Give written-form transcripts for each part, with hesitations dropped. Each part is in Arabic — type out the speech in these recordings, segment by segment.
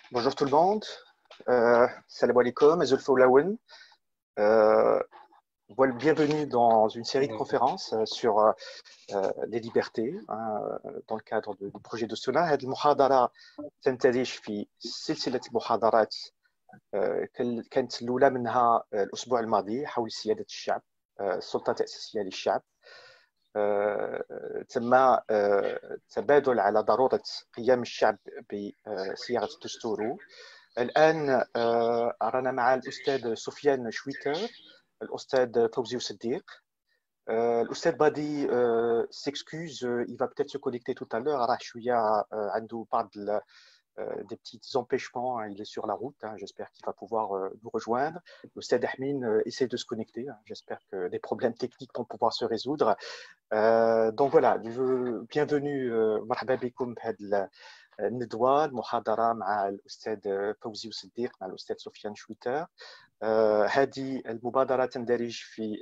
Bonjour tout le monde. Salam alaikum, Zulfo Laouen. Voilà, bienvenue dans une série de conférences sur les libertés dans le cadre du projet de Suna. هذه المحاضرة تندرج في سلسلة محاضرات كانت الأولى منها الأسبوع الماضي حول سيادة الشعب، السلطة التأسيسية للشعب. تم تبادل على ضرورة قيام الشعب بصياغة دستوره. الآن رانا مع الأستاذ سفيان شويتر، الأستاذ فوزي صديق. الأستاذ بادي s'excuse, il va peut-être se connecter tout à l'heure. راه شوية عنده بعض des petits empêchements, il est sur la route, j'espère qu'il va pouvoir nous rejoindre. Le Stade Ahmin essaie de se connecter, j'espère que des problèmes techniques vont pouvoir se résoudre. Donc voilà, bienvenue, مرحبا بكم بهذا الندوة المحاضرة مع الأستاذ فوزي صديق مع الأستاذ سفيان شويتر. هذه المبادرة تندرج في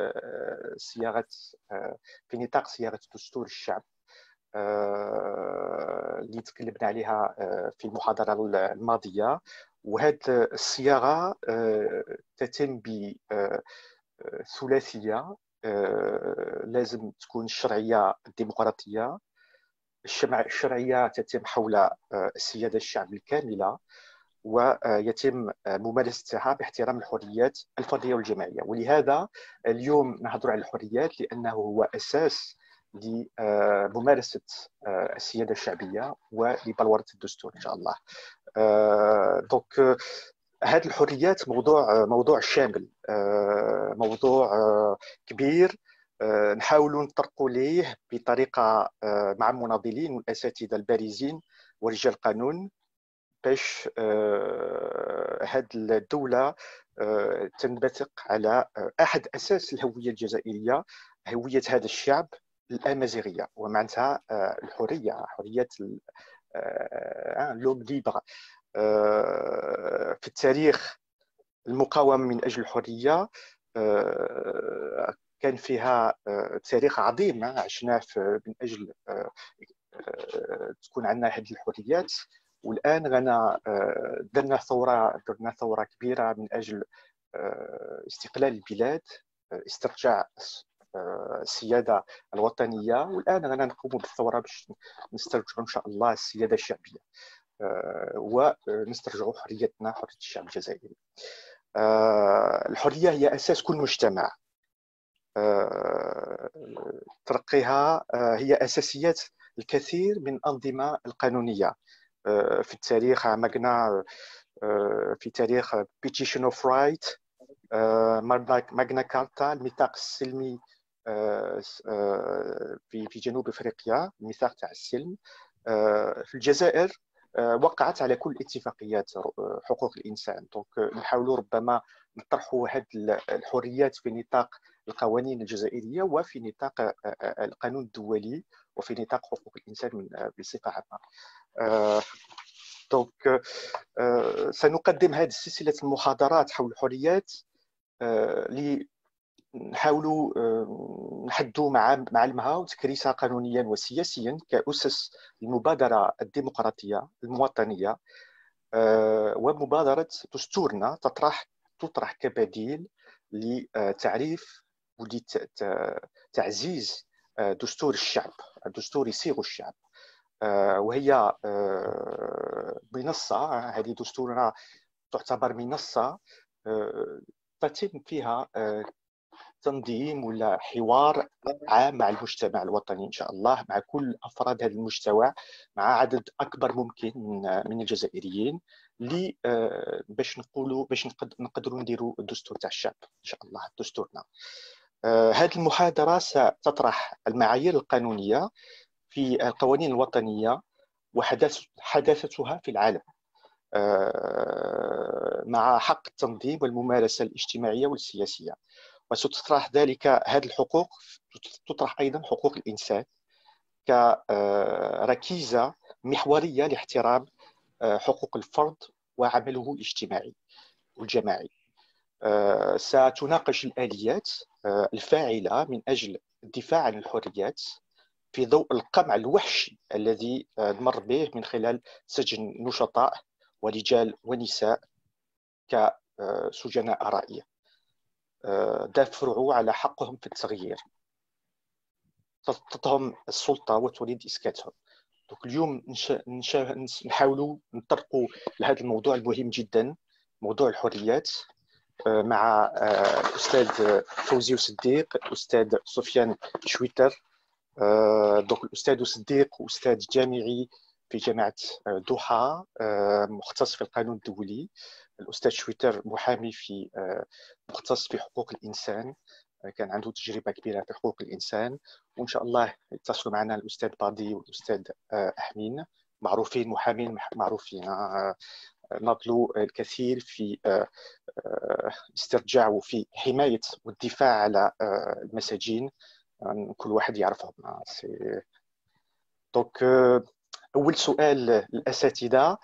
في نطاق صياغة دستور الشعب اللي تكلمنا عليها في المحاضرة الماضية. وهذه الصياغة تتم بثلاثية، لازم تكون الشرعية الديمقراطية. الشرعية تتم حول السيادة الشعب الكاملة، ويتم ممارستها باحترام الحريات الفردية والجماعية. ولهذا اليوم نهضر على الحريات لأنه هو أساس لممارسة السيادة الشعبية ولبلورة الدستور إن شاء الله. دونك هذه الحريات موضوع شامل، موضوع كبير، نحاولوا نطرقوا ليه بطريقة مع المناضلين والأساتذة البارزين ورجال القانون باش هذه الدولة تنبثق على أحد أساس الهوية الجزائرية، هوية هذا الشعب الأمازيغية، ومعناتها الحرية، حرية لوم ليبر. في التاريخ المقاومة من أجل الحرية كان فيها تاريخ عظيم عشناه من أجل تكون عندنا هذه الحريات. والآن رانا درنا ثورة كبيرة من أجل استقلال البلاد، استرجاع السيادة الوطنية، والآن رانا نقوم بالثورة باش نسترجعوا إن شاء الله السيادة الشعبية ونسترجعوا حريتنا، حرية الشعب الجزائري. الحرية هي أساس كل مجتمع، ترقيها هي أساسيات الكثير من الأنظمة القانونية. في التاريخ عمقنا في تاريخ Petition of Right، ماغنا كارتا، الميثاق السلمي في جنوب أفريقيا، الميثاق تاع السلم. في الجزائر وقعت على كل اتفاقيات حقوق الإنسان. دونك نحاولوا ربما نطرحوا هذه الحريات في نطاق القوانين الجزائرية وفي نطاق القانون الدولي وفي نطاق حقوق الإنسان بصفة عامة. دونك سنقدم هذه السلسلة المحاضرات حول الحريات نحاولوا نحدوا معالمها وتكريسها قانونيا وسياسيا كأسس المبادرة الديمقراطية المواطنية، ومبادرة دستورنا تطرح كبديل لتعريف ولتعزيز دستور الشعب، الدستور يصيغ الشعب. وهي منصة، هذه دستورنا تعتبر منصة تتم فيها تنظيم ولا حوار عام مع المجتمع الوطني إن شاء الله، مع كل أفراد هذا المجتمع، مع عدد أكبر ممكن من الجزائريين، باش نقدروا نديروا الدستور تاع الشعب إن شاء الله، دستورنا. هذه المحاضرة ستطرح المعايير القانونية في القوانين الوطنية وحداثتها في العالم، مع حق التنظيم والممارسة الاجتماعية والسياسية. وستطرح ذلك هذه الحقوق، تطرح أيضا حقوق الإنسان كركيزة محورية لاحترام حقوق الفرد وعمله الاجتماعي والجماعي. ستناقش الآليات الفاعلة من أجل الدفاع عن الحريات في ضوء القمع الوحشي الذي نمر به من خلال سجن نشطاء ورجال ونساء كسجناء رائية، دافعوا على حقهم في التغيير. تضغطهم السلطة وتريد إسكاتهم. اليوم نحاولوا نطرقوا لهذا الموضوع المهم جدا، موضوع الحريات، مع الأستاذ فوزي صديق، الأستاذ سفيان شويتر. دونك الأستاذ صديق أستاذ جامعي في جامعة دوحة، مختص في القانون الدولي. الأستاذ شويتر محامي في مختص في حقوق الإنسان، كان عنده تجربة كبيرة في حقوق الإنسان. وإن شاء الله يتصلوا معنا الأستاذ بادي والأستاذ أحمين، معروفين محامين معروفين، نضلوا الكثير في استرجاع وفي حماية والدفاع على المساجين، كل واحد يعرفهم. دونك أول سؤال الأساتذة،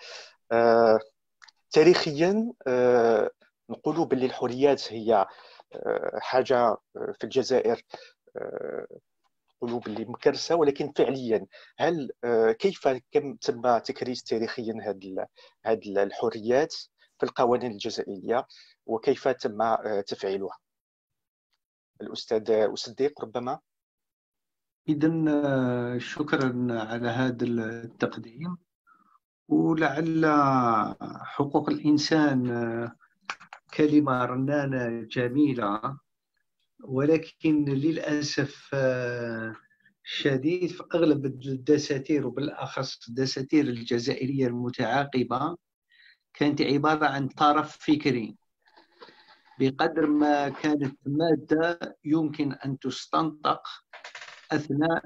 تاريخيا نقولوا باللي الحريات هي حاجة في الجزائر نقولوا باللي مكرسة، ولكن فعليا هل كيف تم تكريس تاريخيا هذه الحريات في القوانين الجزائرية، وكيف تم تفعيلها؟ الأستاذ صديق ربما. إذن شكرا على هذا التقديم. ولعل حقوق الإنسان كلمة رنانة جميلة، ولكن للأسف الشديد في أغلب الدساتير وبالأخص الدساتير الجزائرية المتعاقبة كانت عبارة عن طرف فكري، بقدر ما كانت مادة يمكن أن تستنطق أثناء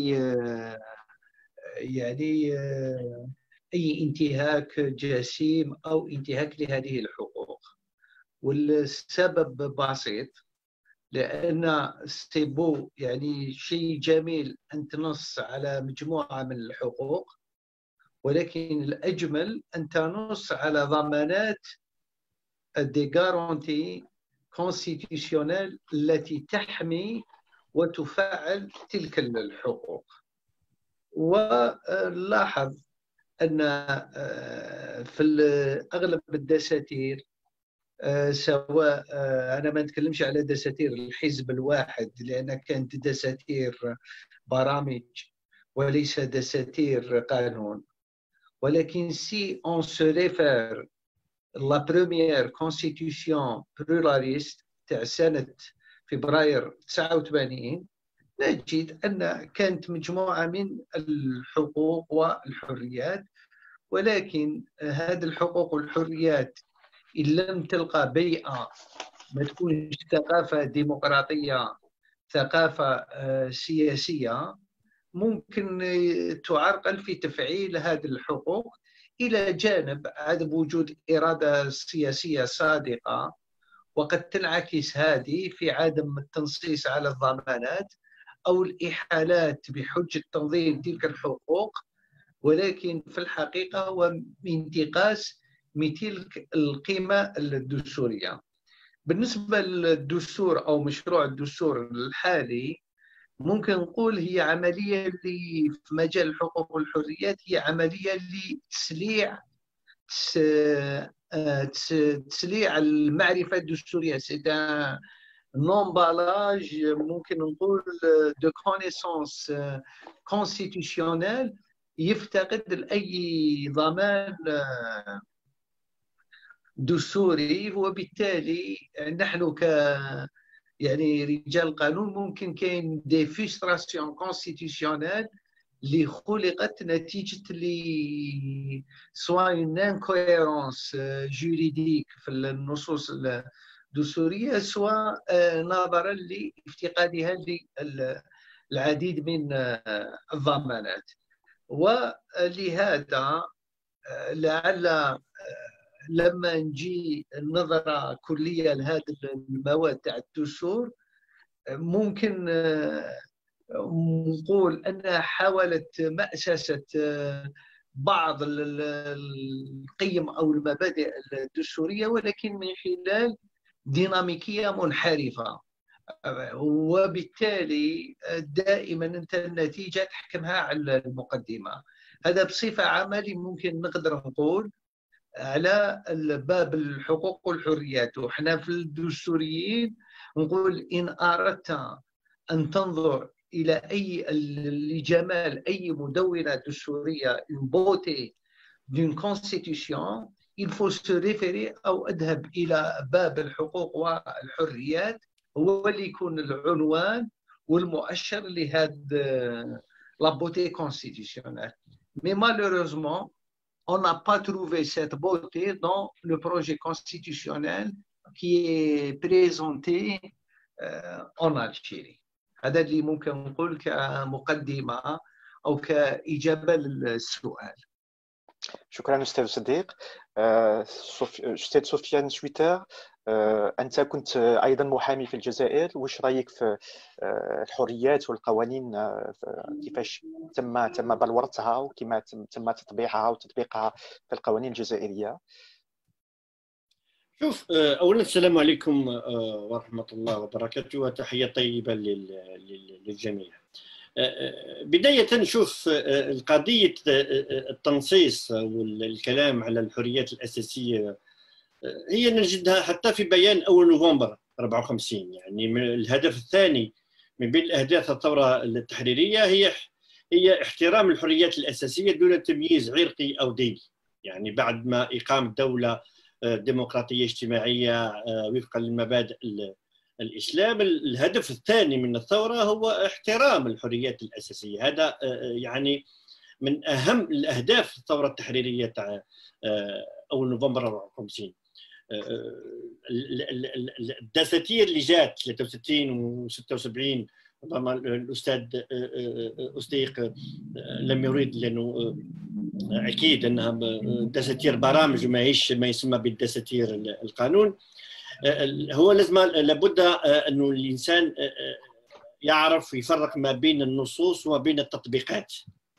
أي انتهاك جسيم أو انتهاك لهذه الحقوق. والسبب بسيط، لأن سيبو شيء جميل أن تنص على مجموعة من الحقوق، ولكن الأجمل أن تنص على ضمانات دي غارونتي كونستيتيسيونيل التي تحمي وتفعل تلك الحقوق. ولاحظ أن في أغلب الدساتير، سواء أنا ما نتكلمش على دساتير الحزب الواحد لأن كانت دساتير برامج وليس دساتير قانون، ولكن si on se réfère la première constitution pluraliste تاع سنة فبراير 89، نجد أن كانت مجموعة من الحقوق والحريات، ولكن هذه الحقوق والحريات إن لم تلقى بيئة ما تكونش ثقافة ديمقراطية، ثقافة سياسية، ممكن تعرقل في تفعيل هذه الحقوق، إلى جانب عدم وجود إرادة سياسية صادقة. وقد تنعكس هذه في عدم التنصيص على الضمانات أو الإحالات بحجة تنظيم تلك الحقوق، ولكن في الحقيقة هو انتقاص من تلك القيمة الدستورية. بالنسبة للدستور أو مشروع الدستور الحالي، ممكن نقول هي عملية اللي في مجال الحقوق والحريات، هي عملية لتسليع المعرفة الدستورية. سي نومبالاج ممكن نقول دو كونيسونس كونستيتيسيونيل يفتقد لأي ضمان دستوري، وبالتالي نحن رجال القانون ممكن كاين دي فيستراسيون كونستيتيسيونيل اللي خلقت نتيجة لي سواء ان انكويرونس جوريديك في النصوص الدستورية، سواء نظرا لافتقادها للعديد من الضمانات. ولهذا لعل لما نجي نظرة كلية لهذه المواد تاع الدستور، ممكن نقول أنها حاولت مأسسة بعض القيم أو المبادئ الدستورية، ولكن من خلال ديناميكية منحرفة، وبالتالي دائما أنت النتيجة تحكمها على المقدمة. هذا بصفة عامة ممكن نقدر نقول على باب الحقوق والحريات. وحنا في الدستوريين نقول إن أردت أن تنظر إلى لجمال أي مدونة دستورية une beauté d'une constitution il faut se référer أو أذهب إلى باب الحقوق والحريات، هو اللي يكون العنوان والمؤشر لهذا la beauté constitutionnelle. Mais malheureusement on n'a pas trouvé cette beauté dans le projet constitutionnel qui est présenté en Algérie. هذا اللي ممكن نقول كمقدمة أو كإجابة للسؤال. شكرا أستاذ صديق. أستاذ سفيان شويتر، أنت كنت أيضا محامي في الجزائر، وش رأيك في الحريات والقوانين كيفاش تم بلورتها وكما تم تطبيعها وتطبيقها في القوانين الجزائرية؟ شوف، أولا السلام عليكم ورحمة الله وبركاته وتحية طيبة للجميع. بداية نشوف القضية التنصيص والكلام على الحريات الأساسية هي نجدها حتى في بيان أول نوفمبر 54، يعني الهدف الثاني من بين الأهداف الثورة التحريرية هي احترام الحريات الأساسية دون تمييز عرقي أو ديني. يعني بعد ما إقامة دولة ديمقراطية اجتماعية وفقا للمبادئ الإسلام، الهدف الثاني من الثورة هو احترام الحريات الأساسية. هذا يعني من أهم الأهداف الثورة التحريرية تاع أول نوفمبر 54. الدساتير اللي جات 63 و 76 ربما الأستاذ أصديق لم يريد، لأنه أكيد أنها دساتير برامج وما هيش ما يسمى بالدساتير القانون. هو لابد أنه الإنسان يعرف يفرق ما بين النصوص وما بين التطبيقات.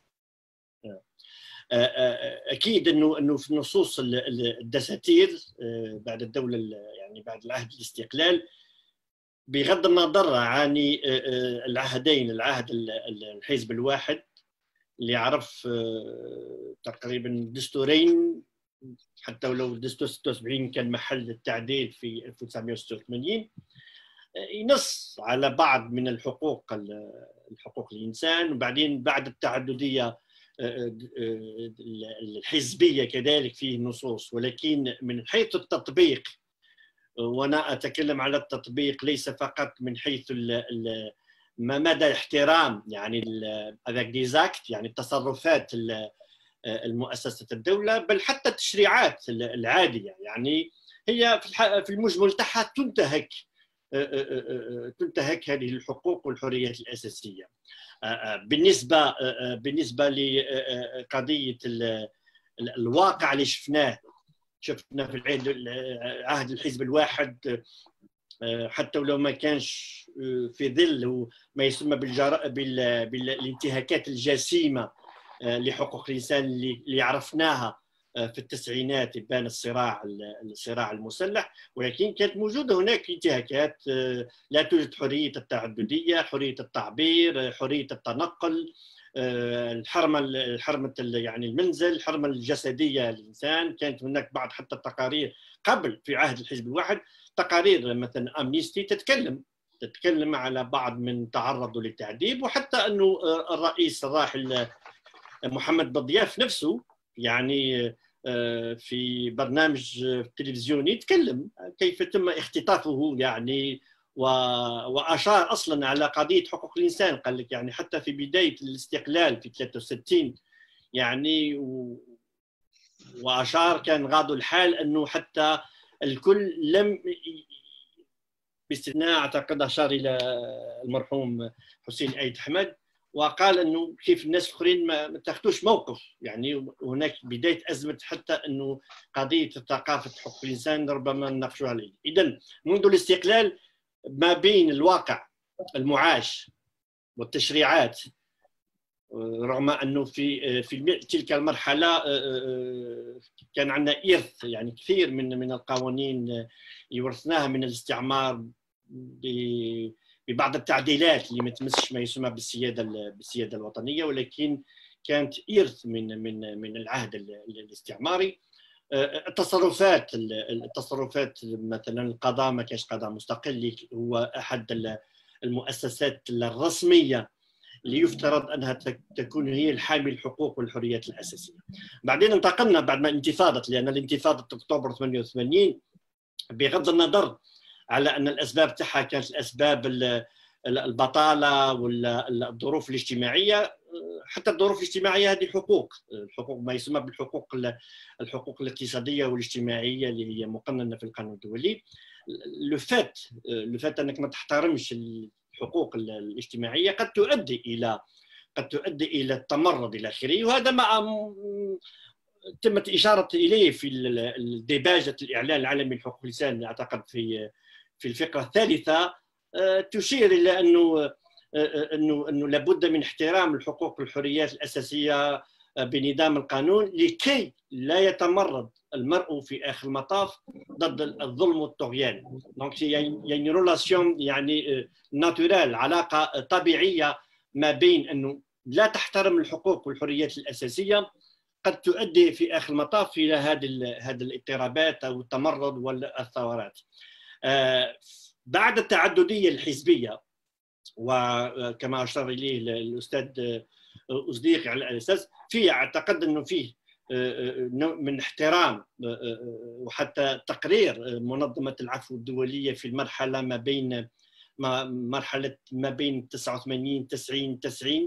أكيد أنه في نصوص الدساتير بعد الدولة، يعني بعد العهد الاستقلال، بغض النظر عن العهدين، العهد الحزب الواحد اللي عرف تقريبا دستورين، حتى ولو الدستور 76 كان محل التعديل في 1986، ينص على بعض من الحقوق الإنسان. وبعدين بعد التعددية الحزبية كذلك فيه نصوص، ولكن من حيث التطبيق، وأنا أتكلم على التطبيق ليس فقط من حيث ما مدى احترام يعني avec des actes، يعني التصرفات المؤسسة الدولة، بل حتى التشريعات العادية. يعني هي في المجمل تاعها تنتهك هذه الحقوق والحريات الأساسية. بالنسبة لقضية الواقع اللي شفنا في عهد الحزب الواحد، حتى ولو ما كانش في ظل ما يسمى بالانتهاكات الجسيمة لحقوق الإنسان اللي عرفناها في التسعينات، بان الصراع المسلح، ولكن كانت موجودة هناك انتهاكات. لا توجد حرية التعددية، حرية التعبير، حرية التنقل، حرمة يعني المنزل، الحرمة الجسدية للإنسان. كانت هناك بعض حتى التقارير قبل في عهد الحزب الواحد، تقارير مثلا أمنيستي تتكلم على بعض من تعرضوا للتعذيب، وحتى أنه الرئيس الراحل محمد بضياف نفسه يعني في برنامج تلفزيوني يتكلم كيف تم اختطافه، يعني وأشار أصلا على قضية حقوق الإنسان. قال لك يعني حتى في بداية الاستقلال في 63 يعني، وأشار كان غاض الحال أنه حتى الكل لم، باستثناء أعتقد أشار إلى المرحوم حسين أيد أحمد، وقال أنه كيف الناس الآخرين ما تاخذوش موقف. يعني هناك بداية أزمة حتى أنه قضية ثقافة حقوق الإنسان ربما نناقشوها عليه. إذن منذ الاستقلال ما بين الواقع المعاش والتشريعات، رغم أنه في تلك المرحلة كان عندنا إرث يعني كثير من القوانين يورثناها من الاستعمار ببعض التعديلات اللي ما تمسش ما يسمى بالسيادة الوطنية، ولكن كانت إرث من العهد الاستعماري. التصرفات مثلا القضاء ما كانش قضاء مستقل، هو احد المؤسسات الرسميه اللي يفترض انها تكون هي الحامي الحقوق والحريات الاساسيه. بعدين انتقلنا بعد ما انتفاضه، لان الانتفاضه اكتوبر 88 بغض النظر على ان الاسباب تاعها كانت الاسباب البطاله والظروف الاجتماعيه، حتى الظروف الاجتماعيه هذه حقوق ما يسمى بالحقوق الاقتصاديه والاجتماعيه اللي هي مقننه في القانون الدولي. لو فات انك ما تحترمش الحقوق الاجتماعيه قد تؤدي الى التمرد الى اخره، وهذا ما تمت اشاره اليه في ديباجه الاعلان العالمي لحقوق الانسان، اعتقد في الفقره الثالثه، تشير الى انه لابد من احترام الحقوق والحريات الاساسيه بنظام القانون لكي لا يتمرد المرء في اخر المطاف ضد الظلم والطغيان. دونك يعني ريلاسيون يعني ناتورال، علاقه طبيعيه ما بين انه لا تحترم الحقوق والحريات الاساسيه قد تؤدي في اخر المطاف الى هذه الاضطرابات او التمرد والثورات. بعد التعدديه الحزبيه، وكما اشار اليه الاستاذ أصديق على الاساس، في اعتقد انه فيه نوع من احترام وحتى تقرير منظمه العفو الدوليه في المرحله ما بين 89 90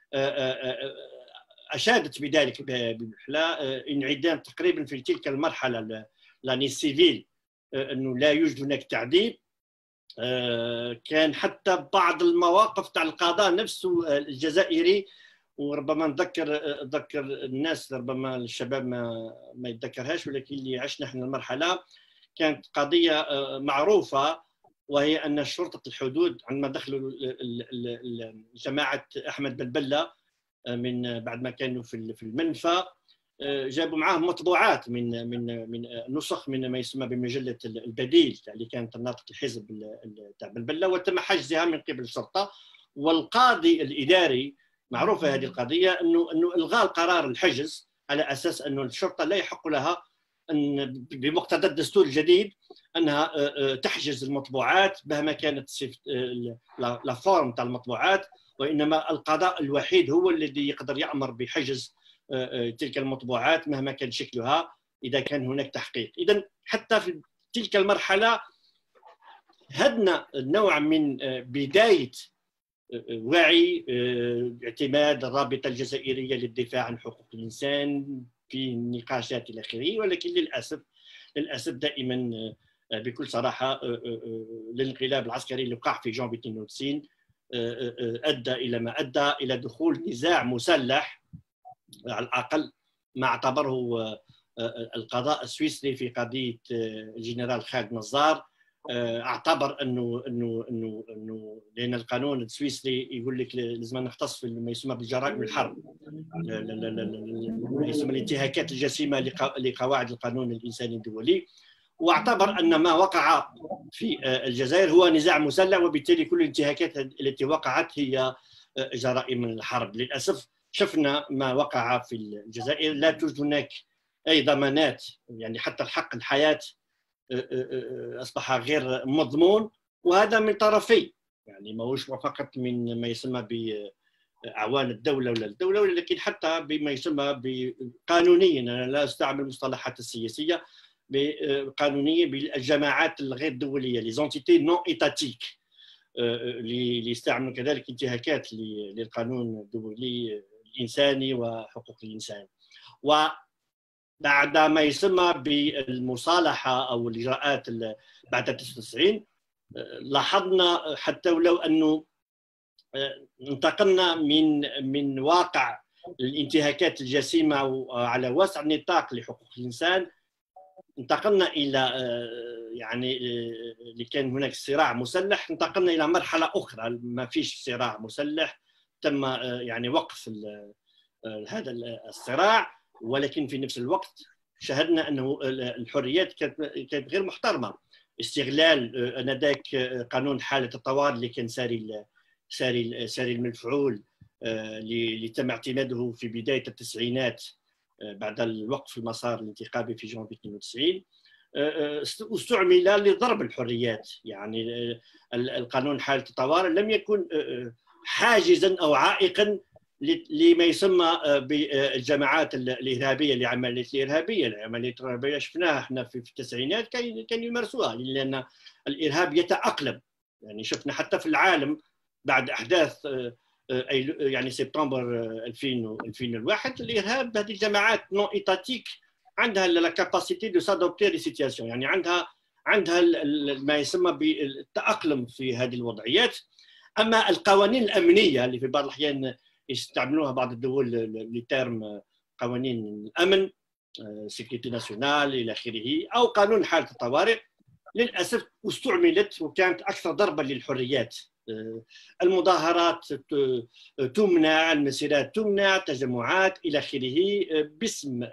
اشادت بذلك انعدام تقريبا في تلك المرحله لاني سيفيل انه لا يوجد هناك تعذيب. كان حتى بعض المواقف تاع القضاء نفسه الجزائري، وربما نذكر الناس، ربما الشباب ما يتذكرهاش، ولكن اللي عشنا احنا المرحله كانت قضيه معروفه، وهي ان شرطه الحدود عندما دخلوا جماعه احمد بلبله من بعد ما كانوا في المنفى، جابوا معاهم مطبوعات من نسخ من ما يسمى بمجله البديل اللي كانت تناطق الحزب تاع بلبله، وتم حجزها من قبل الشرطه. والقاضي الاداري، معروفه هذه القضيه، انه الغاء قرار الحجز على اساس انه الشرطه لا يحق لها ان بمقتضى الدستور الجديد انها تحجز المطبوعات مهما كانت لا فورم تاع المطبوعات، وانما القضاء الوحيد هو الذي يقدر يامر بحجز تلك المطبوعات مهما كان شكلها اذا كان هناك تحقيق. اذا حتى في تلك المرحله هدنا نوع من بدايه وعي اعتماد الرابطه الجزائريه للدفاع عن حقوق الانسان في النقاشات الى اخره، ولكن للاسف دائما بكل صراحه الانقلاب العسكري اللي وقع في جانفي 92 ادى الى ما ادى الى دخول نزاع مسلح على الاقل ما اعتبره القضاء السويسري في قضيه الجنرال خالد نزار. اعتبر انه لان القانون السويسري يقول لك لازم نختص في ما يسمى بجرائم الحرب، ما يسمى الانتهاكات الجسيمه لقواعد القانون الانساني الدولي، واعتبر ان ما وقع في الجزائر هو نزاع مسلح، وبالتالي كل الانتهاكات التي وقعت هي جرائم الحرب. للاسف شفنا ما وقع في الجزائر، لا توجد هناك اي ضمانات، يعني حتى الحق الحياه اصبح غير مضمون، وهذا من طرفي، يعني ماهوش فقط من ما يسمى باعوان الدوله ولا الدوله، ولكن حتى بما يسمى بقانونيا، انا لا استعمل المصطلحات السياسيه، قانونيا بالجماعات الغير دوليه، لي زونتيتي نون ايتاتيك، اللي يستعملوا كذلك انتهاكات للقانون الدولي الانساني وحقوق الانسان. وبعد ما يسمى بالمصالحه او الاجراءات بعد 99 لاحظنا حتى ولو انه انتقلنا من واقع الانتهاكات الجسيمه على واسع النطاق لحقوق الانسان، انتقلنا الى يعني اللي كان هناك صراع مسلح، انتقلنا الى مرحله اخرى ما فيش صراع مسلح، تم يعني وقف هذا الصراع، ولكن في نفس الوقت شاهدنا انه الحريات كانت غير محترمه. استغلال انذاك قانون حاله الطوارئ اللي كان ساري المفعول اللي تم اعتماده في بدايه التسعينات بعد الوقف المسار الانتخابي في جانفي 92 استعمل لضرب الحريات. يعني القانون حالة الطوارئ لم يكن حاجزا أو عائقا لما يسمى بالجماعات الإرهابية لعمليات الإرهابية. العمليات الإرهابية شفناها احنا في التسعينات كانوا يمارسوها، لأن الإرهاب يتأقلم. يعني شفنا حتى في العالم بعد أحداث يعني سبتمبر 2001 الإرهاب، هذه الجماعات نون إيتاتيك عندها لا كاباسيتي دو سادوبتي لي سيتياسيون، يعني عندها ما يسمى بالتأقلم في هذه الوضعيات. أما القوانين الأمنية اللي في بعض الأحيان يستعملوها بعض الدول لترم قوانين الأمن، سيكوريتي ناسيونال إلى آخره، أو قانون حالة الطوارئ، للأسف استعملت وكانت أكثر ضربا للحريات. المظاهرات تمنع، المسيرات تمنع، تجمعات إلى آخره باسم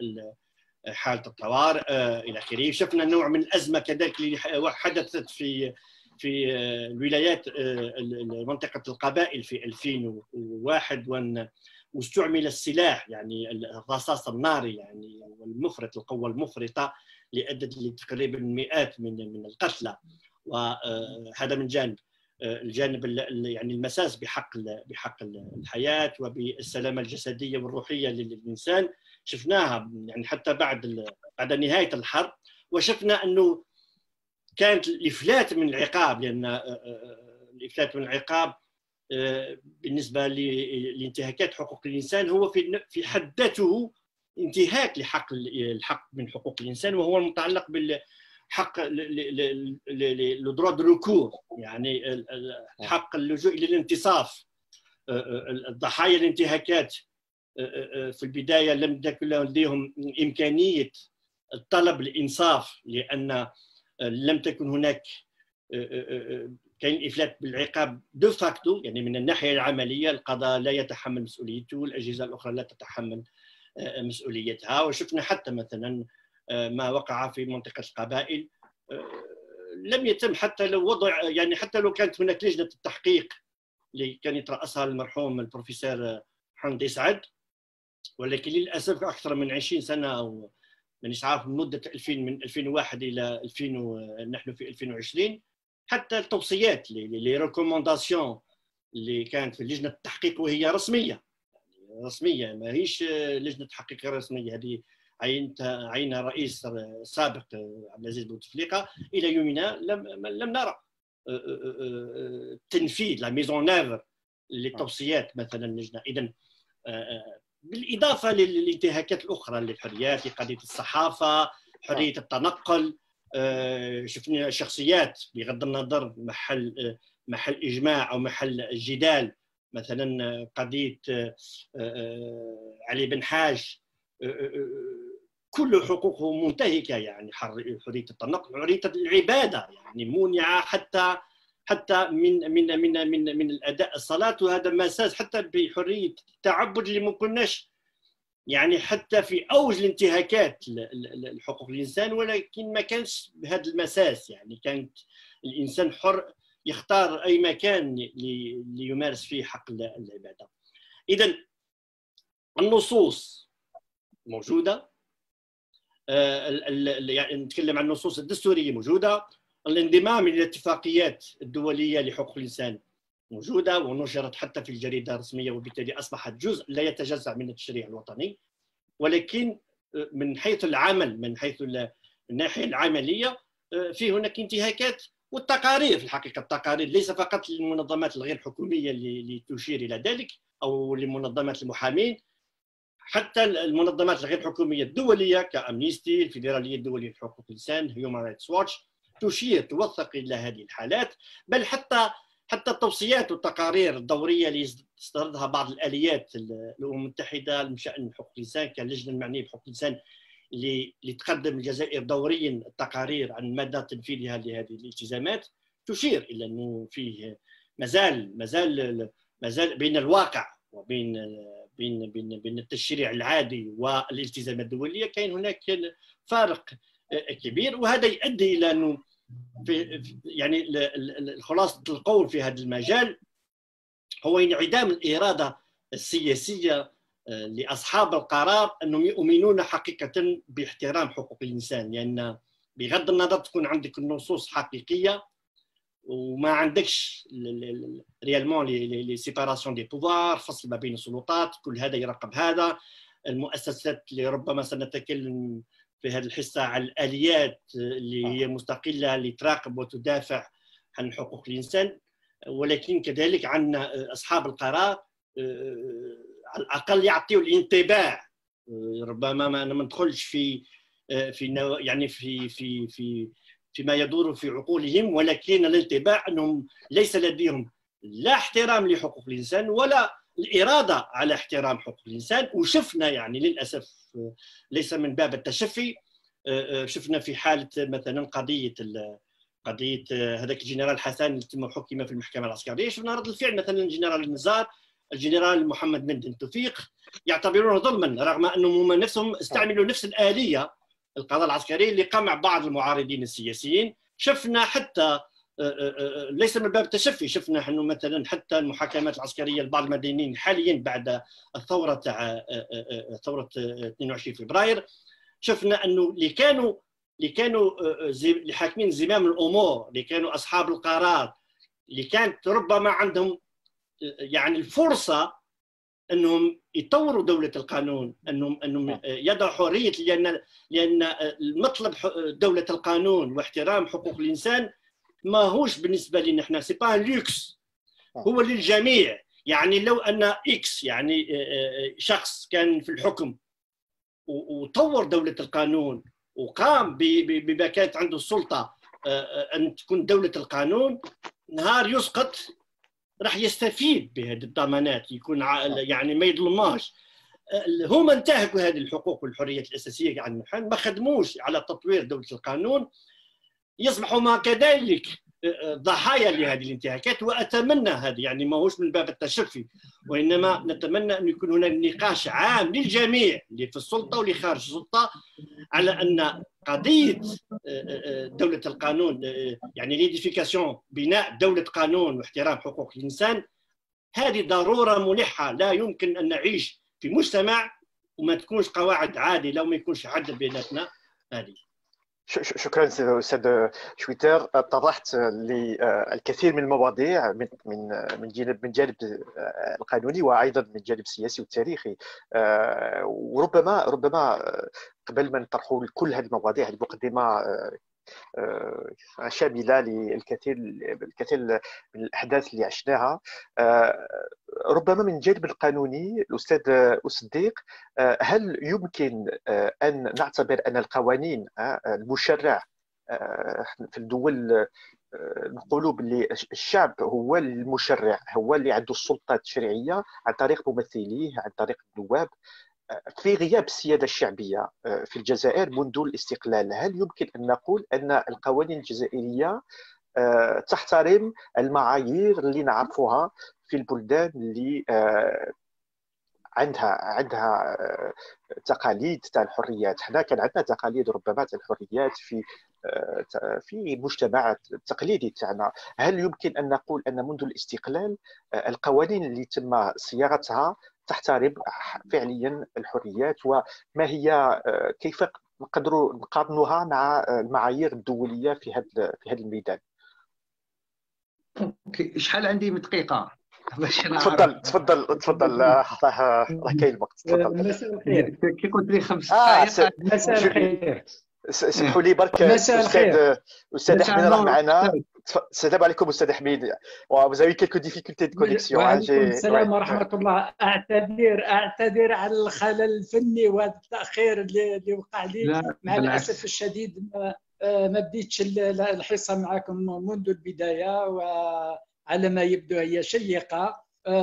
حالة الطوارئ إلى آخره. شفنا نوع من الأزمة كذلك اللي حدثت في الولايات منطقة القبائل في 2001 واستعمل السلاح، يعني الرصاص الناري يعني والمفرط، القوة المفرطة لأدت لتقريبا مئات من القتلى. وهذا من جانب. الجانب يعني المساس بحق الحياة وبالسلامة الجسدية والروحية للإنسان شفناها يعني حتى بعد نهاية الحرب. وشفنا أنه كانت الإفلات من العقاب، لأن الإفلات من العقاب بالنسبة لانتهاكات حقوق الإنسان هو في حد ذاته انتهاك الحق من حقوق الإنسان، وهو المتعلق بالحق لدروا دو ريكور، يعني حق اللجوء إلى الانتصاف. الضحايا الانتهاكات في البداية لم تكن لديهم إمكانية الطلب الإنصاف، لأن لم تكن هناك كاين إفلات بالعقاب دو فاكتو، يعني من الناحية العملية القضاء لا يتحمل مسؤوليته، الأجهزة الأخرى لا تتحمل مسؤوليتها. وشفنا حتى مثلا ما وقع في منطقة القبائل، لم يتم حتى لو وضع، يعني حتى لو كانت هناك لجنة التحقيق اللي كان يترأسها المرحوم البروفيسور حمدي سعد، ولكن للأسف أكثر من 20 سنة أو مانيش عارف من مدة 2000 من 2001 إلى 2000 نحن في 2020 حتى التوصيات لي ريكومونداسيون اللي كانت في لجنة التحقيق وهي رسمية ما هيش لجنة تحقيق رسمية، هذه عينها رئيس سابق عبد العزيز بوتفليقة، إلى يومنا لم نرى تنفيذ لا ميزون اوفر للتوصيات مثلا اللجنة. إذن بالإضافة للانتهاكات الأخرى للحريات، لقضية الصحافة، حرية التنقل، شفنا شخصيات بغض النظر محل إجماع أو محل جدال، مثلا قضية علي بن حاج كل حقوقه منتهكة، يعني حرية التنقل، حرية العبادة يعني مونعة حتى من الأداء الصلاة، وهذا مساس حتى بحرية التعبد اللي ما كناش يعني حتى في أوج الانتهاكات لحقوق الإنسان، ولكن ما كانش بهذا المساس. يعني كانت الإنسان حر يختار أي مكان ليمارس فيه حق العبادة. إذن النصوص موجودة، يعني نتكلم عن النصوص الدستورية موجودة، الانضمام إلى الاتفاقيات الدولية لحقوق الإنسان موجودة ونشرت حتى في الجريدة الرسمية، وبالتالي أصبحت جزء لا يتجزأ من التشريع الوطني. ولكن من حيث العمل، من حيث الناحية العملية، في هناك انتهاكات. والتقارير في الحقيقة، التقارير ليس فقط للمنظمات الغير حكومية اللي تشير إلى ذلك أو لمنظمات المحامين، حتى المنظمات الغير حكومية الدولية كأمنيستي، الفيدرالية الدولية لحقوق الإنسان، هيومان رايتس واتش، تشير توثق إلى هذه الحالات. بل حتى التوصيات والتقارير الدورية اللي استردها بعض الآليات الأمم المتحدة لشأن حقوق الإنسان كاللجنة المعنية بحقوق الإنسان اللي تقدم الجزائر دوريا التقارير عن مدى تنفيذها لهذه الالتزامات، تشير إلى أنه فيه مازال بين الواقع وبين التشريع العادي والالتزامات الدولية كاين هناك فارق كبير. وهذا يؤدي إلى أنه يعني خلاصة القول في هذا المجال هو انعدام الإرادة السياسية لاصحاب القرار انهم يؤمنون حقيقه باحترام حقوق الانسان، لان بغض النظر تكون عندك النصوص حقيقيه وما عندكش ريالمون لي سيباراسيون دي بوفوار، فصل ما بين السلطات، كل هذا يراقب هذا. المؤسسات اللي ربما سنتكلم في هذه الحصه على الاليات اللي هي مستقله لتراقب وتدافع عن حقوق الانسان، ولكن كذلك عندنا اصحاب القرار على الاقل يعطيوا الانطباع. ربما ما ندخلش في يعني فيما يدور في عقولهم، ولكن الانطباع انهم ليس لديهم لا احترام لحقوق الانسان ولا الاراده على احترام حقوق الانسان. وشفنا يعني للاسف ليس من باب التشفي، شفنا في حاله مثلا قضيه هذاك الجنرال حسن اللي تم حكم في المحكمه العسكريه، شفنا رد الفعل مثلا الجنرال النزار، الجنرال محمد مندن توفيق يعتبرونه ظلما، رغم انهم هم نفسهم استعملوا نفس الاليه القضاء العسكري اللي قمع بعض المعارضين السياسيين. شفنا حتى ليس من باب التشفي، شفنا انه مثلا حتى المحاكمات العسكريه لبعض المدنيين حاليا بعد الثوره تاع ثوره 22 فبراير، شفنا انه اللي كانوا اللي حاكمين زمام الامور، اللي كانوا اصحاب القرار، اللي كانت ربما عندهم يعني الفرصه انهم يطوروا دوله القانون، انهم يضعوا حريه، لان المطلب دوله القانون واحترام حقوق الانسان ما هوش بالنسبه لنا احنا، سي با لوكس، هو للجميع. يعني لو ان اكس يعني شخص كان في الحكم وطور دوله القانون وقام بما كانت عنده السلطه ان تكون دوله القانون، نهار يسقط راح يستفيد بهذه الضمانات، يكون يعني ما يظلماش. هما انتهكوا هذه الحقوق والحريات الاساسيه عن ما خدموش على تطوير دوله القانون، يصبحوا ما كذلك ضحايا لهذه الانتهاكات. واتمنى هذه يعني ما هوش من باب التشفي، وانما نتمنى ان يكون هناك نقاش عام للجميع اللي في السلطه واللي خارج السلطه على ان قضيه دوله القانون يعني ليديفيكاسيون، بناء دوله قانون واحترام حقوق الانسان، هذه ضروره ملحه. لا يمكن ان نعيش في مجتمع وما تكونش قواعد عادله وما يكونش عدل بيناتنا. هذه شكرا استاذ شويتر. طرحت للكثير من المواضيع من جانب القانوني وايضا من جانب السياسي والتاريخي، وربما قبل ما نطرحوا كل هذه المواضيع، المقدمه شامله للكثير من الاحداث اللي عشناها. ربما من الجانب القانوني الاستاذ صديق، هل يمكن ان نعتبر ان القوانين المشرع في الدول نقولوا باللي الشعب هو المشرع، هو اللي عنده السلطه التشريعيه عن طريق ممثليه، عن طريق النواب، في غياب السيادة الشعبية في الجزائر منذ الاستقلال؟ هل يمكن أن نقول أن القوانين الجزائرية تحترم المعايير اللي نعرفها في البلدان اللي عندها تقاليد تاع الحريات؟ حنا كان عندنا تقاليد ربما تاع الحريات في المجتمع التقليدي تاعنا. هل يمكن ان نقول ان منذ الاستقلال القوانين اللي تم صياغتها تحترم فعليا الحريات؟ وما هي كيف نقدروا نقارنوها مع المعايير الدوليه في هذا الميدان؟ اوكي، شحال عندي من دقيقه باش تفضل راه كاين الوقت. تفضل. مساء الخير. كي قلت لي 5 دقائق. مساء الخير. سمحوا لي برك استاذ حميد راه معنا. السلام عليكم استاذ حميد. vous avez quelques difficultés de connexion. وعليكم السلام ورحمه الله. اعتذر على الخلل الفني وهذا التاخير اللي وقع لي. مع الاسف الشديد ما بديتش الحصه معكم منذ البدايه، وعلى ما يبدو هي شيقه.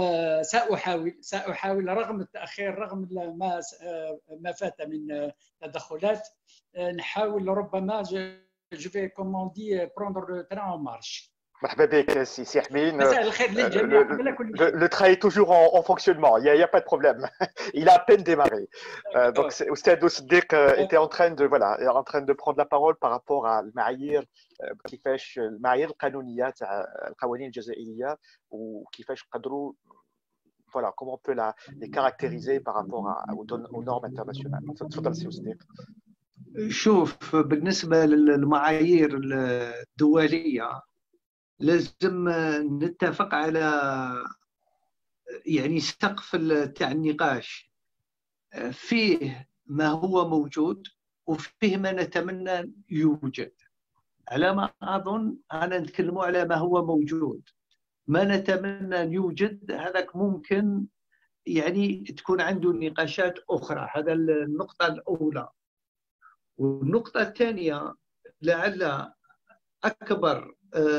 سأحاول رغم التأخير، رغم ما فات من تدخلات، نحاول ربما je vais comment dire prendre le train en marche. مرحبا بك سي حميد. مساء الخير للجميع. قبل كل شيء le train est toujours en fonctionnement, il y a pas de problème. Il a à peine démarré. Donc Oustad Siddiq était en train de prendre la parole par rapport à المعايير، كيفاش المعايير القانونيه تاع القوانين الجزائريه وكيفاش نقدروا voilà, comment on peut les caractériser par rapport aux normes internationales. تفضل سي صديق. شوف، بالنسبة للمعايير الدولية لازم نتفق على يعني سقف تاع النقاش، فيه ما هو موجود وفيه ما نتمنى يوجد. على ما أظن أنا نتكلم على ما هو موجود. ما نتمنى أن يوجد هذاك ممكن يعني تكون عنده نقاشات أخرى. هذا النقطة الأولى. والنقطة الثانية، لعل أكبر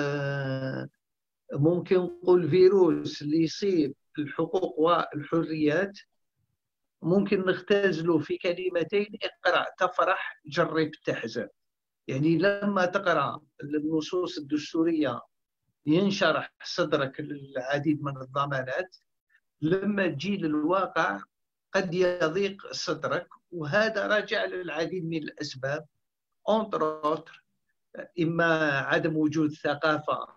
ممكن نقول فيروس اللي يصيب الحقوق والحريات ممكن نختزله في كلمتين: اقرأ تفرح جرب تحزن. يعني لما تقرأ النصوص الدستورية ينشرح صدرك للعديد من الضمانات، لما تجي للواقع قد يضيق صدرك، وهذا راجع للعديد من الأسباب، إما عدم وجود ثقافة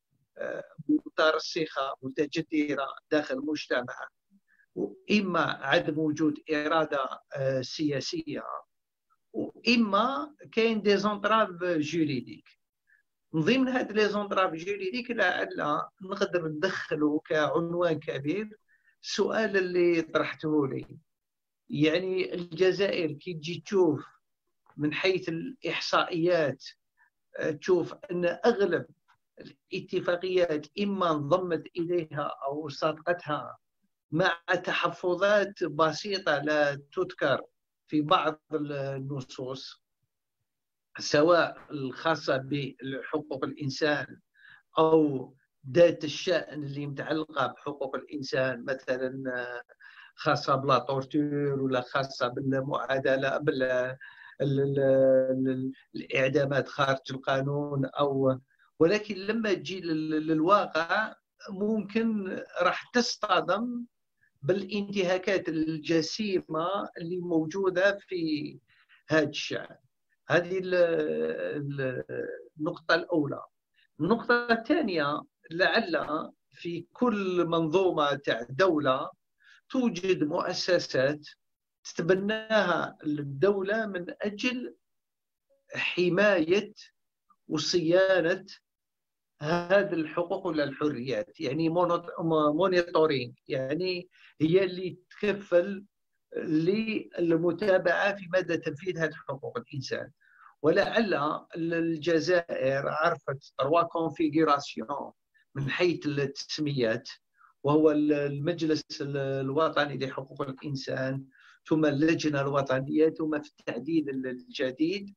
مترسخة متجذرة داخل المجتمع، وإما عدم وجود إرادة سياسية، وإما كاين دي زونتراف جوريديك. من ضمن هاد لي زونتراف جوريديك لعل نقدر ندخلوا كعنوان كبير السؤال اللي طرحته لي. يعني الجزائر كي تجي تشوف من حيث الإحصائيات تشوف أن أغلب الاتفاقيات إما انضمت إليها أو صادقتها مع تحفظات بسيطة لا تذكر في بعض النصوص، سواء الخاصة بحقوق الإنسان أو ذات الشأن اللي متعلقة بحقوق الإنسان، مثلا خاصة بلا طورتور ولا خاصة بالمعادلة الإعدامات خارج القانون. ولكن لما تجي للواقع ممكن راح تصطدم بالانتهاكات الجسيمة اللي موجودة في هذا الشأن. هذه النقطة الأولى. النقطة الثانية، لعل في كل منظومة تاع دولة توجد مؤسسات تتبناها الدولة من أجل حماية وصيانة هذه الحقوق ولا الحريات، يعني مونيتورينج، يعني هي اللي تكفل للمتابعة في مدى تنفيذ هذه حقوق الإنسان. ولعل الجزائر عرفت 3 كونفيغوراسيون من حيث التسميات، وهو المجلس الوطني لحقوق الإنسان، ثم اللجنة الوطنية، ثم في التعديل الجديد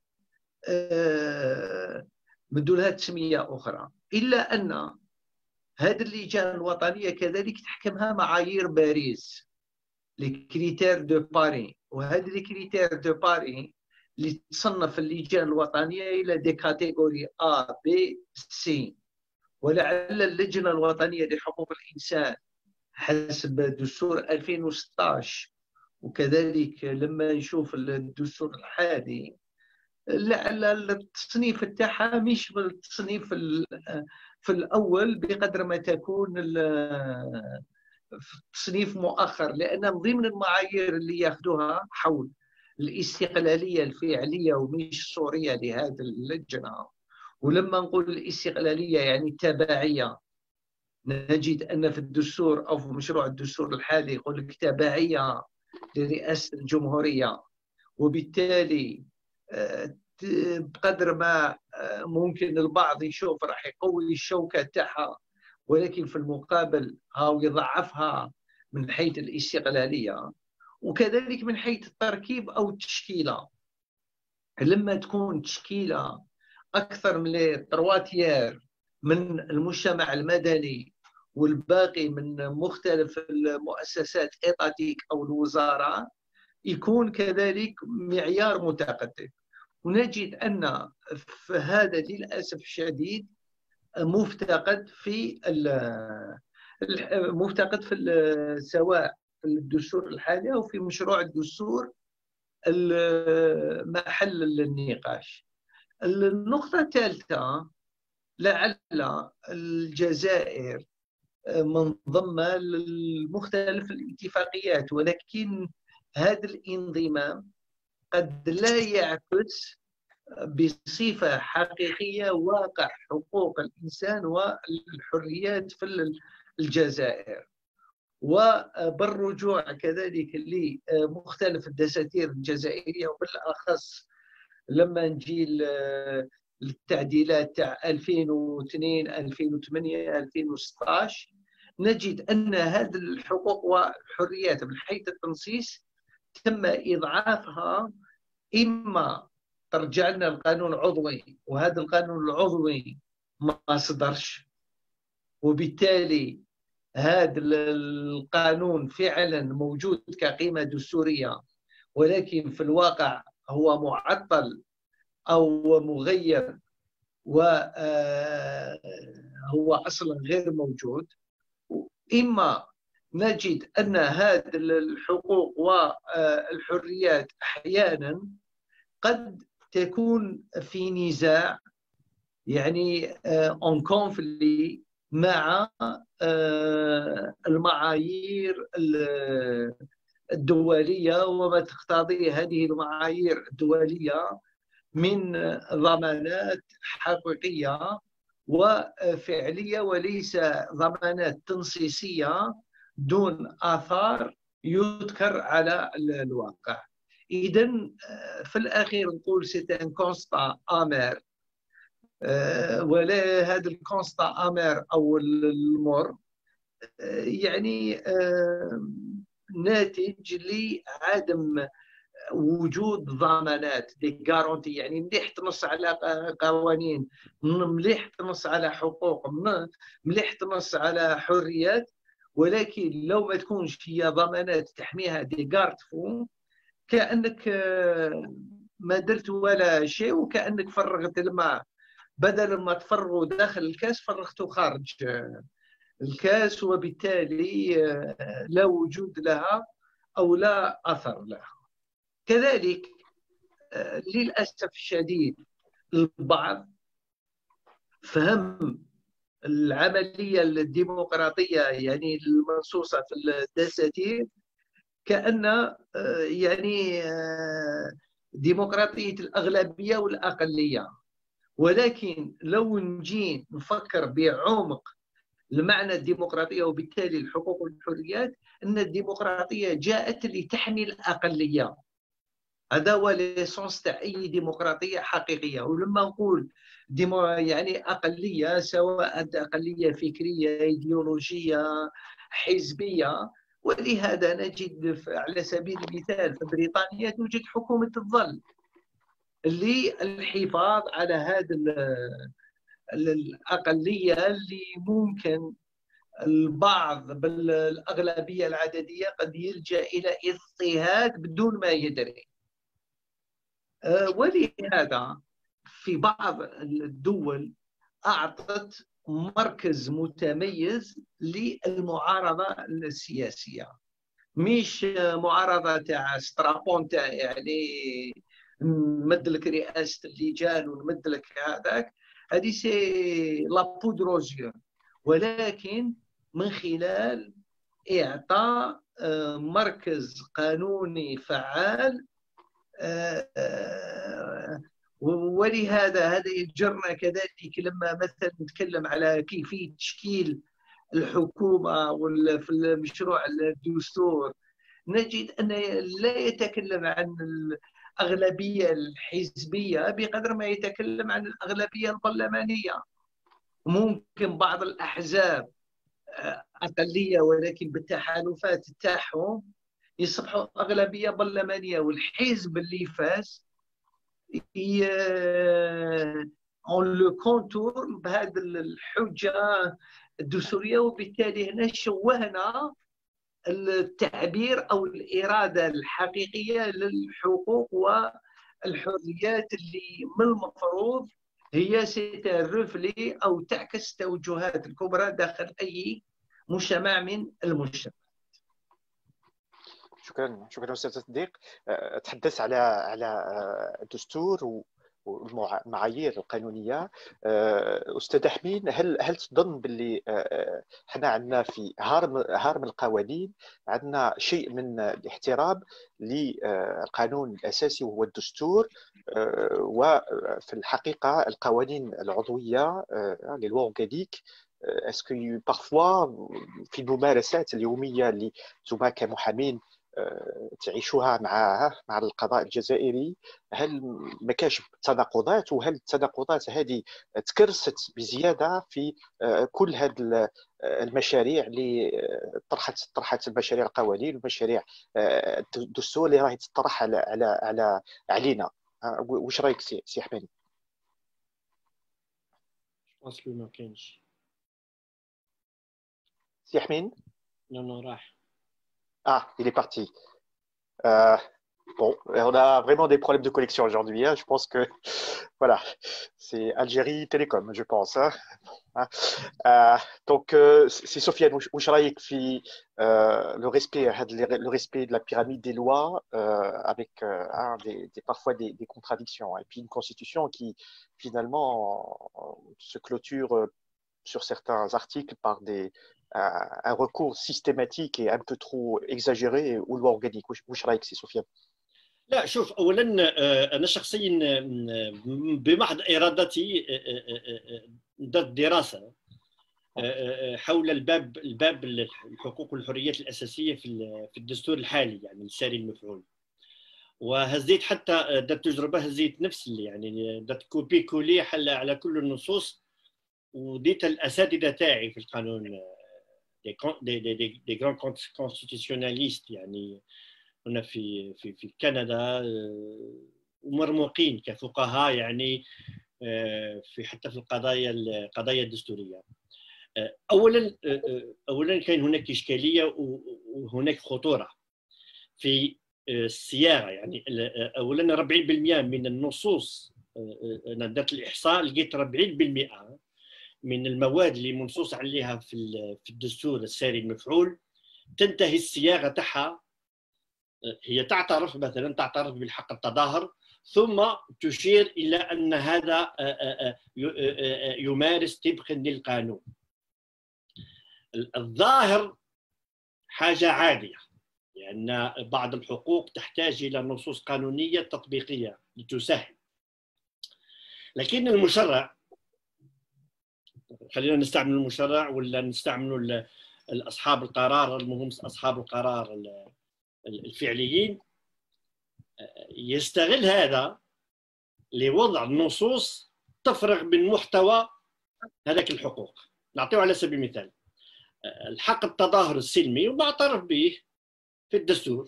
من دونها تسمية أخرى. إلا أن هذه اللجان الوطنية كذلك تحكمها معايير باريس، لكريتير دو باري، وهذه الكريتير دو باري اللي تصنف اللجان الوطنية إلى دي كاتيجوري A B C. ولعل اللجنة الوطنية لحقوق الإنسان حسب دستور 2016 وكذلك لما نشوف الدستور الحالي، لعل التصنيف تاعها مش بالتصنيف في الأول بقدر ما تكون في تصنيف مؤخر، لأن من ضمن المعايير اللي ياخذوها حول الاستقلالية الفعلية ومش الصورية لهذه اللجنة. ولما نقول الاستقلالية يعني التبعية، نجد أن في الدستور أو في مشروع الدستور الحالي يقول لك تبعية لرئاسة الجمهورية، وبالتالي بقدر ما ممكن البعض يشوف راح يقوي الشوكة تاعها، ولكن في المقابل هاو يضعفها من حيث الاستقلالية، وكذلك من حيث التركيب أو التشكيلة. لما تكون تشكيلة أكثر من 3 من المجتمع المدني والباقي من مختلف المؤسسات إيطاتيك أو الوزارة، يكون كذلك معيار متقدم. ونجد أن هذا للأسف الشديد مفتقد في سواء في الدستور الحالي أو في مشروع الدستور محل النقاش. النقطة الثالثة، لعل الجزائر منضمة لمختلف الاتفاقيات، ولكن هذا الانضمام قد لا يعكس بصفة حقيقية واقع حقوق الإنسان والحريات في الجزائر. وبالرجوع كذلك لمختلف الدساتير الجزائرية، وبالأخص لما نجي للتعديلات تاع 2002 2008 2016، نجد أن هذه الحقوق والحريات من حيث التنصيص تم إضعافها. إما ترجع لنا القانون العضوي، وهذا القانون العضوي ما صدرش، وبالتالي هذا القانون فعلا موجود كقيمة دستورية، ولكن في الواقع هو معطل أو مغير، وهو أصلا غير موجود. إما نجد أن هذه الحقوق والحريات أحيانا قد تكون في نزاع، يعني en conflit مع المعايير الدولية وما تقتضيه هذه المعايير الدولية من ضمانات حقيقية وفعلية، وليس ضمانات تنصيصية دون آثار يذكر على الواقع. إذن في الأخير نقول سي ان كونستا امير، ولا هذا الكونستا امير أو المر يعني ناتج لعدم وجود ضمانات دي غارونتي. يعني مليح تنص على قوانين، مليح تنص على حقوق، مليح تنص على حريات، ولكن لو ما تكونش هي ضمانات تحميها دي غارد فو، كأنك ما درت ولا شيء، وكأنك فرغت الماء، بدل ما تفرغه داخل الكاس فرغته خارج الكاس، وبالتالي لا وجود لها أو لا أثر لها. كذلك للأسف الشديد البعض فهم العملية الديمقراطية يعني المنصوصة في الدساتير كأن يعني ديمقراطية الأغلبية والأقلية، ولكن لو نجي نفكر بعمق المعنى الديمقراطية وبالتالي الحقوق والحريات، أن الديمقراطية جاءت لتحمي الأقلية. هذا هو ليسونس تاع أي ديمقراطية حقيقية. ولما نقول يعني أقلية، سواء أقلية فكرية ايديولوجية حزبية، ولهذا نجد على سبيل المثال في بريطانيا توجد حكومة الظل للحفاظ على هذه الأقلية اللي ممكن البعض بالأغلبية العددية قد يلجأ إلى اضطهاد بدون ما يدري. ولهذا في بعض الدول أعطت مركز متميز للمعارضة السياسية، مش معارضة تاع سترابون تاع يعني نمد لك رئاسة اللجان ونمد لك هذاك، هذه سي لا بودروزيون، ولكن من خلال إعطاء مركز قانوني فعال. ولهذا هذا يجرنا كذلك لما مثلا نتكلم على كيفية تشكيل الحكومة في المشروع الدستور، نجد أن لا يتكلم عن الأغلبية الحزبية بقدر ما يتكلم عن الأغلبية البرلمانية. ممكن بعض الأحزاب أقلية ولكن بالتحالفات تاعهم يصبحوا أغلبية برلمانية، والحزب اللي فاز اون لو كونتور بهذه الحجة الدستورية، وبالتالي هنا شوهنا التعبير أو الإرادة الحقيقية للحقوق والحريات اللي من المفروض هي سترفلي أو تعكس التوجهات الكبرى داخل أي مجتمع من المجتمع. شكرا استاذ صديق. تحدث على الدستور والمعايير القانونيه. استاذ حمين، هل تظن باللي احنا عندنا في هرم القوانين عندنا شيء من الاحترام للقانون الاساسي وهو الدستور، وفي الحقيقه القوانين العضويه للوا اورغانيك اسكو بارفوا في الممارسات اليوميه اللي انتم كمحامين تعيشوها مع القضاء الجزائري، هل ما كاش تناقضات، وهل التناقضات هذه تكرست بزياده في كل هذه المشاريع اللي طرحت المشاريع القوانين والمشاريع الدستور اللي راهي تطرح علينا؟ واش رايك سي حماني؟ ما كاينش سي حمين. لا راح. Il est parti. Bon, on a vraiment des problèmes de connexion aujourd'hui. Hein. Je pense que, voilà, c'est Algérie Télécom, je pense. Hein. Donc, c'est Sofiane Ouchraïk qui le respect de la pyramide des lois avec parfois des contradictions. Et puis une constitution qui, finalement, se clôture sur certains articles par un recours systématique et un peu trop exagéré aux lois organiques. واش رايك سي سفيان؟ لا شوف، اولا انا شخصيا بمحض ارادتي درت دراسه حول الباب الحقوق والحريات الاساسيه في الدستور الحالي، يعني الساري المفعول. وهزيت حتى درت تجربه، هزيت نفس يعني درت كوبي كولي على كل النصوص، وديت الاساتذه تاعي في القانون دي جران كونستيتيوناليست، يعني هنا في كندا، ومرموقين كفقهاء يعني في حتى في القضايا الدستوريه. اولا كاين هناك اشكاليه وهناك خطوره في الصياغه. يعني اولا 40% من النصوص، انا درت الاحصاء لقيت 40% من المواد اللي منصوص عليها في الدستور الساري المفعول تنتهي الصياغه تاعها، هي تعترف بالحق التظاهر، ثم تشير الى ان هذا يمارس طبقا للقانون. الظاهر حاجه عاديه، لان بعض الحقوق تحتاج الى نصوص قانونيه تطبيقيه لتسهل. لكن المشرع، خلينا نستعمل المشرع ولا نستعمل اصحاب القرار، المهم اصحاب القرار الفعليين، يستغل هذا لوضع نصوص تفرغ من محتوى هذاك الحقوق. نعطيه على سبيل المثال الحق التظاهر السلمي ومعترف به في الدستور،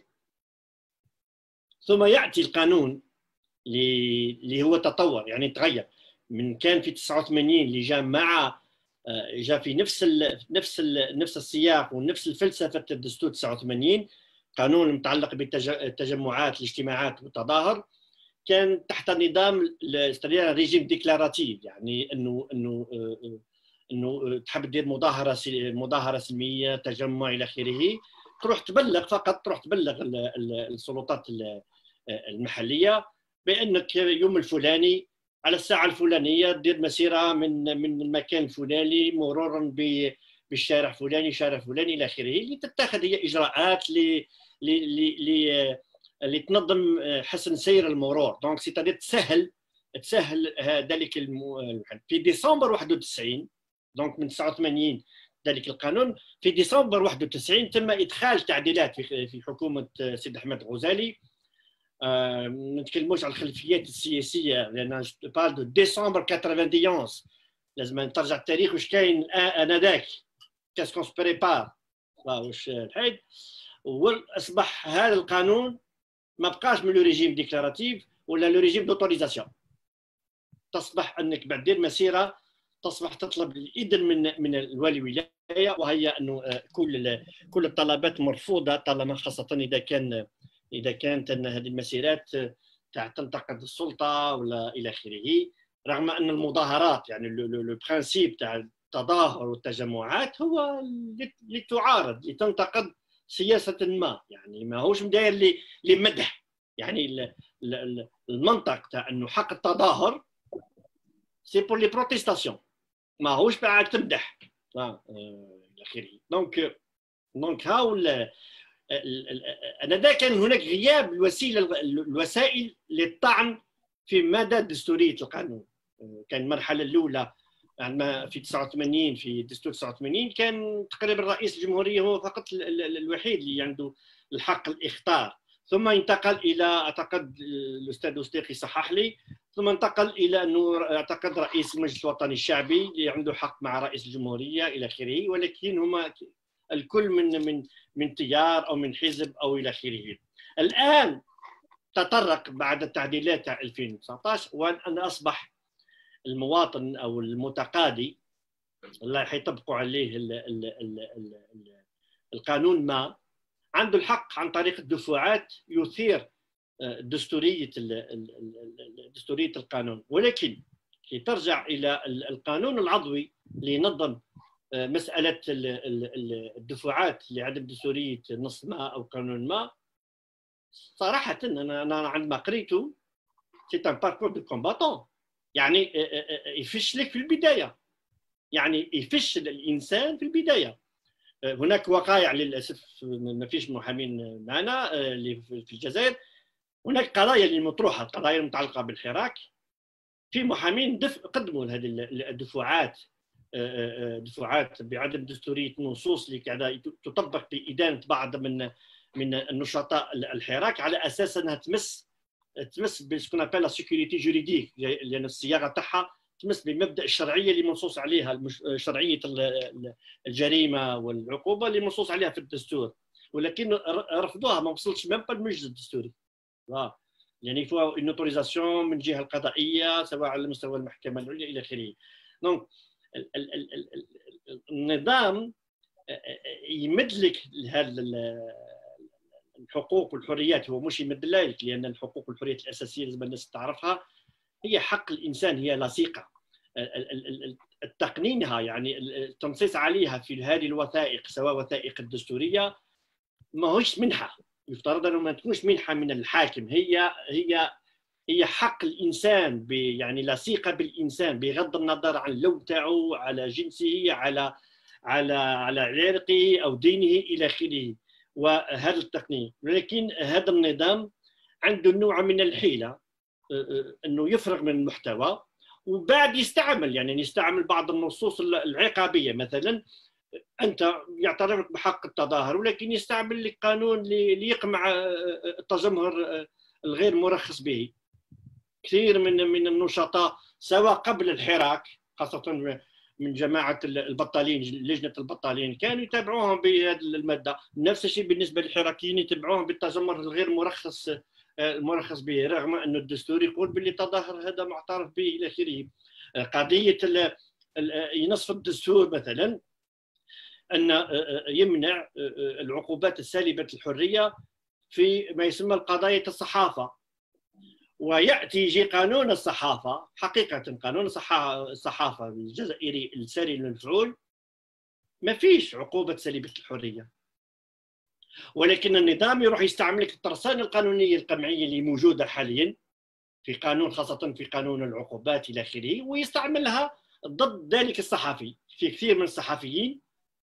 ثم ياتي القانون اللي هو تطور، يعني تغير من كان في 89 اللي جاء في نفس السياق ونفس الفلسفه الدستور 89، قانون متعلق بالتجمعات الاجتماعات والتظاهر، كان تحت نظام ريجيم ديكلاراتيف، يعني انه تحب دير مظاهره سلميه، تجمع الى اخره، تروح تبلغ السلطات المحليه بانك يوم الفلاني على الساعه الفلانيه دير مسيره من المكان الفلاني مرورا بالشارع فلاني شارع فلاني الى اخره، اللي تتخذ هي اجراءات اللي تنظم حسن سير المرور. دونك سيتادير تسهل ذلك في ديسمبر 91، دونك من 89 ذلك القانون، في ديسمبر 91 تم ادخال تعديلات في حكومه سيد احمد الغزالي. ما نتكلموش على الخلفيات السياسيه، لان بال دو ديسمبر 91 لازم ترجع التاريخ واش كاين انذاك، كاسكون سو بريبار واش الحيد. واصبح هذا القانون ما بقاش من لو ريجيم ديكلاراتيف ولا لو ريجيم دوتوريزاسيون، تصبح انك بعد دير مسيره تصبح تطلب الاذن من الوالي ولايه، وهي انه كل الطلبات مرفوضه طالما خاصه اذا كانت ان هذه المسيرات تنتقد السلطه ولا الى اخره، رغم ان المظاهرات يعني لو برانسيب تاع التظاهر والتجمعات هو اللي تعارض، لتنتقد سياسه ما، يعني ما هوش داير لمدح يعني المنطق تاع انه حق التظاهر سي بور لي بروتيستاسيون، ماهوش بعد تمدح الى اخره. دونك هاو انا كان هناك غياب الوسائل للطعن في مدى دستوريه القانون. كان المرحله الاولى عندما في 89 في دستور 89 كان تقريبا رئيس الجمهوريه هو فقط الوحيد اللي عنده الحق الاخطار، ثم انتقل الى اعتقد الاستاذ وستيقي صحح لي، ثم انتقل الى انه اعتقد رئيس المجلس الوطني الشعبي اللي عنده حق مع رئيس الجمهوريه الى اخره، ولكن هما الكل من تيار او من حزب او الى اخره. الان تطرق بعد التعديلات تاع 2019 وان اصبح المواطن او المتقاضي اللي حيطبقوا عليه القانون ما عنده الحق عن طريق الدفعات يثير دستوريه القانون. ولكن كي ترجع الى القانون العضوي اللي ينظم مساله الدفعات لعدم دستوريه نص ما او قانون ما، صراحه انا عندما قريته سي ان باركور دو كومباتون، يعني يفشلك في البدايه، يعني يفشل الانسان في البدايه. هناك وقائع للاسف ما فيش محامين معنا اللي في الجزائر، هناك قضايا اللي مطروحه، القضايا المتعلقه بالحراك، في محامين قدموا هذه الدفعات دفعات بعدم دستوريه النصوص اللي قاعده تطبق بادانه بعض من النشطاء الحراك على اساس انها تمس بسكون ابل لا سيكوريتي جوريديك، لان الصياغه تاعها تمس بمبدا الشرعيه اللي منصوص عليها، شرعيه الجريمه والعقوبه اللي منصوص عليها في الدستور، ولكن رفضوها، ما وصلتش ميم با المجلس الدستوري. يعني فيها اون اوتوريزاسيون من الجهه القضائيه سواء على مستوى المحكمه العليا الى اخره. دونك النظام يمد لك هذا الحقوق والحريات، هو مش يمد لك، لان الحقوق والحريات الاساسيه لازم الناس تعرفها، هي حق الانسان، هي لصيقه تقنينها، يعني التنصيص عليها في هذه الوثائق سواء وثائق الدستوريه ماهوش منحه، يفترض انه ما تكونش منحه من الحاكم، هي حق الانسان، يعني لصيقه بالانسان بغض النظر عن اللون تاعو، على جنسه، على عرقه او دينه الى اخره. وهذا التقنين، ولكن هذا النظام عنده نوع من الحيله انه يفرغ من المحتوى وبعد يستعمل، يعني يستعمل بعض النصوص العقابيه. مثلا انت يعترف بحق التظاهر، ولكن يستعمل لك قانون ليقمع التجمهر الغير مرخص به. كثير من النشطاء سواء قبل الحراك، خاصه من جماعه البطالين، لجنه البطالين، كانوا يتابعوهم بهذه الماده. نفس الشيء بالنسبه للحراكيين، يتبعوهم بالتجمهر الغير مرخص به، رغم أن الدستور يقول باللي التظاهر هذا معترف به الى اخره. قضيه ينص الدستور مثلا ان يمنع العقوبات السالبه الحريه في ما يسمى القضايا الصحافه، وياتي يجي قانون الصحافه، حقيقه قانون الصحافه الجزائري الساري للمفعول ما فيش عقوبه سالبه الحريه، ولكن النظام يروح يستعمل لك الترسانه القانونيه القمعيه اللي موجوده حاليا في قانون، خاصه في قانون العقوبات الى اخره، ويستعملها ضد ذلك الصحفي. في كثير من الصحفيين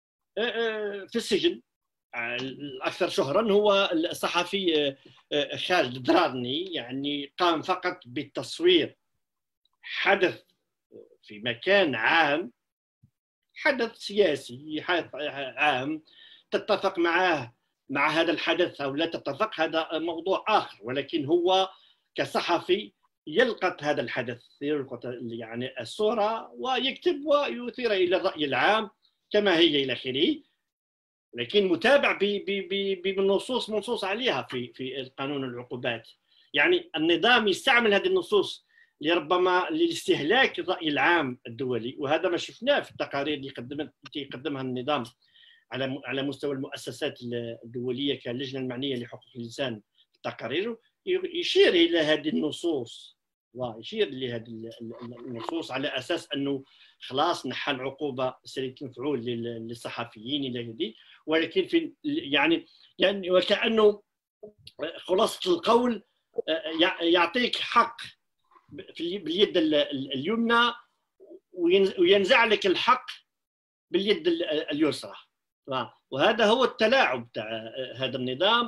في السجن. الأكثر شهرا هو الصحفي خالد درارني، يعني قام فقط بالتصوير حدث في مكان عام، حدث سياسي عام، تتفق مع هذا الحدث أو لا تتفق، هذا موضوع آخر، ولكن هو كصحفي يلقط هذا الحدث، يلقط يعني الصورة ويكتب ويثير إلى الرأي العام كما هي إلى آخره، لكن متابع بالنصوص منصوص عليها في القانون العقوبات. يعني النظام يستعمل هذه النصوص لربما لاستهلاك الرأي العام الدولي، وهذا ما شفناه في التقارير اللي يقدمها النظام على مستوى المؤسسات الدولية كاللجنة المعنية لحقوق الإنسان. في التقارير يشير إلى هذه النصوص، ويشير لهذه النصوص على أساس أنه خلاص نحى العقوبة سالبة المفعول للصحفيين إلى هذه، ولكن في يعني وكأنه خلاصة القول يعطيك حق باليد اليمنى وينزع لك الحق باليد اليسرى. وهذا هو التلاعب تاع هذا النظام.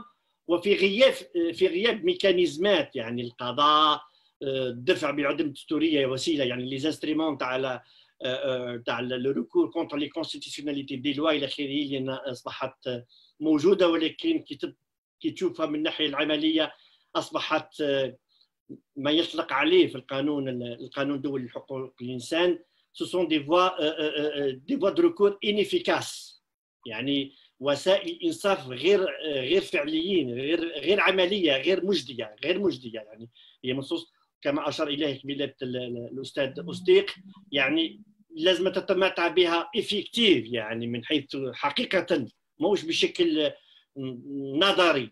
وفي غياب ميكانيزمات، يعني القضاء، الدفع بالعدم الدستوريه وسيله، يعني لي زانسترومون تاع لو ريكور كونتر لي كونستيتيسيوناليتي دي لوا الى اخره، لان اصبحت موجوده، ولكن كي تشوفها من الناحيه العمليه اصبحت ما يطلق عليه في القانون الدولي لحقوق الانسان ce sont des voies de recours inefficaces، يعني وسائل انصاف غير فعليين، غير عمليه، غير مجديه. يعني هي نصوص كما اشار اليه كبيرة الاستاذ أصديق، يعني لازم تتمتع بها افكتيف، يعني من حيث حقيقه، موش بشكل نظري،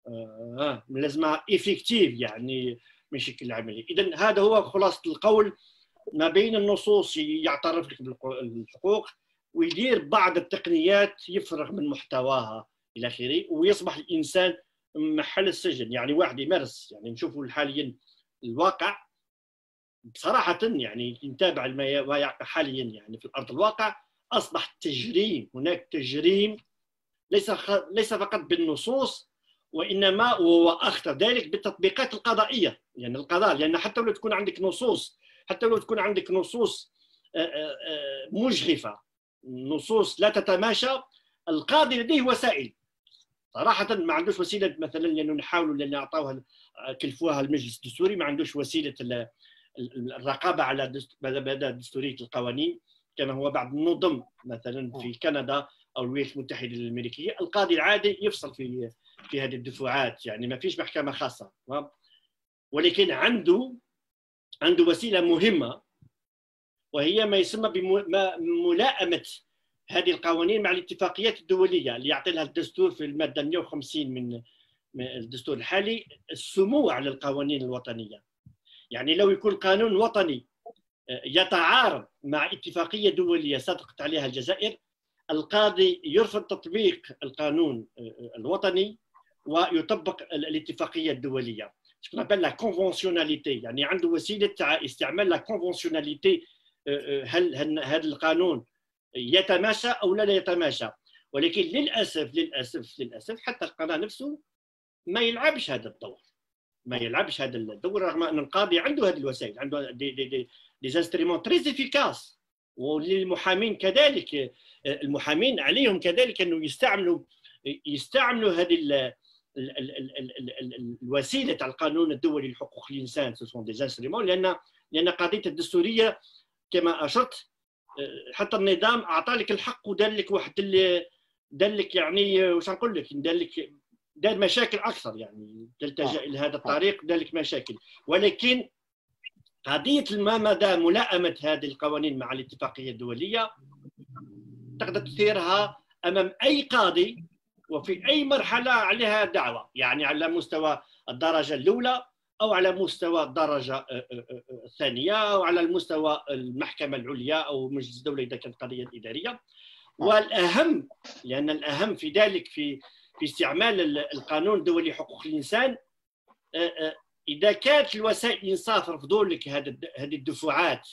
لازمها افكتيف يعني بشكل عملي. اذا هذا هو خلاصه القول. ما بين النصوص يعترف لك بالحقوق، ويدير بعض التقنيات يفرغ من محتواها الى اخره، ويصبح الانسان محل السجن. يعني واحد يمارس، يعني نشوفوا حاليا الواقع بصراحه، يعني نتابع ما يقع حاليا يعني في الارض الواقع، اصبح تجريم. هناك تجريم ليس فقط بالنصوص، وانما واخطر ذلك بالتطبيقات القضائيه. يعني القضاء، لان حتى لو تكون عندك نصوص مجحفه، نصوص لا تتماشى، القاضي لديه وسائل. صراحه ما عندوش وسيله، مثلا لانه نحاولوا، لان اعطوها كلفوها المجلس الدستوري، ما عندوش وسيله الرقابه على مدى دستوريه القوانين كما هو بعض النظم مثلا في كندا او الولايات المتحده الامريكيه. القاضي العادي يفصل في هذه الدفعات، يعني ما فيش محكمه خاصه، ولكن عنده وسيله مهمه، وهي ما يسمى بملائمه هذه القوانين مع الاتفاقيات الدوليه اللي يعطي لها الدستور في الماده 150 من الدستور الحالي السمو على القوانين الوطنيه. يعني لو يكون قانون وطني يتعارض مع اتفاقيه دوليه صادقت عليها الجزائر، القاضي يرفض تطبيق القانون الوطني ويطبق الاتفاقيه الدوليه. شكون نقول لا كونفونسيوناليتي، يعني عنده وسيله استعمال لا كونفونسيوناليتي. هل هذا القانون يتماشى او لا يتماشى؟ ولكن للاسف حتى القانون نفسه ما يلعبش هذا الدور، رغم ان القاضي عنده هذه الوسائل، عنده دي انسترومون تري افيكاس. وللمحامين كذلك، المحامين عليهم كذلك انه يستعملوا هذه الوسيله تاع القانون الدولي لحقوق الانسان، سون دي انسترومون، لان قضيه الدستوريه كما اشرت، حتى النظام اعطى لك الحق ودار لك واحد دار لك، يعني واش نقول لك، دار مشاكل اكثر، يعني تلتجا الى هذا الطريق دار لك مشاكل. ولكن قضيه ما مدى ملائمه هذه القوانين مع الاتفاقيه الدوليه تقدر تثيرها امام اي قاضي وفي اي مرحله عليها دعوه، يعني على مستوى الدرجه الاولى او على مستوى الدرجه الثانيه او على المستوى المحكمه العليا او مجلس الدوله اذا كانت قضيه اداريه. والاهم، لان الاهم في ذلك في استعمال القانون الدولي لحقوق الانسان، اذا كانت الوسائل الانصاف رفضوا لك هذه الدفعات،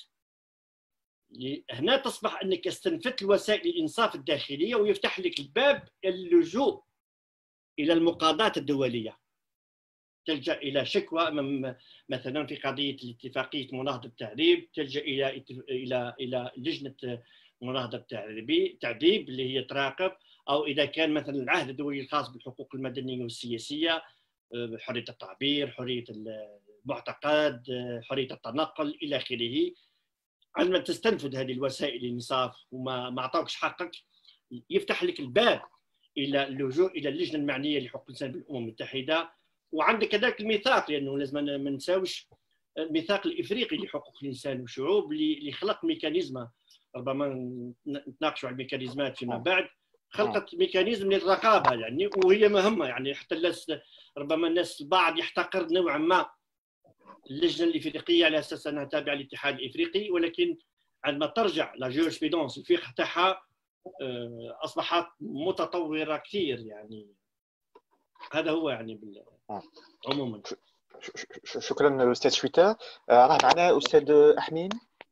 هنا تصبح انك استنفدت وسائل الانصاف الداخليه ويفتح لك الباب اللجوء الى المقاضاه الدوليه. تلجا الى شكوى مثلا في قضيه اتفاقيه مناهضه التعذيب، تلجا الى لجنه مناهضه التعذيب اللي هي تراقب، او اذا كان مثلا العهد الدولي الخاص بالحقوق المدنيه والسياسيه، حريه التعبير، حريه المعتقد، حريه التنقل الى اخره. عندما تستنفذ هذه الوسائل الانصاف وما اعطوكش حقك، يفتح لك الباب الى اللجوء الى اللجنه المعنيه لحقوق الانسان بالامم المتحده. وعندك كذلك الميثاق، لانه لازم ما نساوش الميثاق الافريقي لحقوق الانسان والشعوب اللي خلق ميكانيزم، ربما نتناقشوا على الميكانيزمات فيما بعد، خلقت ميكانيزم للرقابه، يعني وهي مهمه. يعني حتى ربما الناس البعض يحتقر نوعا ما اللجنه الافريقيه على اساس انها تابعه للاتحاد الافريقي، ولكن عندما ترجع لا جورسبيدونس الفقه تاعها اصبحت متطوره كثير. يعني هذا هو يعني عموما. شكرا الاستاذ شويتر. راه معنا استاذ احمين.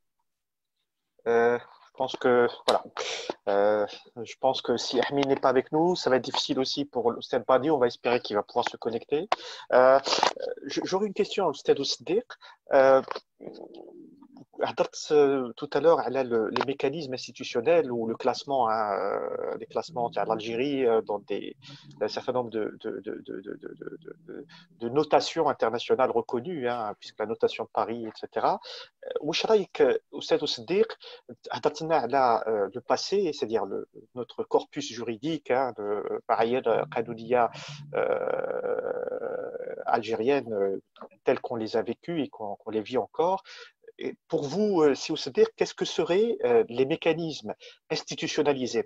Je pense que voilà. Je pense que si Ahmin n'est pas avec nous, ça va être difficile aussi pour l'Oustad Badi. On va espérer qu'il va pouvoir se connecter. J'aurais une question à l'Oustad Ousdiq. هضرت tout à l'heure على les mécanismes institutionnels ou le classement, les classements de l'Algérie dans un certain nombre de notations internationales reconnues, puisque la notation de Paris, etc. واش رايك استاذ صديق؟ هضرت لنا على le passé, c'est-à-dire notre corpus juridique, pareil قانونية algérienne telles qu'on les a vécues et qu'on les vit encore. Et pour vous, si vous savez, qu'est-ce que seraient les mécanismes institutionnalisés,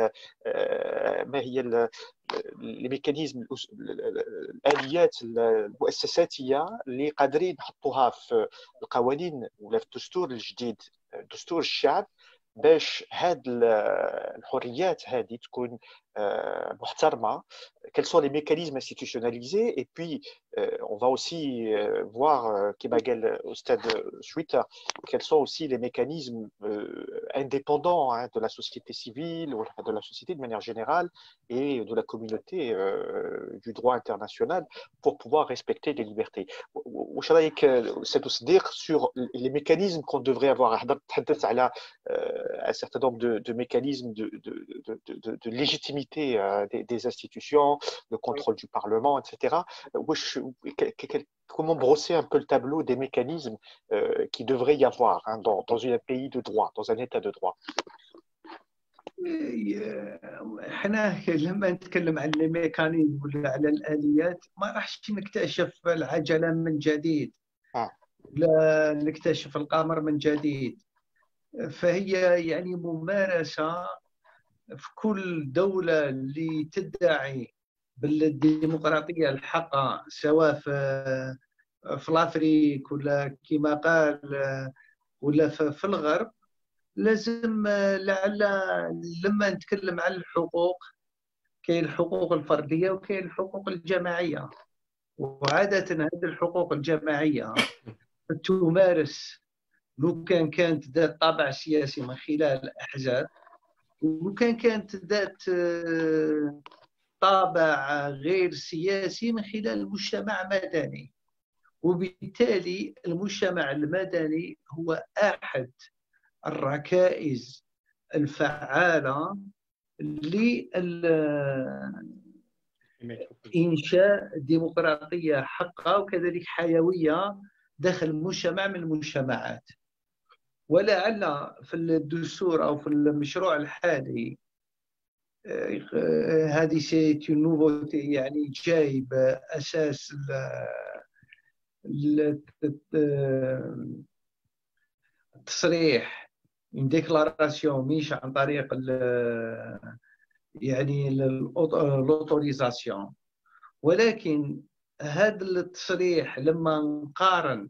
les mécanismes الآليات المؤسساتية اللي قادرين نحطوها في القوانين ولا في الدستور الجديد، دستور الشعب، باش هاد الحريات هذه تكون محترمة. Quels sont les mécanismes institutionnalisés? Et puis, on va aussi voir, كما قال أستاذ شويتر, quels sont aussi les mécanismes indépendants de la société civile ou de la société de manière générale et de la communauté du droit international pour pouvoir respecter les libertés. واش رايك أستاذ صديق sur les mécanismes qu'on devrait avoir؟ تحدثت على un certain nombre de mécanismes de légitimité des institutions, le contrôle du Parlement, etc. Comment brosser un peu le tableau des mécanismes qui devrait y avoir dans un pays de droit, dans un état de droit? احنا لما نتكلم عن الميكانيزم ولا على الآليات ما راحش نكتشف العجلة من جديد، لا نكتشف القمر من جديد. فهي يعني ممارسة في كل دولة اللي تدعي بالديمقراطية الحقة، سواء في الأفريق ولا كما قال ولا في الغرب. لازم لما نتكلم عن الحقوق، كاين الحقوق الفردية وكاين الحقوق الجماعية، وعادة هذه الحقوق الجماعية تمارس لو كانت ذات طابع سياسي من خلال الأحزاب، وكان كانت ذات طابع غير سياسي من خلال المجتمع المدني. وبالتالي المجتمع المدني هو أحد الركائز الفعالة لإنشاء ديمقراطية حقة وكذلك حيوية داخل مجتمع من المجتمعات. ولعل في الدستور أو في المشروع الحالي هذه سيتي نوفوتي، يعني جايب أساس التصريح من ديكلاراسيون، مش عن طريق يعني الاوتوريزاسيون، ولكن هذا التصريح لما نقارن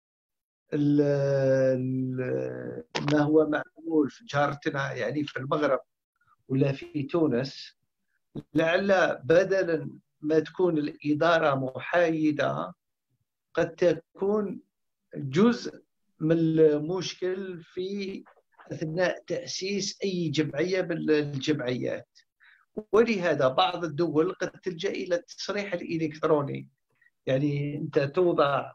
ما هو معمول في جارتنا يعني في المغرب ولا في تونس، لعل بدلا ما تكون الإدارة محايدة قد تكون جزء من المشكل في أثناء تأسيس أي جمعية بالجمعيات. ولهذا بعض الدول قد تلجأ إلى التصريح الإلكتروني، يعني أنت توضع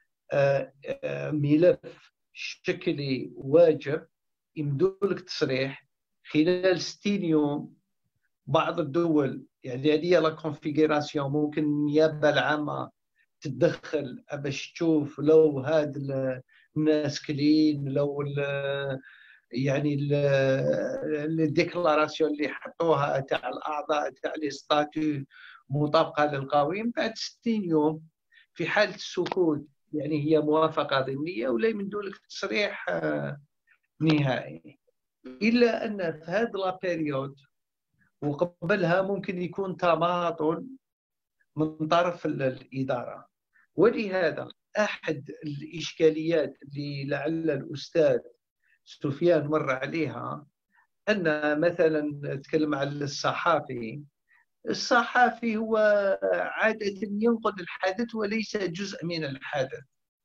ملف شكلي واجب يمدوا لك تصريح خلال 60 يوم. بعض الدول يعني هذه لا كونفيغوراسيون ممكن النيابة العامة تتدخل باش تشوف لو هاد الناس كلين، لو يعني الديكلاراسيون اللي حطوها تاع الاعضاء تاع لي ستاتيو مطابقه للقوانين. بعد 60 يوم في حاله السكوت يعني هي موافقه ضمنيه ولا يمدوا لك تصريح نهائي. الا ان في هذه لا بيريود وقبلها ممكن يكون تماطل من طرف الاداره. ولهذا احد الاشكاليات اللي لعل الاستاذ سفيان مر عليها، أن مثلا نتكلم عن الصحافي الصحافي هو عادة ينقل الحدث وليس جزء من الحدث،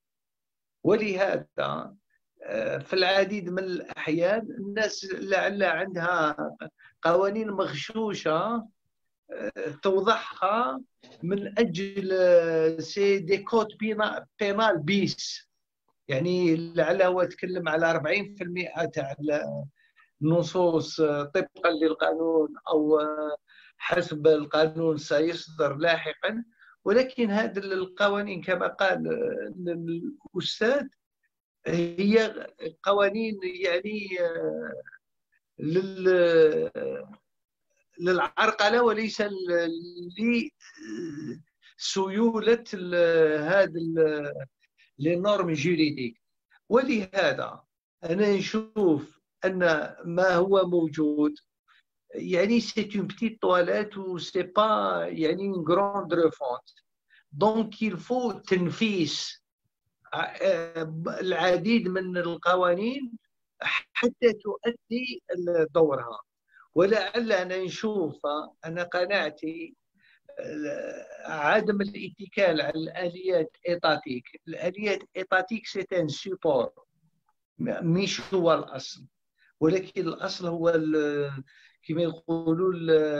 ولهذا في العديد من الأحيان الناس لعل عندها قوانين مغشوشة توضحها من أجل سي دي كود بينال بيس، يعني لعل هو يتكلم على 40% تاع النصوص طبقا للقانون أو حسب القانون سيصدر لاحقا، ولكن هذه القوانين كما قال الأستاذ هي قوانين يعني للعرقلة وليس لسيولة هذا للنورم جوريديك. ولهذا أنا نشوف أن ما هو موجود يعني c'est une petite toilette ou c'est pas يعني une grande refonte. donc il faut تنفيس العديد من القوانين حتى تؤدي دورها. ولعل أنا نشوف، أنا قناعتي عدم الاتكال على الآليات إيطاتيك. الآليات إيطاتيك c'est un support مش هو الأصل، ولكن الأصل هو كما يقولوا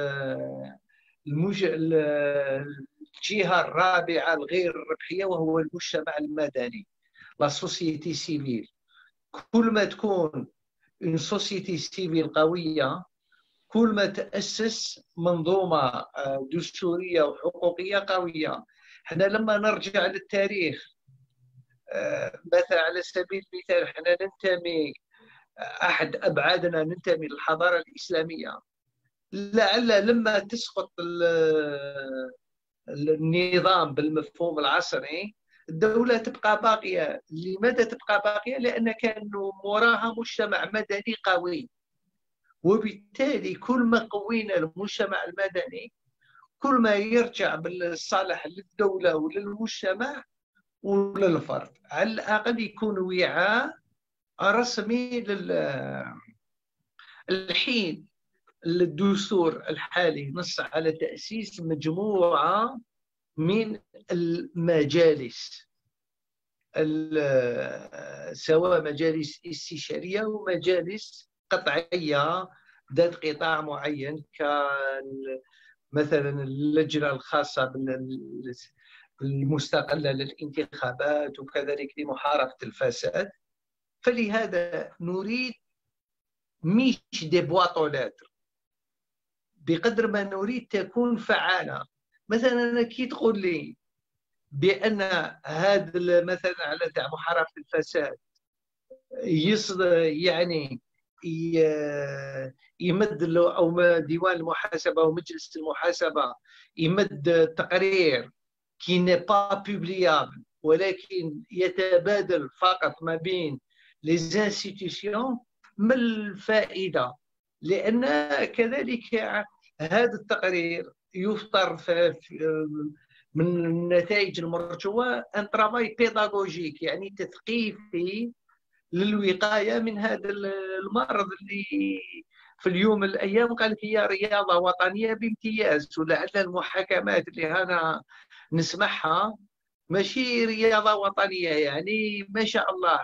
الجهة الرابعة الغير ربحية وهو المجتمع المدني، لا سوسيتي سيفيل. كل ما تكون une société civile قوية كل ما تأسس منظومة دستورية وحقوقية قوية. احنا لما نرجع للتاريخ مثلا على سبيل المثال احنا ننتمي، أحد أبعادنا ننتمي للحضارة الإسلامية، لعل لما تسقط النظام بالمفهوم العصري الدولة تبقى باقية. لماذا تبقى باقية؟ لأن كان وراها مجتمع مدني قوي، وبالتالي كل ما قوينا المجتمع المدني كل ما يرجع بالصالح للدولة وللمجتمع وللفرد، على الأقل يكون وعاء رسمي الحين الدستور الحالي نص على تأسيس مجموعة من المجالس، سواء مجالس استشارية ومجالس قطعية ذات قطاع معين، مثلا اللجنة الخاصة المستقلة للانتخابات وكذلك لمحاربة الفساد. فلهذا نريد مش دي بواطولات بقدر ما نريد تكون فعالة. مثلا أنا كي تقول لي بأن هذا مثلا على تاع محاربة الفساد يعني يمد له أو ديوان المحاسبة أو مجلس المحاسبة يمد تقرير كي ني با بوبليابل ولكن يتبادل فقط ما بين لي انستيتيسيون، ما الفائدة؟ لأن كذلك هذا التقرير يفطر من النتائج المرجوة ان ترافاي بيداغوجيك، يعني تثقيفي للوقاية من هذا المرض اللي في اليوم من الأيام قال لك هي رياضة وطنية بامتياز. ولعل المحاكمات اللي أنا نسمعها ماشي رياضة وطنية، يعني ما شاء الله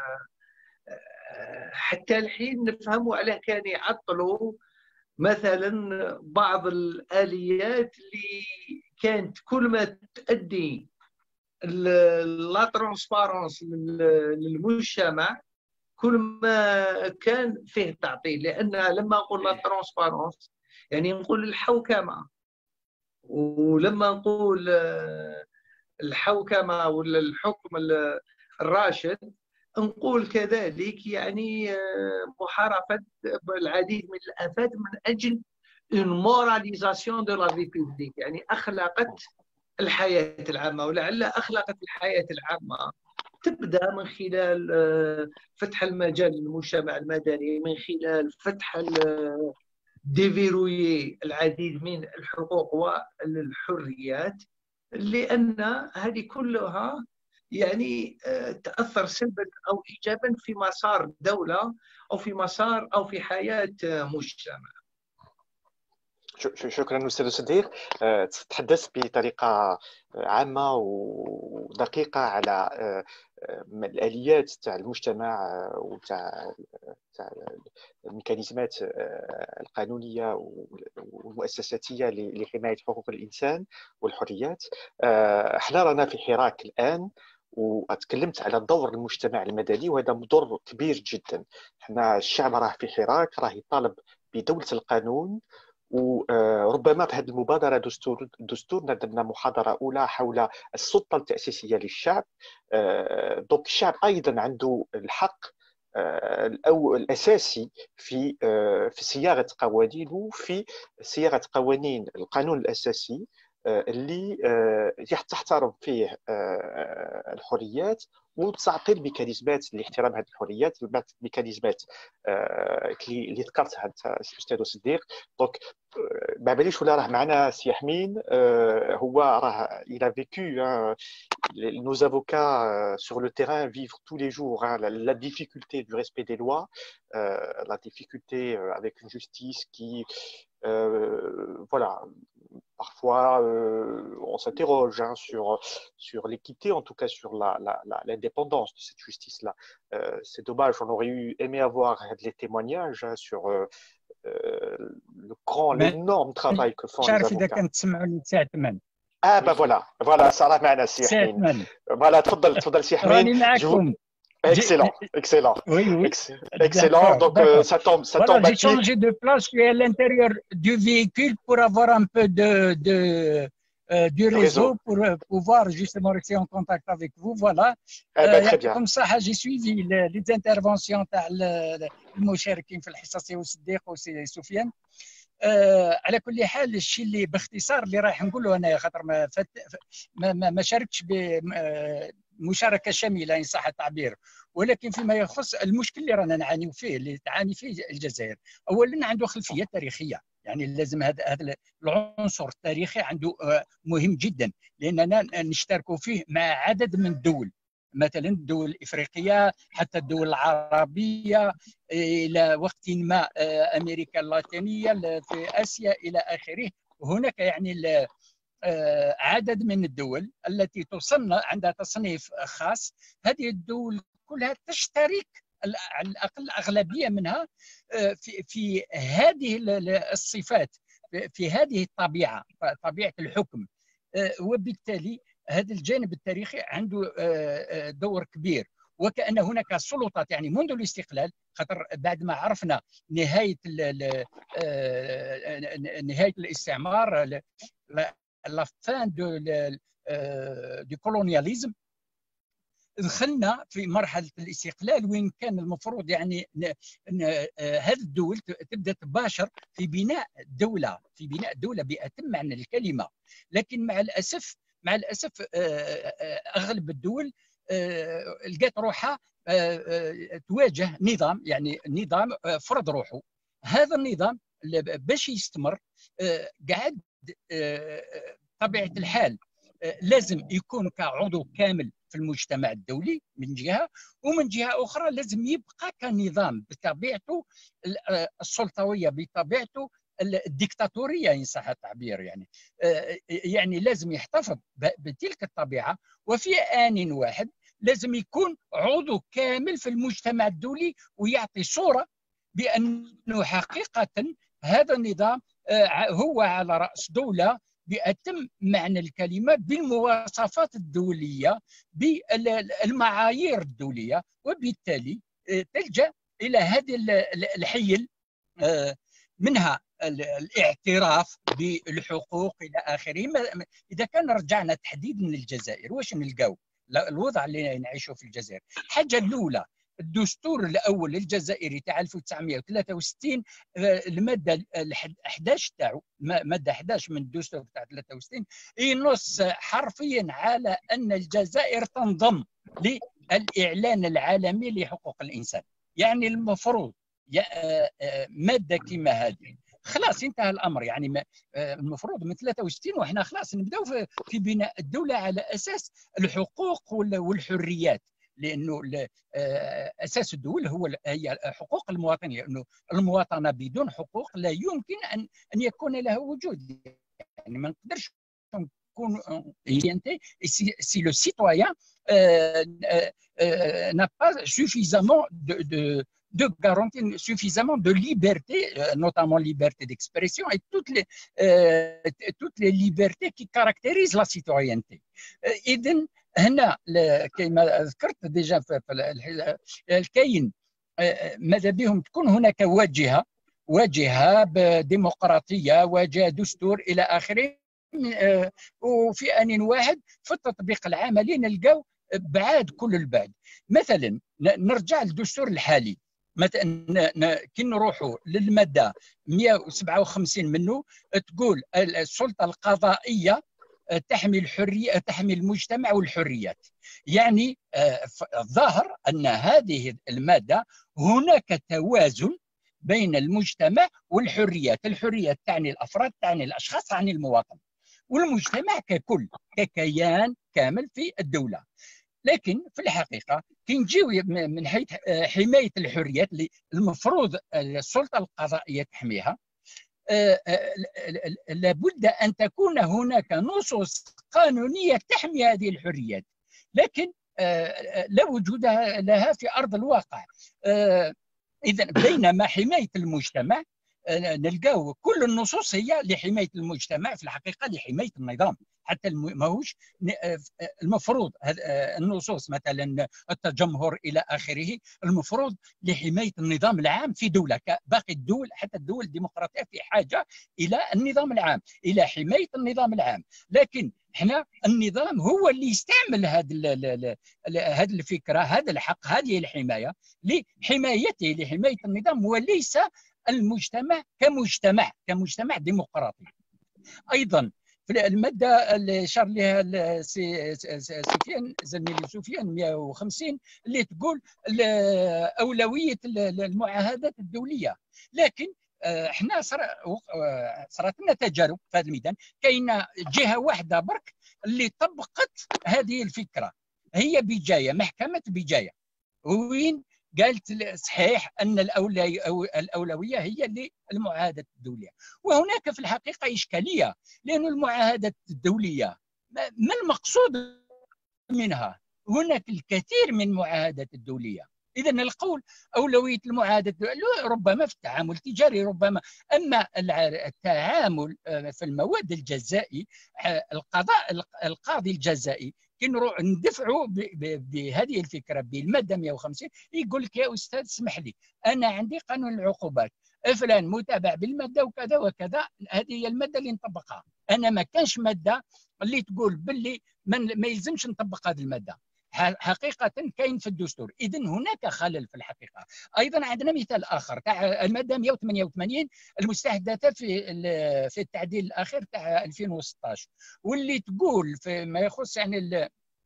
حتى الحين نفهموا على كان يعطلوا مثلا بعض الآليات اللي كانت كل ما تؤدي لا ترانسبارونس للمجتمع كل ما كان فيه تعطيل. لأن لما نقول لا ترانسبارونس يعني نقول الحوكمة، ولما نقول الحوكمة ولا الحكم الراشد نقول كذلك يعني محاربة العديد من الآفات من أجل une moralisation de la vie publique، يعني أخلاقة الحياة العامة. ولعل أخلاقة الحياة العامة تبدأ من خلال فتح المجال للمجتمع المدني، من خلال فتح ديفيروي العديد من الحقوق والحريات، لأن هذه كلها يعني تأثر سلبا أو إيجابا في مسار دولة أو في مسار أو في حياة مجتمع. شكرا أستاذ صديق. تحدثت بطريقة عامة ودقيقة على الآليات تاع المجتمع وتاع الميكانيزمات القانونية والمؤسساتية لحماية حقوق الإنسان والحريات. احنا رانا في حراك الآن، وتكلمت على دور المجتمع المدني، وهذا دور كبير جدا. احنا الشعب راه في حراك، راه يطالب بدولة القانون. وربما في هذه المبادرة دستورنا درنا محاضرة أولى حول السلطة التأسيسية للشعب. دونك الشعب أيضا عنده الحق الأساسي في صياغة قوانينه، في صياغة قوانين القانون الأساسي اللي تحترم فيه الحريات وتعطي الميكانيزمات لاحترام هذه الحريات، الميكانيزمات اللي ذكرتها انت استاذ صديق. دونك ما باليش ولا راه معنا سي يحمين، هو راه il a vécu nos avocats sur le terrain vivent tous les jours la difficulté du respect des lois, la difficulté avec une justice qui voilà. Parfois, on s'interroge sur l'équité, en tout cas sur l'indépendance de cette justice-là. C'est dommage, on aurait aimé avoir des témoignages sur l'énorme travail que font les avocats. Ah ben voilà, ça راه معنا سي يحمين. Voilà, تفضل سي يحمين. راني معكم. Excellent. Oui. Excellent. Donc, ça tombe voilà, à j'ai changé de place, je suis à l'intérieur du véhicule pour avoir un peu du réseau pour pouvoir justement rester en contact avec vous. Voilà. Très bien. Comme ça, j'ai suivi les interventions تاع المشاركين في الحصة سي صديق وسي سفيان. على كل حال الشيء اللي باختصار اللي رايح نقوله انا، خاطر ما شاركتش بمشاركه شامله ان صح التعبير، ولكن فيما يخص المشكل اللي رانا نعاني فيه، اللي تعاني فيه الجزائر، اولا عنده خلفيه تاريخيه. يعني لازم هذا العنصر التاريخي عنده مهم جدا، لاننا نشتركوا فيه مع عدد من الدول، مثلا الدول الافريقيه حتى الدول العربيه، الى وقت ما امريكا اللاتينيه، في اسيا الى اخره. هناك يعني عدد من الدول التي تصنف عندها تصنيف خاص. هذه الدول كلها تشترك على الاقل الاغلبيه منها في هذه الصفات، في هذه الطبيعه، طبيعه الحكم. وبالتالي هذا الجانب التاريخي عنده دور كبير. وكأن هناك سلطات يعني منذ الاستقلال، خاطر بعد ما عرفنا نهاية الاستعمار، لا فان دو كولونياليزم، دخلنا في مرحلة الاستقلال وين كان المفروض يعني هذه الدول تبدأ تباشر في بناء دولة بأتم معنى الكلمة. لكن مع الأسف أغلب الدول لقيت روحها تواجه نظام، يعني نظام فرض روحه. هذا النظام باش يستمر قاعد طبيعة الحال لازم يكون كعضو كامل في المجتمع الدولي من جهة، ومن جهة أخرى لازم يبقى كنظام بطبيعته السلطوية، بطبيعته الديكتاتورية إن صح التعبير. يعني لازم يحتفظ بتلك الطبيعة، وفي آن واحد لازم يكون عضو كامل في المجتمع الدولي ويعطي صورة بأنه حقيقة هذا النظام هو على رأس دولة بأتم معنى الكلمة، بالمواصفات الدولية، بالمعايير الدولية. وبالتالي تلجأ إلى هذه الحيل، منها الاعتراف بالحقوق إلى آخره. إذا كان رجعنا تحديدا للجزائر، واش نلقاو الوضع اللي نعيشه في الجزائر؟ الحاجة الأولى الدستور الأول الجزائري تاع 1963، المادة 11 تاعو، مادة 11 من الدستور تاع 63 ينص حرفيا على أن الجزائر تنضم للإعلان العالمي لحقوق الإنسان. يعني المفروض مادة كما هذه خلاص انتهى الامر. يعني المفروض من 63 وحنا خلاص نبداو في بناء الدوله على اساس الحقوق والحريات. لانه اساس الدول هي حقوق المواطن، لانه المواطنه بدون حقوق لا يمكن ان يكون له وجود. يعني ما نقدرش نكون si le citoyen n'a pas suffisamment de garantir suffisamment de liberté, notamment liberté d'expression et toutes les libertés qui caractérisent la citoyenneté. إذن هنا كما ذكرت ديجا كاين ماذا بهم تكون هناك واجهة ديمقراطية، واجهة دستور إلى آخره، وفي آن واحد في التطبيق العملي نلقاو بعاد كل البعد. مثلا نرجع للدستور الحالي، كي نروحوا للماده 157 منه تقول السلطه القضائيه تحمي الحريه، تحمي المجتمع والحريات. يعني الظاهر ان هذه الماده هناك توازن بين المجتمع والحريات. الحريات تعني الافراد، تعني الاشخاص، تعني المواطن، والمجتمع ككل ككيان كامل في الدوله. لكن في الحقيقه كي نجيو من حيث حمايه الحريات اللي المفروض السلطه القضائيه تحميها، لابد ان تكون هناك نصوص قانونيه تحمي هذه الحريات، لكن لا وجود لها في ارض الواقع. اذا بينما حمايه المجتمع نلقاو كل النصوص هي لحمايه المجتمع، في الحقيقه لحمايه النظام. حتى ماهوش المفروض النصوص مثلا التجمهر الى اخره المفروض لحمايه النظام العام في دوله. باقي الدول حتى الدول الديمقراطيه في حاجه الى النظام العام، الى حمايه النظام العام. لكن احنا النظام هو اللي يستعمل هذه الفكره، هذا الحق، هذه الحمايه لحمايته، لحمايه النظام، وليس المجتمع كمجتمع ديمقراطي. ايضا في الماده اللي شار لها سفيان زميلي سفيان 150 اللي تقول اولويه المعاهدات الدوليه، لكن احنا صارت لنا تجارب في هذا الميدان. كاينه جهه واحده برك اللي طبقت هذه الفكره، هي بجايه، محكمه بجايه، وين قالت صحيح ان الاولويه هي للمعاهدات الدوليه. وهناك في الحقيقه اشكاليه، لأن المعاهدات الدوليه ما المقصود منها؟ هناك الكثير من المعاهدات الدوليه. اذا القول اولويه المعاهدات ربما في التعامل التجاري، ربما، اما التعامل في المواد الجزائي، القاضي الجزائي كي نروح ندفعوا بهذه الفكره بالماده 150 يقول لك يا استاذ اسمح لي انا عندي قانون العقوبات فلان متابع بالماده وكذا وكذا، هذه هي الماده اللي نطبقها. انا ما كانش ماده اللي تقول باللي ما يلزمش نطبق هذه الماده. حقيقه كاين في الدستور. اذا هناك خلل في الحقيقه. ايضا عندنا مثال اخر تاع الماده 188 المستحدثه في التعديل الاخير تاع 2016، واللي تقول في ما يخص يعني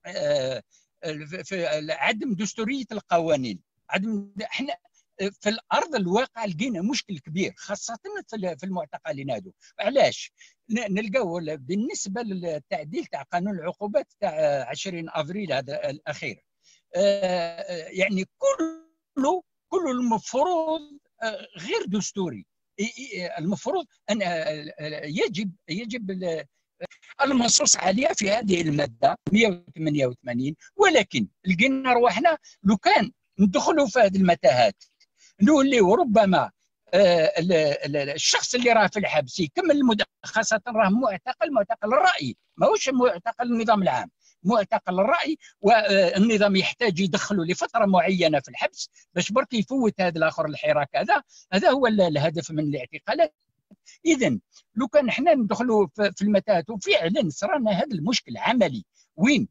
في عدم دستوريه القوانين. احنا في الارض الواقع لقينا مشكل كبير، خاصه في المعتقلين هذو. علاش؟ نلقاو بالنسبه للتعديل تاع قانون العقوبات تاع 20 افريل هذا الاخير، يعني كله المفروض غير دستوري. المفروض ان يجب المنصوص عليها في هذه الماده 188، ولكن لقينا رواحنا لو كان ندخلوا في هذه المتاهات نوليو ربما الشخص اللي راه في الحبس يكمل خاصه راه معتقل الراي، ماهوش معتقل النظام العام، معتقل الراي، والنظام يحتاج يدخله لفتره معينه في الحبس باش برك يفوت هذا الاخر الحراك. هذا هو الهدف من الاعتقالات. اذا لو كان احنا ندخلوا في المتاهات وفعلا صرنا هذا المشكل عملي، وين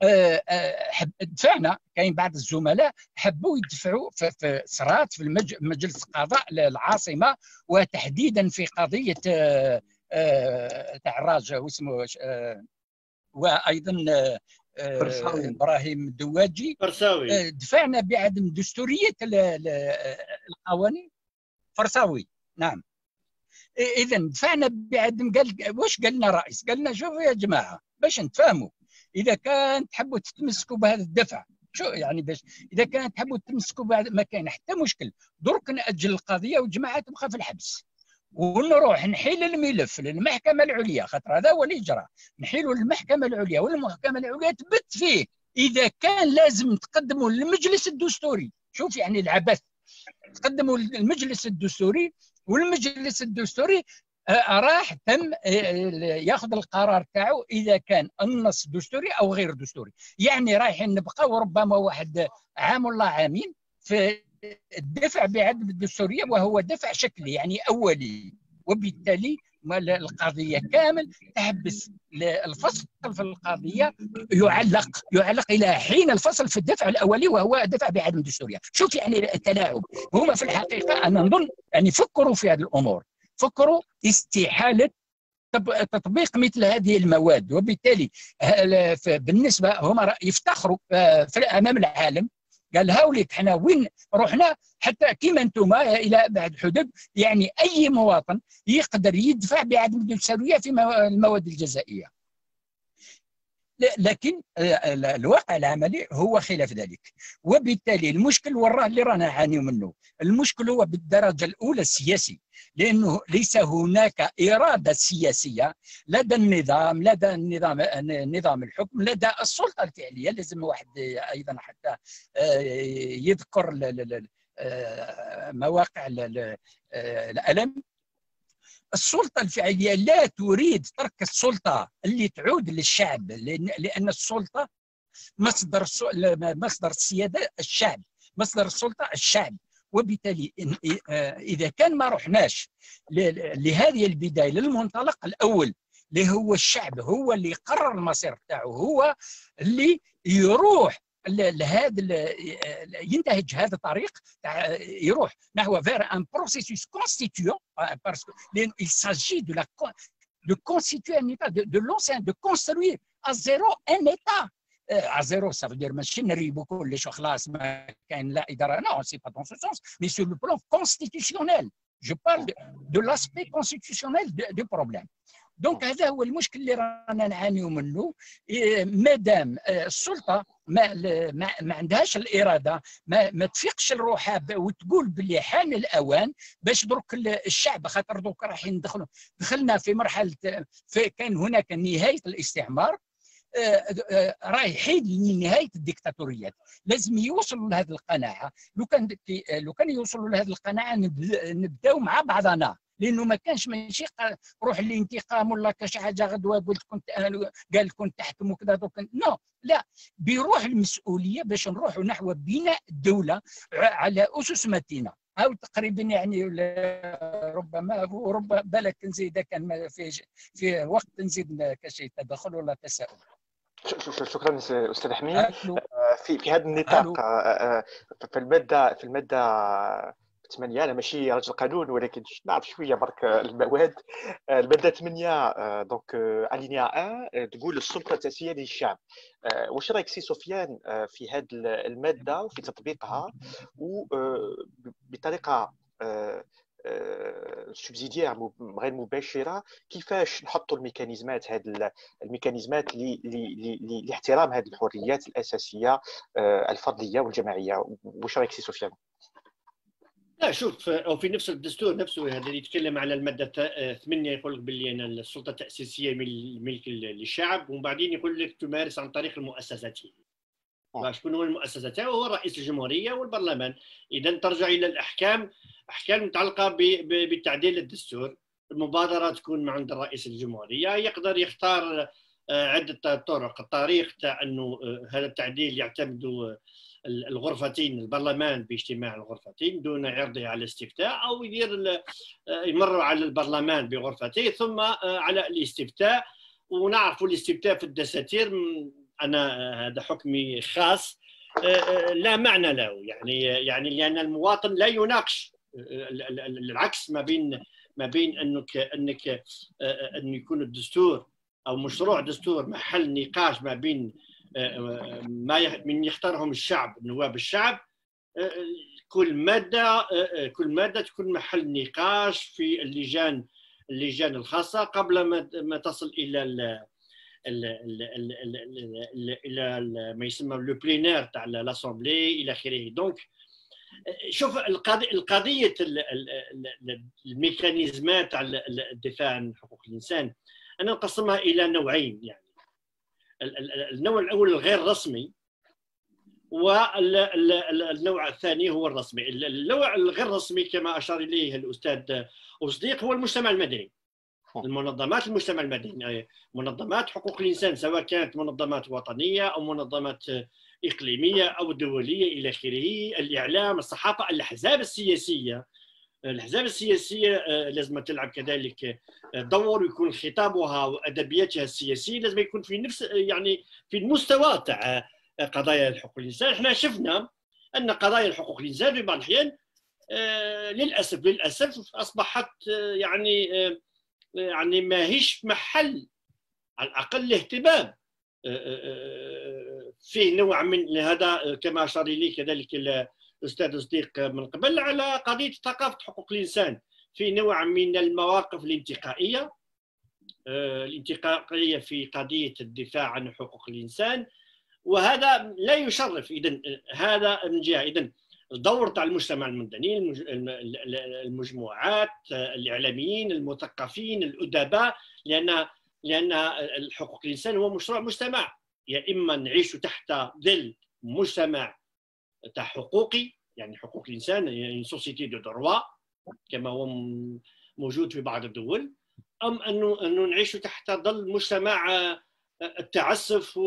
دفعنا كاين بعض الزملاء حبوا يدفعوا في صرات في مجلس القضاء العاصمه، وتحديدا في قضيه تاع الراجع واسمه وايضا ابراهيم الدواجي، دفعنا بعدم دستوريه القوانين. فرساوي نعم. اذا دفعنا بعدم. واش قال لنا الرئيس؟ قال لنا شوفوا يا جماعه باش نتفاهموا، اذا كان تحبوا تتمسكوا بهذا الدفع شو يعني باش اذا كانت تحبوا تمسكوا بعد ما كاين حتى مشكل، درك ناجل القضيه والجماعه تبقى في الحبس ونروح نحيل الملف للمحكمه العليا، خاطر هذا هو اللي جرى، نحيلوا للمحكمه العليا والمحكمه العليا تبت فيه اذا كان لازم تقدموا للمجلس الدستوري. شوف يعني العبث، تقدموا للمجلس الدستوري والمجلس الدستوري راح تم ياخذ القرار تاعو اذا كان النص دستوري او غير دستوري. يعني رايحين نبقاو ربما واحد عام ولا عامين في الدفع بعدم الدستوريه، وهو دفع شكلي يعني اولي، وبالتالي القضيه كامل تحبس. الفصل في القضيه يعلق الى حين الفصل في الدفع الاولي وهو دفع بعدم الدستوريه. شوف يعني التلاعب. هما في الحقيقه انا نظن يعني فكروا في هذه الامور، فكروا استحاله تطبيق مثل هذه المواد، وبالتالي بالنسبه هما يفتخروا امام العالم، قال هاوليك احنا وين رحنا حتى كيما انتم الى بعد حدود، يعني اي مواطن يقدر يدفع بعدم الدستوريه في المواد الجزائيه. لكن الواقع العملي هو خلاف ذلك، وبالتالي المشكل وراه اللي رانا نعاني منه. المشكل هو بالدرجه الاولى السياسي، لانه ليس هناك اراده سياسيه لدى النظام، لدى نظام الحكم، لدى السلطه الفعليه. لازم واحد ايضا حتى يذكر مواقع الالم. السلطة الفعلية لا تريد ترك السلطة اللي تعود للشعب، لأن السلطة مصدر السيادة الشعب، مصدر السلطة الشعب. وبالتالي إذا كان ما رحناش لهذه البداية للمنطلق الأول اللي هو الشعب هو اللي يقرر المصير بتاعه، هو اللي يروح لهذا ينتهج هذا الطريق، يروح نحو vers un processus constituant, parce que il s'agit de constituer un État, de lancer, de construire à zéro un État. À zéro, ça veut dire ماشي نريبوا كلش وخلاص ما كاين لا إدارة. Non, c'est pas dans ce sens, mais sur le plan constitutionnel. Je parle de l'aspect constitutionnel du problème. دونك هذا هو المشكل اللي رانا نعانيو منه. مادام السلطه ما عندهاش الاراده، ما تفيقش لروحها وتقول باللي حان الاوان باش درك الشعب، خاطر درك رايحين دخلنا في مرحله كان هناك نهايه الاستعمار، رايحين لنهايه الديكتاتوريات. لازم يوصلوا لهذه القناعه. لو كان يوصلوا لهذه القناعه نبداو مع بعضنا، لانه ما كانش ماشي روح الانتقام ولا كاش حاجه غدوه قلت كنت انا قال كنت تحكم وكذا دوك نو، لا، بروح المسؤوليه باش نروحوا نحو بناء الدوله على اسس متينه. او تقريبا يعني ربما بالك نزيد كان في وقت نزيد كشيء تدخل ولا تساؤل. شكرا استاذ حميد. في هذا النطاق في الماده 8، انا ماشي رجل قانون ولكن نعرف شويه برك المواد. الماده 8 دونك الينيا 1 تقول السلطه التاسيسيه للشعب. واش رايك سي سفيان في هذه الماده وفي تطبيقها وبطريقه سبسيديير غير مباشره؟ كيفاش نحطوا الميكانيزمات، هذه الميكانيزمات لاحترام هذه الحريات الاساسيه الفرديه والجماعيه؟ واش رايك سي سفيان؟ لا شوف، او في نفس الدستور نفسه هذا اللي يتكلم على الماده 8 يقول لك باللي ان السلطه التاسيسيه ملك للشعب، ومن بعدين يقول لك تمارس عن طريق المؤسسات. شكون هو المؤسسات؟ هو رئيس الجمهوريه والبرلمان. اذا ترجع الى الاحكام متعلقه بتعديل الدستور. المبادره تكون من عند رئيس الجمهوريه، يقدر يختار عده طرق. الطريق تاع انه هذا التعديل يعتمد الغرفتين، البرلمان باجتماع الغرفتين دون عرضه على الاستفتاء، او يمر على البرلمان بغرفتين ثم على الاستفتاء. ونعرفوا الاستفتاء في الدساتير، انا هذا حكمي خاص، لا معنى له، يعني لان المواطن لا يناقش. العكس ما بين انك ان يكون الدستور او مشروع دستور محل نقاش ما بين من يختارهم الشعب، نواب الشعب. كل ماده تكون محل نقاش في اللجان الخاصه قبل ما تصل الى ما يسمى لو بلينير تاع لاسامبلي الى اخره. دونك شوف القضيه الميكانيزمات تاع الدفاع عن حقوق الانسان انا نقسمها الى نوعين. يعني النوع الاول الغير رسمي، والنوع الثاني هو الرسمي. النوع الغير رسمي كما اشار اليه الاستاذ أصديق هو المجتمع المدني، المنظمات المجتمع المدني، منظمات حقوق الانسان سواء كانت منظمات وطنيه او منظمات اقليميه او دوليه الى اخره، الاعلام، الصحافه، الاحزاب السياسيه. الأحزاب السياسية لازم تلعب كذلك دور، ويكون خطابها وأدبياتها السياسية لازم يكون في نفس يعني في المستوى تاع قضايا حقوق الإنسان. احنا شفنا أن قضايا حقوق الإنسان في بعض الأحيان للأسف أصبحت يعني ما هيش محل على الأقل الاهتمام فيه نوع من هذا، كما أشار إليه كذلك الأستاذ صديق من قبل، على قضية ثقافة حقوق الإنسان في نوع من المواقف الانتقائية في قضية الدفاع عن حقوق الإنسان، وهذا لا يشرف. إذن هذا من جهة. إذن الدور تاع المجتمع المدني، المجموعات، الإعلاميين، المثقفين، الأدباء، لأن حقوق الإنسان هو مشروع مجتمع. يا إما نعيش تحت ظل مجتمع تاع حقوقي، يعني حقوق الانسان، يعني سوسيتي دو دروا كما هو موجود في بعض الدول، ام انه نعيش تحت ظل مجتمع التعسف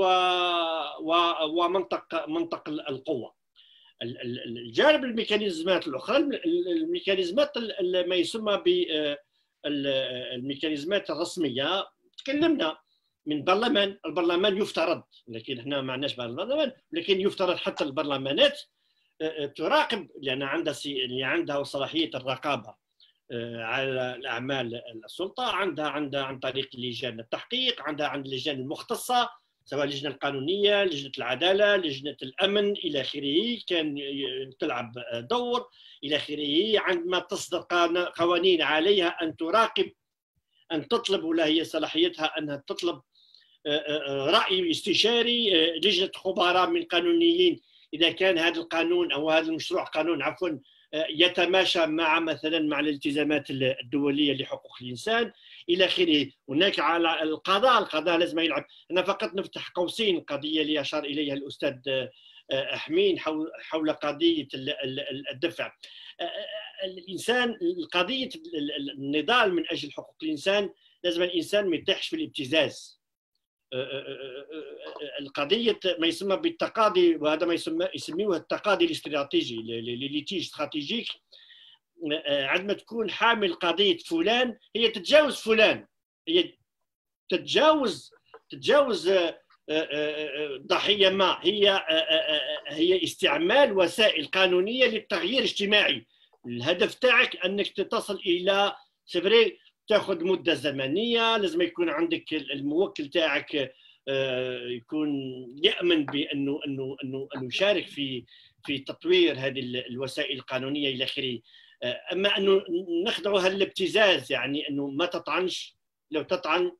ومنطق القوه. الجانب الميكانيزمات الاخرى، الميكانيزمات ما يسمى بالميكانيزمات الرسميه، تكلمنا من برلمان. البرلمان يفترض، لكن احنا ما عندناش برلمان، لكن يفترض حتى البرلمانات تراقب، لان عندها صلاحيه الرقابه على الاعمال السلطه، عندها عن طريق لجان التحقيق، عند اللجان المختصه سواء اللجنه القانونيه، لجنه العداله، لجنه الامن الى اخره، كان تلعب دور الى اخره. عندما تصدر قوانين عليها ان تراقب، ان تطلب، ولا هي صلاحيتها انها تطلب رأي استشاري لجنة خبراء من قانونيين إذا كان هذا القانون أو هذا المشروع قانون يتماشى مع مثلا مع الالتزامات الدولية لحقوق الإنسان إلى آخره. هناك على القضاء لازم يلعب. أنا فقط نفتح قوسين القضية اللي أشار إليها الأستاذ حمين حول قضية الدفع الإنسان، قضية النضال من أجل حقوق الإنسان. لازم الإنسان ما يطيحش في الابتزاز. القضية ما يسمى بالتقاضي، وهذا ما يسميوه التقاضي الاستراتيجي، ليتيج استراتيجيك. عندما تكون حامل قضية فلان، هي تتجاوز فلان، هي تتجاوز ضحية ما، هي استعمال وسائل قانونية للتغيير الاجتماعي. الهدف تاعك أنك تصل إلى سفري، تاخذ مده زمنيه، لازم يكون عندك الموكل تاعك يكون يامن بانه انه يشارك في تطوير هذه الوسائل القانونيه الى اخره. اما انه نخضعوا هالابتزاز، يعني انه ما تطعنش، لو تطعن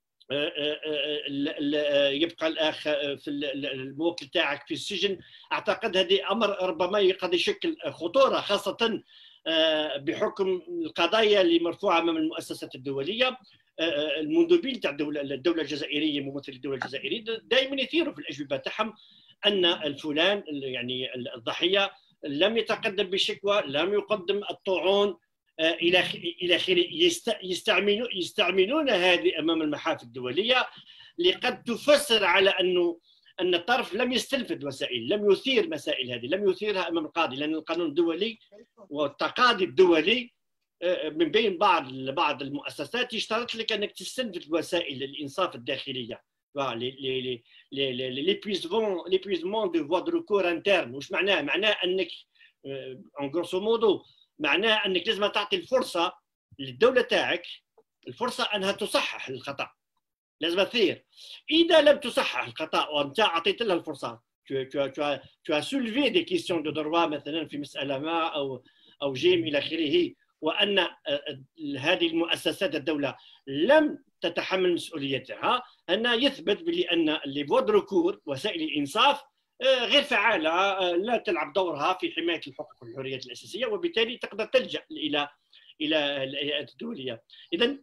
يبقى الاخ في الموكل تاعك في السجن. اعتقد هذه امر ربما قد يشكل خطوره، خاصه بحكم القضايا اللي مرفوعه امام المؤسسات الدوليه. المندوبين تاع الدوله الجزائريه، ممثل الدوله الجزائريه، دائما يثيروا في الاجوبه تاعهم ان الفلان يعني الضحيه لم يتقدم بشكوى، لم يقدم الطعون الى اخره. يستعملون هذه امام المحافل الدوليه لقد تفسر على ان الطرف لم يستلفت وسائل، لم يثير مسائل هذه، لم يثيرها امام القاضي، لان القانون الدولي والتقاضي الدولي من بين بعض المؤسسات يشترط لك انك تستنفذ وسائل الانصاف الداخليه، l'épuisement de voies de recours interne. وش معناه؟ معناه انك en grosso modo معناه انك لازم تعطي الفرصه للدوله تاعك، الفرصه انها تصحح الخطا، لازم تثير. اذا لم تصحح الخطا وانت اعطيت لها الفرصه، tu as soulevé des questions de droit مثلا في مساله ما او جيم الى اخره، وان هذه المؤسسات الدوله لم تتحمل مسؤوليتها، أن يثبت بأن لي فود ريكور وسائل الإنصاف غير فعالة، لا تلعب دورها في حماية الحقوق والحريات الأساسية، وبالتالي تقدر تلجأ إلى الهيئات الدولية. إذن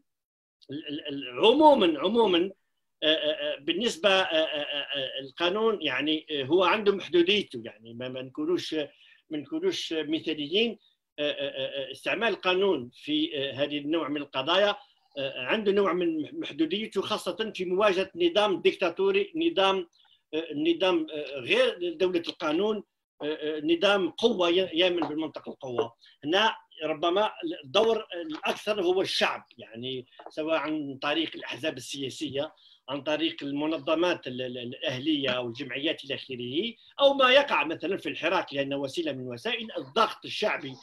عموما بالنسبة القانون يعني هو عنده محدوديته، يعني ما نكونوش مثاليين. استعمال القانون في هذه النوع من القضايا عنده نوع من محدوديته، خاصة في مواجهة نظام ديكتاتوري، نظام غير دولة القانون، نظام قوة يامن بالمنطق القوة. هنا ربما الدور الأكثر هو الشعب، يعني سواء عن طريق الأحزاب السياسية، عن طريق المنظمات الأهلية أو الجمعيات إلى آخره، أو ما يقع مثلا في الحراك، لأنه وسيلة من وسائل الضغط الشعبي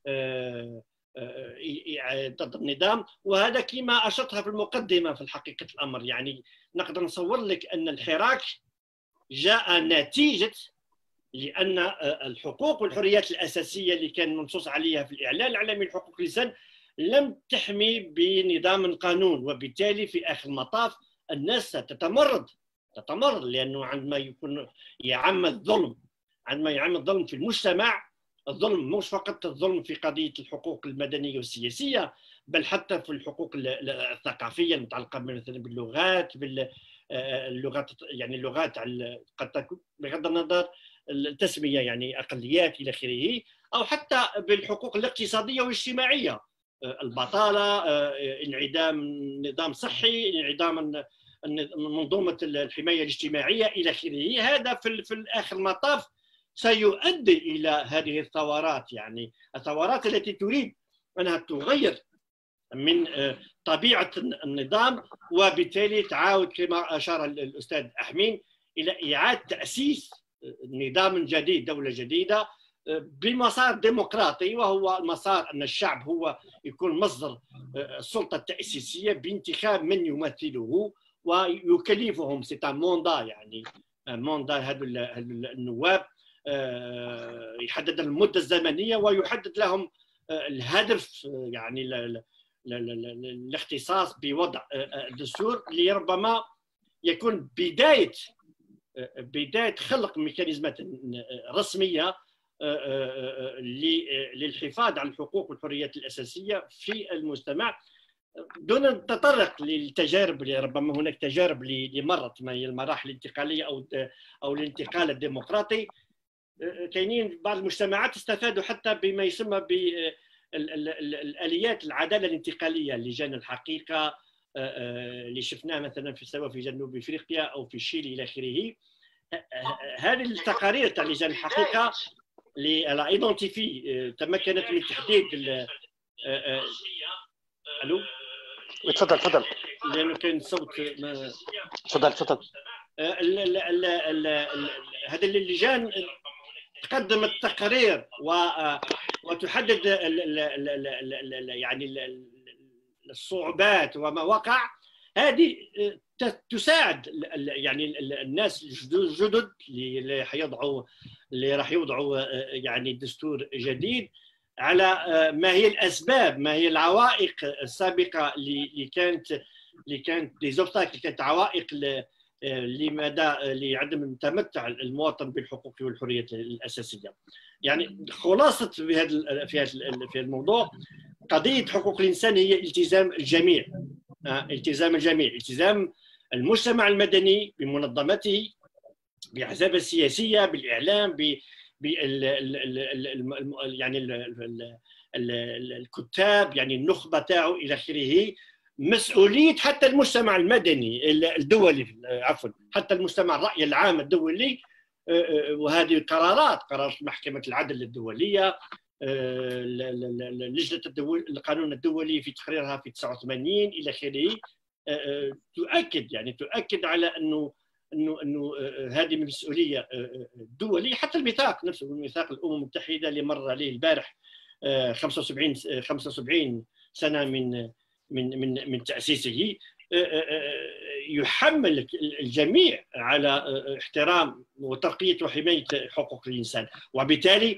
ضد النظام. وهذا كما أشرتها في المقدمة في حقيقة الأمر، يعني نقدر نصور لك أن الحراك جاء نتيجة لأن الحقوق والحريات الأساسية اللي كان منصوص عليها في الإعلان العالمي لحقوق الإنسان لم تحمي بنظام القانون، وبالتالي في آخر المطاف الناس تتمرد، لأنه عندما يعم الظلم في المجتمع، الظلم مش فقط الظلم في قضية الحقوق المدنية والسياسية، بل حتى في الحقوق الثقافية المتعلقة مثلا باللغات، اللغات يعني اللغات قد تكون بغض النظر التسمية يعني أقليات إلى آخره، أو حتى بالحقوق الاقتصادية والاجتماعية، البطالة، انعدام نظام صحي، انعدام منظومة الحماية الاجتماعية إلى آخره. هذا في آخر المطاف سيؤدي إلى هذه الثورات، يعني الثورات التي تريد أنها تغير من طبيعة النظام، وبالتالي تعاود كما أشار الأستاذ أحمين إلى إعادة تأسيس نظام جديد، دولة جديدة بمسار ديمقراطي، وهو المسار أن الشعب هو يكون مصدر السلطة التأسيسية بانتخاب من يمثله ويكلفهم ستان موندا، يعني موندا هذو النواب، يحدد المدة الزمنية ويحدد لهم الهدف، يعني الاختصاص بوضع دستور اللي ربما يكون بداية خلق ميكانيزمات رسمية للحفاظ على الحقوق والحريات الأساسية في المجتمع، دون أن نتطرق للتجارب اللي ربما هناك تجارب اللي مرت ما هي المراحل الانتقالية أو الانتقال الديمقراطي. كاينين بعض المجتمعات استفادوا حتى بما يسمى بالآليات العدالة الانتقالية، لجان الحقيقة اللي شفناه مثلا سواء في جنوب افريقيا او في شيلي الى اخره. هذه التقارير تاع لجان الحقيقه اللي ايدونتيفي تمكنت من تحديد الو تفضل لانه كان صوت تفضل. هذه اللجان تقدمت تقارير وتحدد يعني الصعوبات وما وقع. هذه تساعد يعني الناس الجدد اللي راح يوضعوا يعني دستور جديد على ما هي الاسباب، ما هي العوائق السابقه اللي كانت لي كانت عوائق لعدم تمتع المواطن بالحقوق والحريات الاساسيه. يعني خلاصه في الموضوع قضية حقوق الإنسان هي التزام الجميع، التزام المجتمع المدني بمنظمته، بأحزابه السياسية، بالإعلام، يعني الكتاب، يعني النخبة تاعو إلى آخره. مسؤولية حتى المجتمع المدني الدولي، عفوا حتى المجتمع الرأي العام الدولي، وهذه قرارات محكمة العدل الدولية، لجنة القانون الدولي في تقريرها في 89 إلى آخره، تؤكد على أنه هذه مسؤولية دولية. حتى الميثاق نفسه، ميثاق الأمم المتحدة اللي مر عليه البارح 75 سنة من تأسيسه، يحمل الجميع على احترام وترقية وحماية حقوق الإنسان. وبالتالي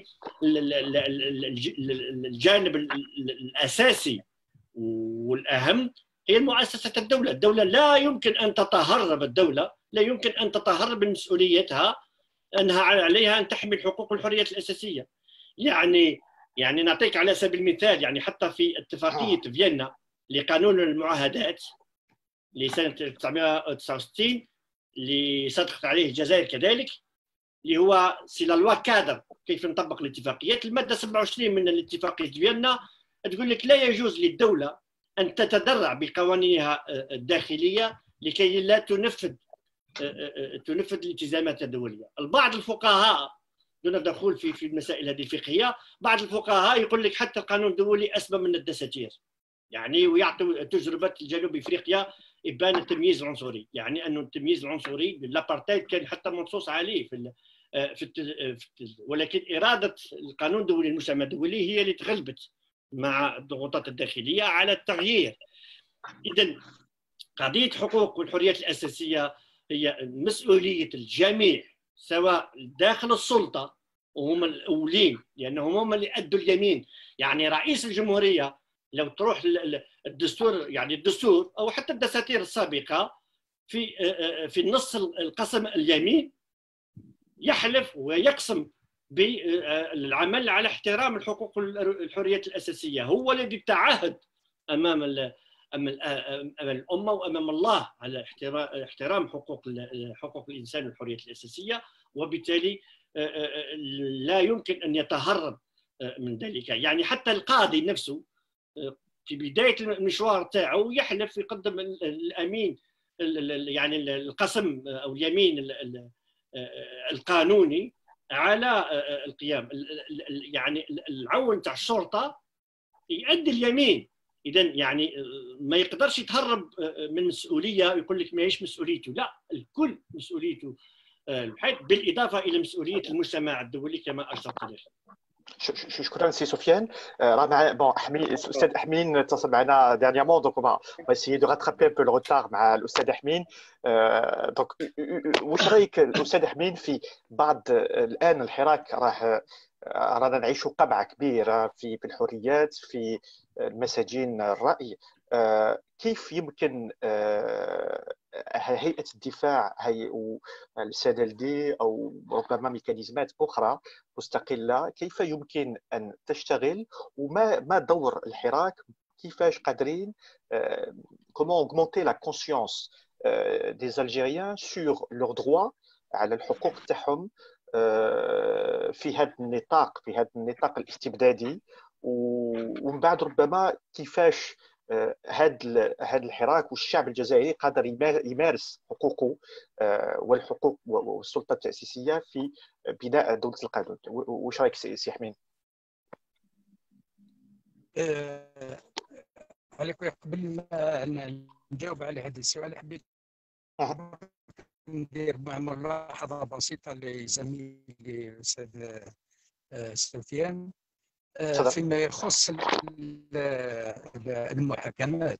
الجانب الأساسي والأهم هي مؤسسة الدولة. الدولة لا يمكن أن تتهرب، الدولة لا يمكن أن تتهرب من مسؤوليتها، أنها عليها أن تحمي الحقوق والحريات الأساسية. يعني نعطيك على سبيل المثال، يعني حتى في اتفاقية فيينا لقانون المعاهدات لسنة 1969 اللي صدقت عليه الجزائر كذلك، اللي هو سي لا لوا كادر كيف نطبق الاتفاقيات. المادة 27 من الاتفاقية فيينا تقول لك لا يجوز للدولة أن تتدرع بقوانينها الداخلية لكي لا تنفذ الالتزامات الدولية. البعض الفقهاء دون الدخول في المسائل هذه الفقهية، بعض الفقهاء يقول لك حتى القانون الدولي أسبب من الدساتير، يعني ويعطوا تجربة جنوب إفريقيا إبان التمييز العنصري، يعني أنه التمييز العنصري بالابارتايد كان حتى منصوص عليه ولكن إرادة القانون الدولي المجتمع الدولي هي اللي تغلبت مع الضغوطات الداخلية على التغيير. إذن قضية حقوق والحريات الأساسية هي مسؤولية الجميع، سواء داخل السلطة وهم الأولين لأنهم هم اللي أدوا اليمين. يعني رئيس الجمهورية لو تروح الدستور، يعني الدستور أو حتى الدساتير السابقة في النص القسم اليمين يحلف ويقسم بالعمل على احترام الحقوق والحريات الأساسية. هو الذي تعهد أمام الأمة وأمام الله على احترام حقوق الإنسان والحريات الأساسية، وبالتالي لا يمكن أن يتهرب من ذلك. يعني حتى القاضي نفسه في بداية المشوار تاعه يحلف يقدم الأمين يعني القسم أو اليمين القانوني على القيام، يعني العون تاع الشرطة يؤدي اليمين. إذن يعني ما يقدرش يتهرب من مسؤولية يقول لك ماهيش مسؤوليته، لا، الكل مسؤوليته بالإضافة إلى مسؤولية المجتمع الدولي كما أشرت إليه. شكرا سي سفيان. راه بون الاستاذ أحمين اتصل معنا ديرنيامون، دونك on va essayer de rattraper un peu le retard مع الاستاذ أحمين. دونك واش رايك الاستاذ أحمين في بعض الان الحراك رانا نعيشوا قمع كبير في الحريات في المساجين الرأي، كيف يمكن هيئة الدفاع السدلدي أو ربما ميكانيزمات أخرى مستقلة كيف يمكن أن تشتغل، وما دور الحراك، كيفاش قادرين comment augmenter la conscience des Algériens sur leurs droits على الحقوق تاعهم في هذا النطاق الاستبدادي، ومن بعد ربما كيفاش هذا الحراك والشعب الجزائري قادر يمارس حقوقه والحقوق والسلطه التاسيسيه في بناء دوله القانون. واش رايك سي حمين؟ قبل ما نجاوب على هذا السؤال حبيت ندير ملاحظه بسيطه لزميلي الاستاذ سفيان فيما يخص المحاكمات.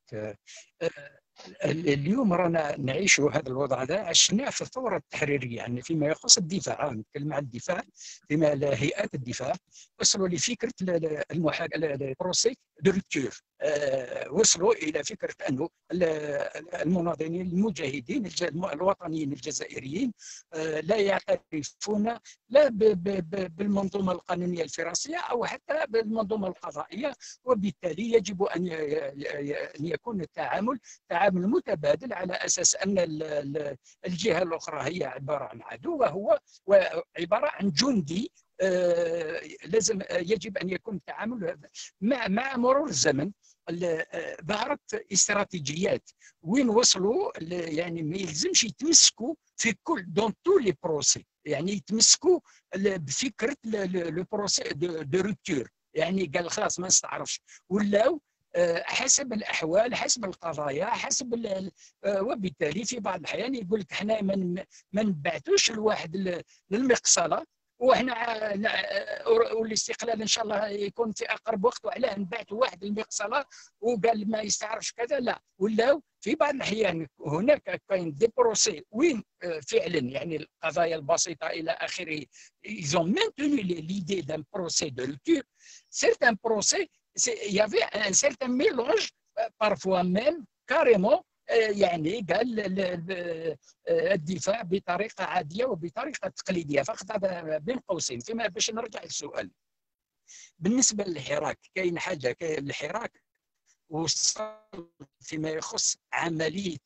اليوم رانا نعيش هذا الوضع هذا عشناه في الثوره التحريريه، يعني فيما يخص الدفاع، نتكلم عن الدفاع، فيما هيئات الدفاع وصلوا لفكره البروسي دو رupture، وصلوا الى فكره انه المناضلين المجاهدين الوطنيين الجزائريين لا يعترفون لا بالمنظومه القانونيه الفرنسيه او حتى بالمنظومه القضائيه، وبالتالي يجب ان يكون التعامل متبادل على اساس ان الجهه الاخرى هي عباره عن عدو وهو عباره عن جندي. لازم يجب ان يكون التعامل مع مرور الزمن. ظهرت استراتيجيات وين وصلوا، يعني ما يلزمش يتمسكوا في كل دون تو لي بروسي، يعني يتمسكوا بفكره لو بروسي دو روتور، يعني قال خلاص ما نستعرفش، ولاو حسب الاحوال حسب القضايا حسب وبالتالي في بعض الاحيان يقول لك احنا ما نبعثوش الواحد للمقصله وحنا والاستقلال ان شاء الله يكون في اقرب وقت، وعلاه نبعثوا واحد المقصله وقال ما يستعرفش كذا، لا، ولا في بعض الاحيان هناك كاين دي بروسي وين فعلا يعني القضايا البسيطه الى اخره ils ont maintenu l'idée d'un procès de rupture. Certains procès il y avait un certain mélange parfois même كاريمون يعني قال الدفاع بطريقه عاديه وبطريقه تقليديه، فقط بين قوسين. فيما باش نرجع للسؤال بالنسبه للحراك، كاين حاجه الحراك وصل فيما يخص عمليه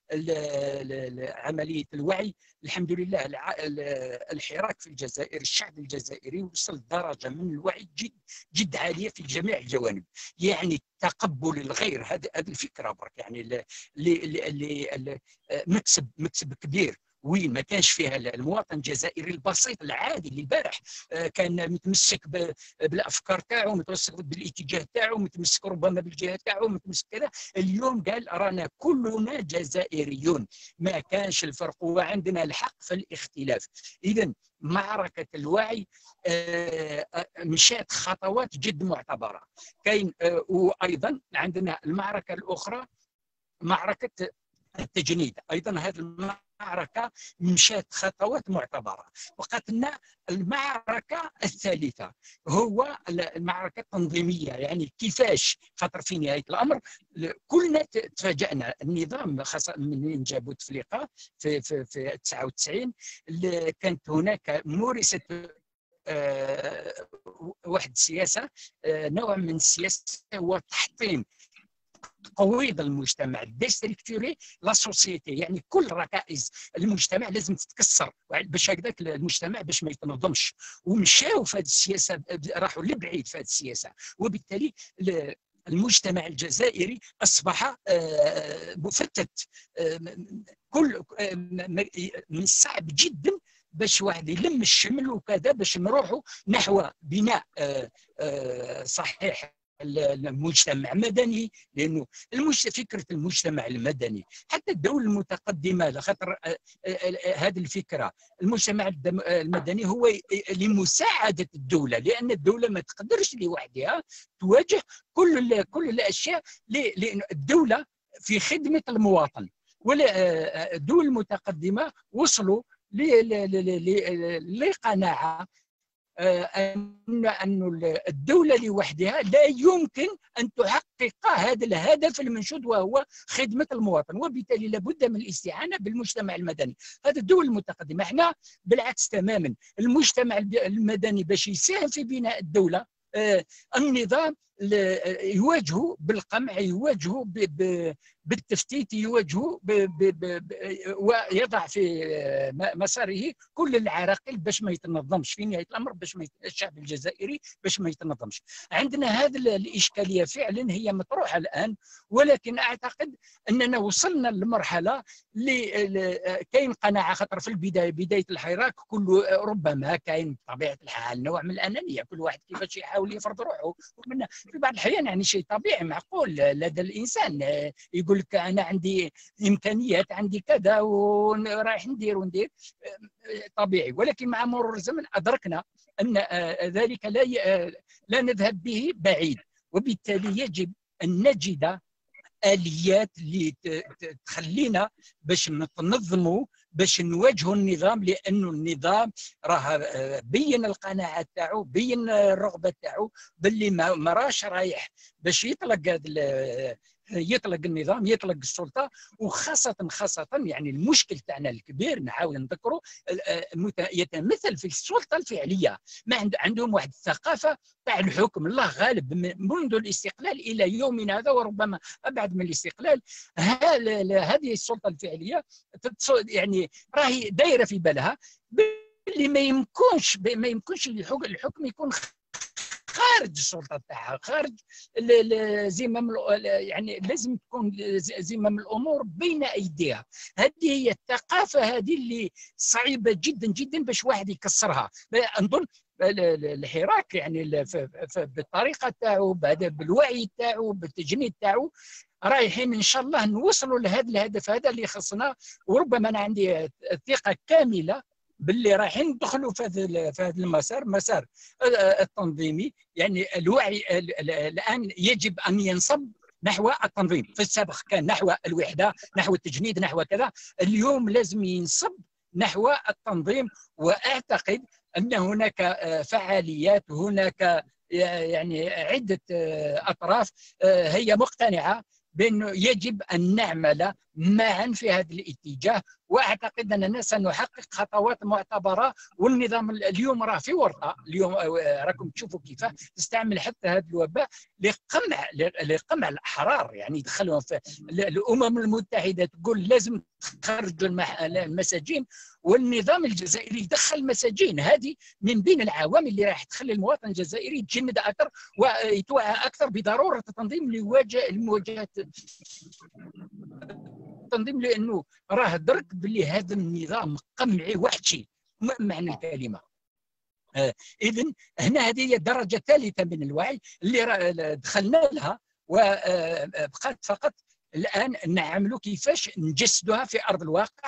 الوعي. الحمد لله الحراك في الجزائر، الشعب الجزائري وصل درجه من الوعي جد عاليه في جميع الجوانب. يعني تقبل الغير، هذه الفكره برك، يعني مكسب كبير. وين ما كانش فيها المواطن الجزائري البسيط العادي اللي البارح كان متمسك بالافكار تاعو، متمسك بالاتجاه تاعو، متمسك ربما بالجهه تاعو، متمسك كذا. اليوم قال رانا كلنا جزائريون، ما كانش الفرق وعندنا الحق في الاختلاف. اذا معركه الوعي مشات خطوات جد معتبره. كاين وايضا عندنا المعركه الاخرى معركه التجنيد، ايضا هذه المعركه مشات خطوات معتبره. وقت لنا المعركه الثالثه هو المعركه التنظيميه، يعني كيفاش خاطر في نهايه الامر كلنا تفاجأنا. النظام خاصه من جابوا تفليقه في 99 كانت هناك مورست واحد السياسه، نوع من السياسه هو تحطيم تقويض المجتمع، ديستركتوري لا سوسيتي، يعني كل ركائز المجتمع لازم تتكسر باش هكذاك المجتمع باش ما يتنظمش. ومشاو في هذه السياسه، راحوا لبعيد في هذه السياسه، وبالتالي المجتمع الجزائري اصبح مفتت. كل من الصعب جدا باش واحد يلم الشمل وكذا باش نروحوا نحو بناء صحيح المجتمع مدني، لانه فكره المجتمع المدني حتى الدول المتقدمه، لخاطر هذه الفكره المجتمع المدني هو لمساعده الدوله، لان الدوله ما تقدرش لوحدها تواجه كل الاشياء، لان الدوله في خدمه المواطن. ولا الدول المتقدمه وصلوا لقناعه أن الدولة لوحدها لا يمكن أن تحقق هذا الهدف المنشود وهو خدمة المواطن، وبالتالي لابد من الاستعانة بالمجتمع المدني. هذا الدول المتقدمة. احنا بالعكس تماما، المجتمع المدني باش يساهم في بناء الدولة، النظام يواجهه بالقمع، يواجهه بالتفتيت، يواجهه ويضع في مساره كل العراقيل باش ما يتنظمش في نهايه الامر، باش ما الشعب الجزائري باش ما يتنظمش. عندنا هذه الاشكاليه فعلا هي مطروحه الان، ولكن اعتقد اننا وصلنا لمرحله كاين قناعه، خاطر في البدايه بدايه الحراك كله ربما كاين بطبيعه الحال نوع من الانانيه، كل واحد كيفاش يحاول يفرض روحه، في بعض الاحيان يعني شيء طبيعي معقول لدى الانسان يقول لك انا عندي امكانيات، عندي كذا ورايح ندير طبيعي. ولكن مع مرور الزمن ادركنا ان ذلك لا نذهب به بعيد، وبالتالي يجب ان نجد اليات اللي تخلينا باش نتنظموا، باش نواجهوا النظام، لانه النظام راه بين القناعه تاعو، بين الرغبه تاعو باللي ما راش رايح باش يطلق النظام، يطلق السلطه. وخاصه يعني المشكل تاعنا الكبير نحاول نذكره يتمثل في السلطه الفعليه. ما عندهم واحد الثقافه تاع الحكم، الله غالب منذ الاستقلال الى يومنا هذا، وربما ابعد من الاستقلال. هذه السلطه الفعليه يعني راهي دايره في بالها اللي ما يمكنش الحكم يكون خارج السلطه تاعها، خارج زمام، يعني لازم تكون زمام الامور بين ايديها. هذه هي الثقافه هذه اللي صعيبه جدا جدا باش واحد يكسرها. نظن الحراك يعني بالطريقه تاعو، بالوعي تاعو، بالتجنيد تاعو، رايحين ان شاء الله نوصلوا لهذا الهدف هذا اللي خصنا. وربما انا عندي ثقه كامله باللي رايحين ندخلوا في هذا المسار، مسار التنظيمي. يعني الوعي الان يجب ان ينصب نحو التنظيم. في السابق كان نحو الوحده، نحو التجنيد، نحو كذا. اليوم لازم ينصب نحو التنظيم. واعتقد ان هناك فعاليات، هناك يعني عده اطراف هي مقتنعه بأنه يجب أن نعمل معا في هذا الاتجاه، وأعتقد أننا سنحقق خطوات معتبرة. والنظام اليوم راه في ورطة، اليوم راكم تشوفوا كيف تستعمل حتى هذا الوباء لقمع الأحرار، يعني يدخلهم في الأمم المتحدة تقول لازم تخرجوا المساجين، والنظام الجزائري يدخل المساجين. هذه من بين العوامل اللي راح تخلي المواطن الجزائري يتجند أكثر ويتوعى أكثر بضرورة التنظيم لمواجهة التنظيم، لأنه راه درك باللي هذا النظام قمعي وحشي معنى الكلمة. إذن هنا هذه هي الدرجة الثالثة من الوعي اللي دخلنا لها، وبقات فقط الآن نعملوا كيفاش نجسدها في أرض الواقع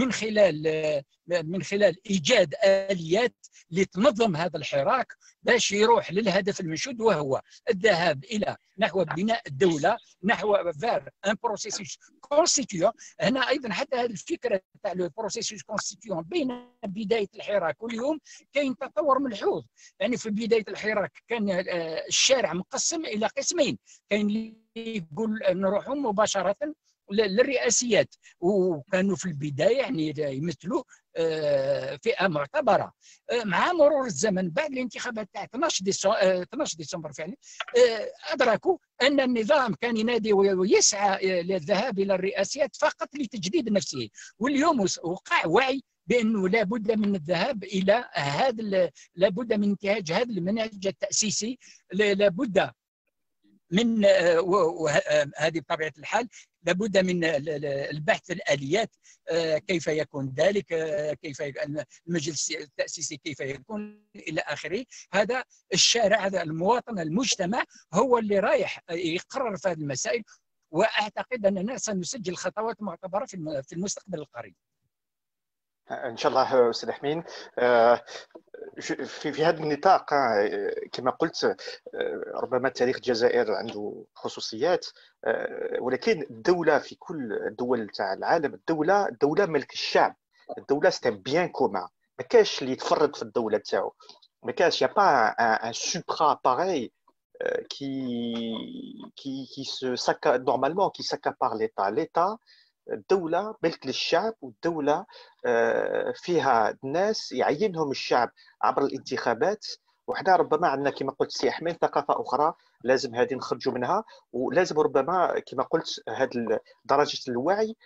من خلال إيجاد آليات لتنظم هذا الحراك باش يروح للهدف المنشود، وهو الذهاب إلى نحو بناء الدولة، نحو فار ان بروسيسوس كونستيتيون. هنا أيضا حتى هذه الفكرة تاع لو بروسيسوس كونستيتيون بين بداية الحراك واليوم كاين تطور ملحوظ. يعني في بداية الحراك كان الشارع مقسم إلى قسمين، كاين اللي يقول نروحوا مباشرة للرئاسيات، وكانوا في البداية يعني يمثلوا فئة معتبرة. مع مرور الزمن بعد الانتخابات تاع 12 ديسمبر فعلا أدركوا أن النظام كان ينادي ويسعى للذهاب إلى الرئاسيات فقط لتجديد نفسه، واليوم وقع وعي بأنه لابد من الذهاب إلى لابد من انتهاج هذا المنهج التأسيسي، لابد من هذه بطبيعة الحال لابد من البحث الآليات، كيف يكون ذلك، كيف المجلس التأسيسي كيف يكون إلى آخره. هذا الشارع، هذا المواطن، المجتمع هو اللي رايح يقرر في هذه المسائل، وأعتقد أننا سنسجل خطوات معتبرة في المستقبل القريب. ان شاء الله استاذ حمين. في هذا النطاق كما قلت ربما تاريخ الجزائر عنده خصوصيات، ولكن الدوله في كل الدول تاع العالم الدوله ملك الشعب، الدوله سي ان بيان كومان، ما كاش اللي يتفرد في الدوله تاعو، ما كاش يا با ان سوبرا باغي qui normalement qui s'accapare l'État. الدولة ملك للشعب، والدولة فيها ناس يعينهم الشعب عبر الانتخابات، وحنا ربما عندنا كما قلت سي أحمد ثقافة أخرى لازم هذه نخرجوا منها، ولازم ربما كما قلت هذه درجة الوعي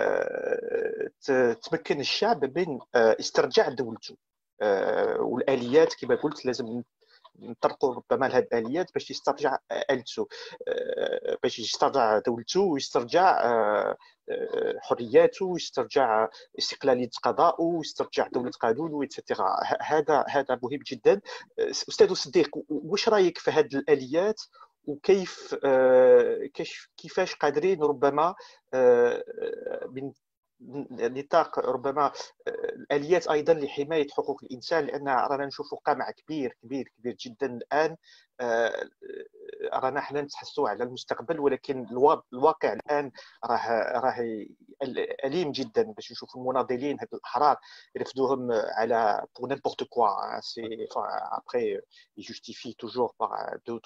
تمكن الشعب من استرجاع دولته، والآليات كما قلت لازم نطرقوا ربما لهذه الآليات باش يسترجع آلته، باش يسترجع دولته ويسترجع حرياته ويسترجع استقلالية قضاءه ويسترجع دولة قانون ويتسيتيرا. هذا مهم جدا. أستاذ صديق، واش رايك في هذه الآليات، وكيف كيفاش قادرين ربما من نطاق ربما الآليات أيضا لحماية حقوق الإنسان، لأن رانا نشوفوا قمع كبير جدا الآن، رانا حنا نتحسوا على المستقبل، ولكن الواقع الآن راه أليم جدا باش نشوفوا المناضلين هاد الأحرار يرفدوهم على pour n'importe quoi. C'est après il justifie toujours par deux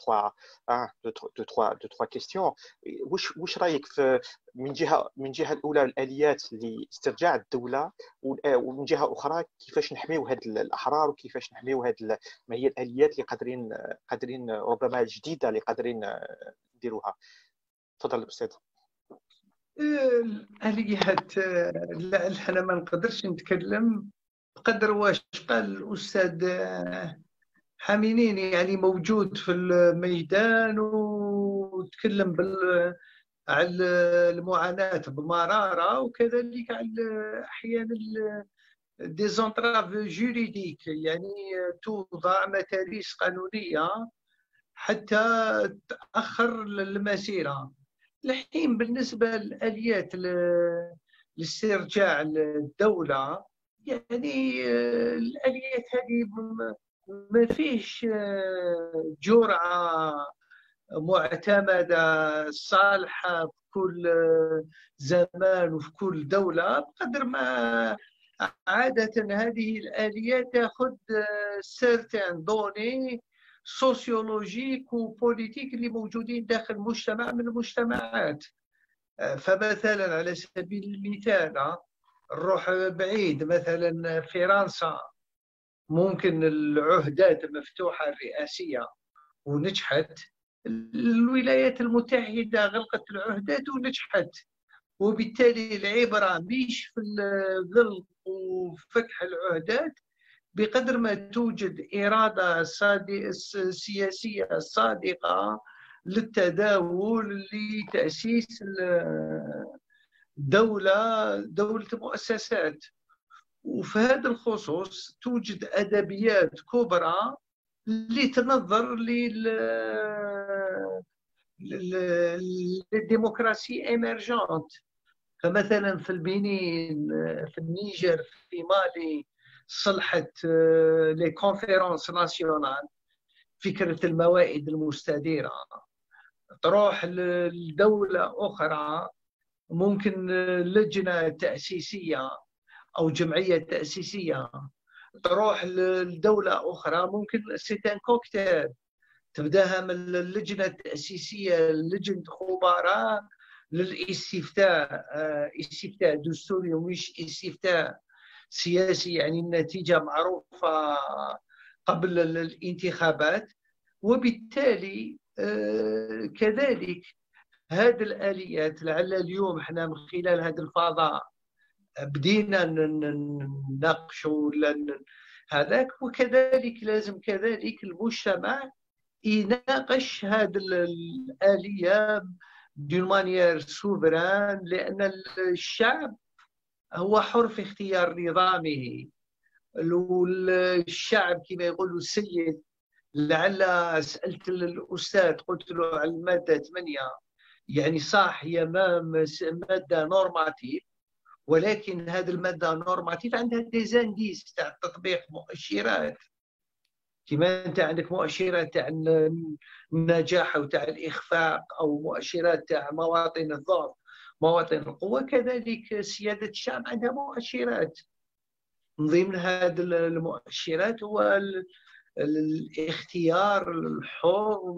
trois questions. واش رايك في من جهه الاولى الاليات لاسترجاع الدوله، ومن جهه اخرى كيفاش نحميو هاد الاحرار، وكيفاش نحميو هاد ما هي الاليات اللي قادرين ربما جديده اللي قادرين نديروها؟ تفضل استاذ. الاليات لا احنا ما نقدرش نتكلم بقدر واش قال الاستاذ حمينين، يعني موجود في الميدان وتكلم على المعاناة بمرارة، وكذلك على أحيانا ديزونتراف جوريديك، يعني توضع متاريس قانونية حتى تأخر المسيرة. الحين بالنسبة للآليات لاسترجاع الدولة، يعني الآليات هذه ما فيش جرعة معتمدة صالحة في كل زمان وفي كل دولة، بقدر ما عادة هذه الآليات تأخذ سيرتين دوني سوسيولوجيك وبوليتيك اللي موجودين داخل مجتمع من المجتمعات. فمثلا على سبيل المثال نروح بعيد، مثلا فرنسا ممكن العهدات مفتوحة الرئاسية ونجحت، الولايات المتحدة غلقت العهدات ونجحت، وبالتالي العبرة مش في الغلق وفتح العهدات بقدر ما توجد إرادة سياسية صادقة للتداول لتأسيس دولة مؤسسات. وفي هذا الخصوص توجد أدبيات كبرى اللي تنظر للديمقراطية إيمرجانت. فمثلا في البنين، في النيجر، في مالي، صلحت لي كونفيرونس ناسيونال، فكرة الموائد المستديرة. تروح لدولة أخرى ممكن لجنة تأسيسية أو جمعية تأسيسية. تروح لدولة أخرى ممكن سيتان كوكتيل، تبداها من اللجنة التأسيسية لجنة خبراء للاستفتاء، استفتاء دستوري ومش استفتاء سياسي، يعني النتيجة معروفة قبل الانتخابات. وبالتالي كذلك هذه الآليات لعل اليوم احنا من خلال هذا الفضاء بدينا نناقشوا هذاك، وكذلك لازم كذلك المجتمع يناقش هذه الآلية دون مانيير سوفران، لأن الشعب هو حر في اختيار نظامه. الشعب كما يقولوا السيد. لعل سألت الأستاذ قلت له على المادة 8، يعني صح هي مادة نورماتيف، ولكن هذه المادة نورماتيف عندها ديزانديس تاع تطبيق مؤشرات. كما انت عندك مؤشرات تاع النجاح او تاع الاخفاق، او مؤشرات تاع مواطن الضعف، مواطن القوه، كذلك سياده الشعب عندها مؤشرات. من ضمن هذه المؤشرات هو الاختيار الحر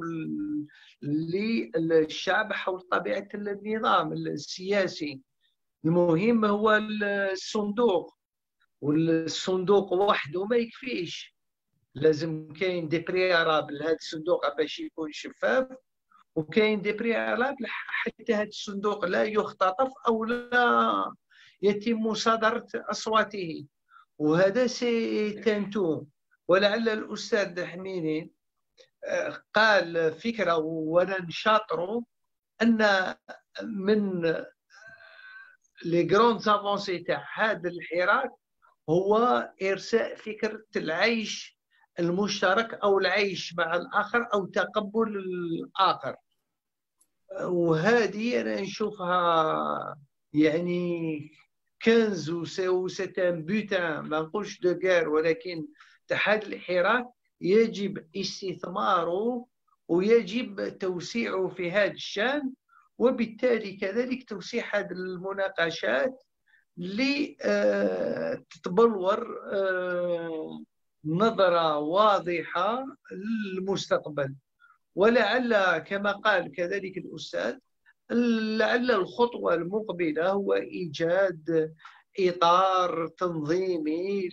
للشعب حول طبيعه النظام السياسي. المهم هو الصندوق، والصندوق وحده ما يكفيش، لازم كاين دي بريارابل هذا الصندوق باش يكون شفاف، وكاين دي بريارابل حتى هذا الصندوق لا يختطف او لا يتم مصادره اصواته، وهذا سيتنتو. ولعل الاستاذ حميني قال فكره وانا نشاطره، ان من لي غروند افونسي تاع هذا الحراك هو ارساء فكره العيش المشترك او العيش مع الاخر او تقبل الاخر. وهذه انا نشوفها يعني كنز وستان بوتان، ما نقولش دو غير، ولكن هذا الحراك يجب استثماره ويجب توسيعه في هذا الشان، وبالتالي كذلك توسيع هذه المناقشات لتتبلور نظرة واضحة للمستقبل. ولعل كما قال كذلك الأستاذ، لعل الخطوة المقبلة هو إيجاد إطار تنظيمي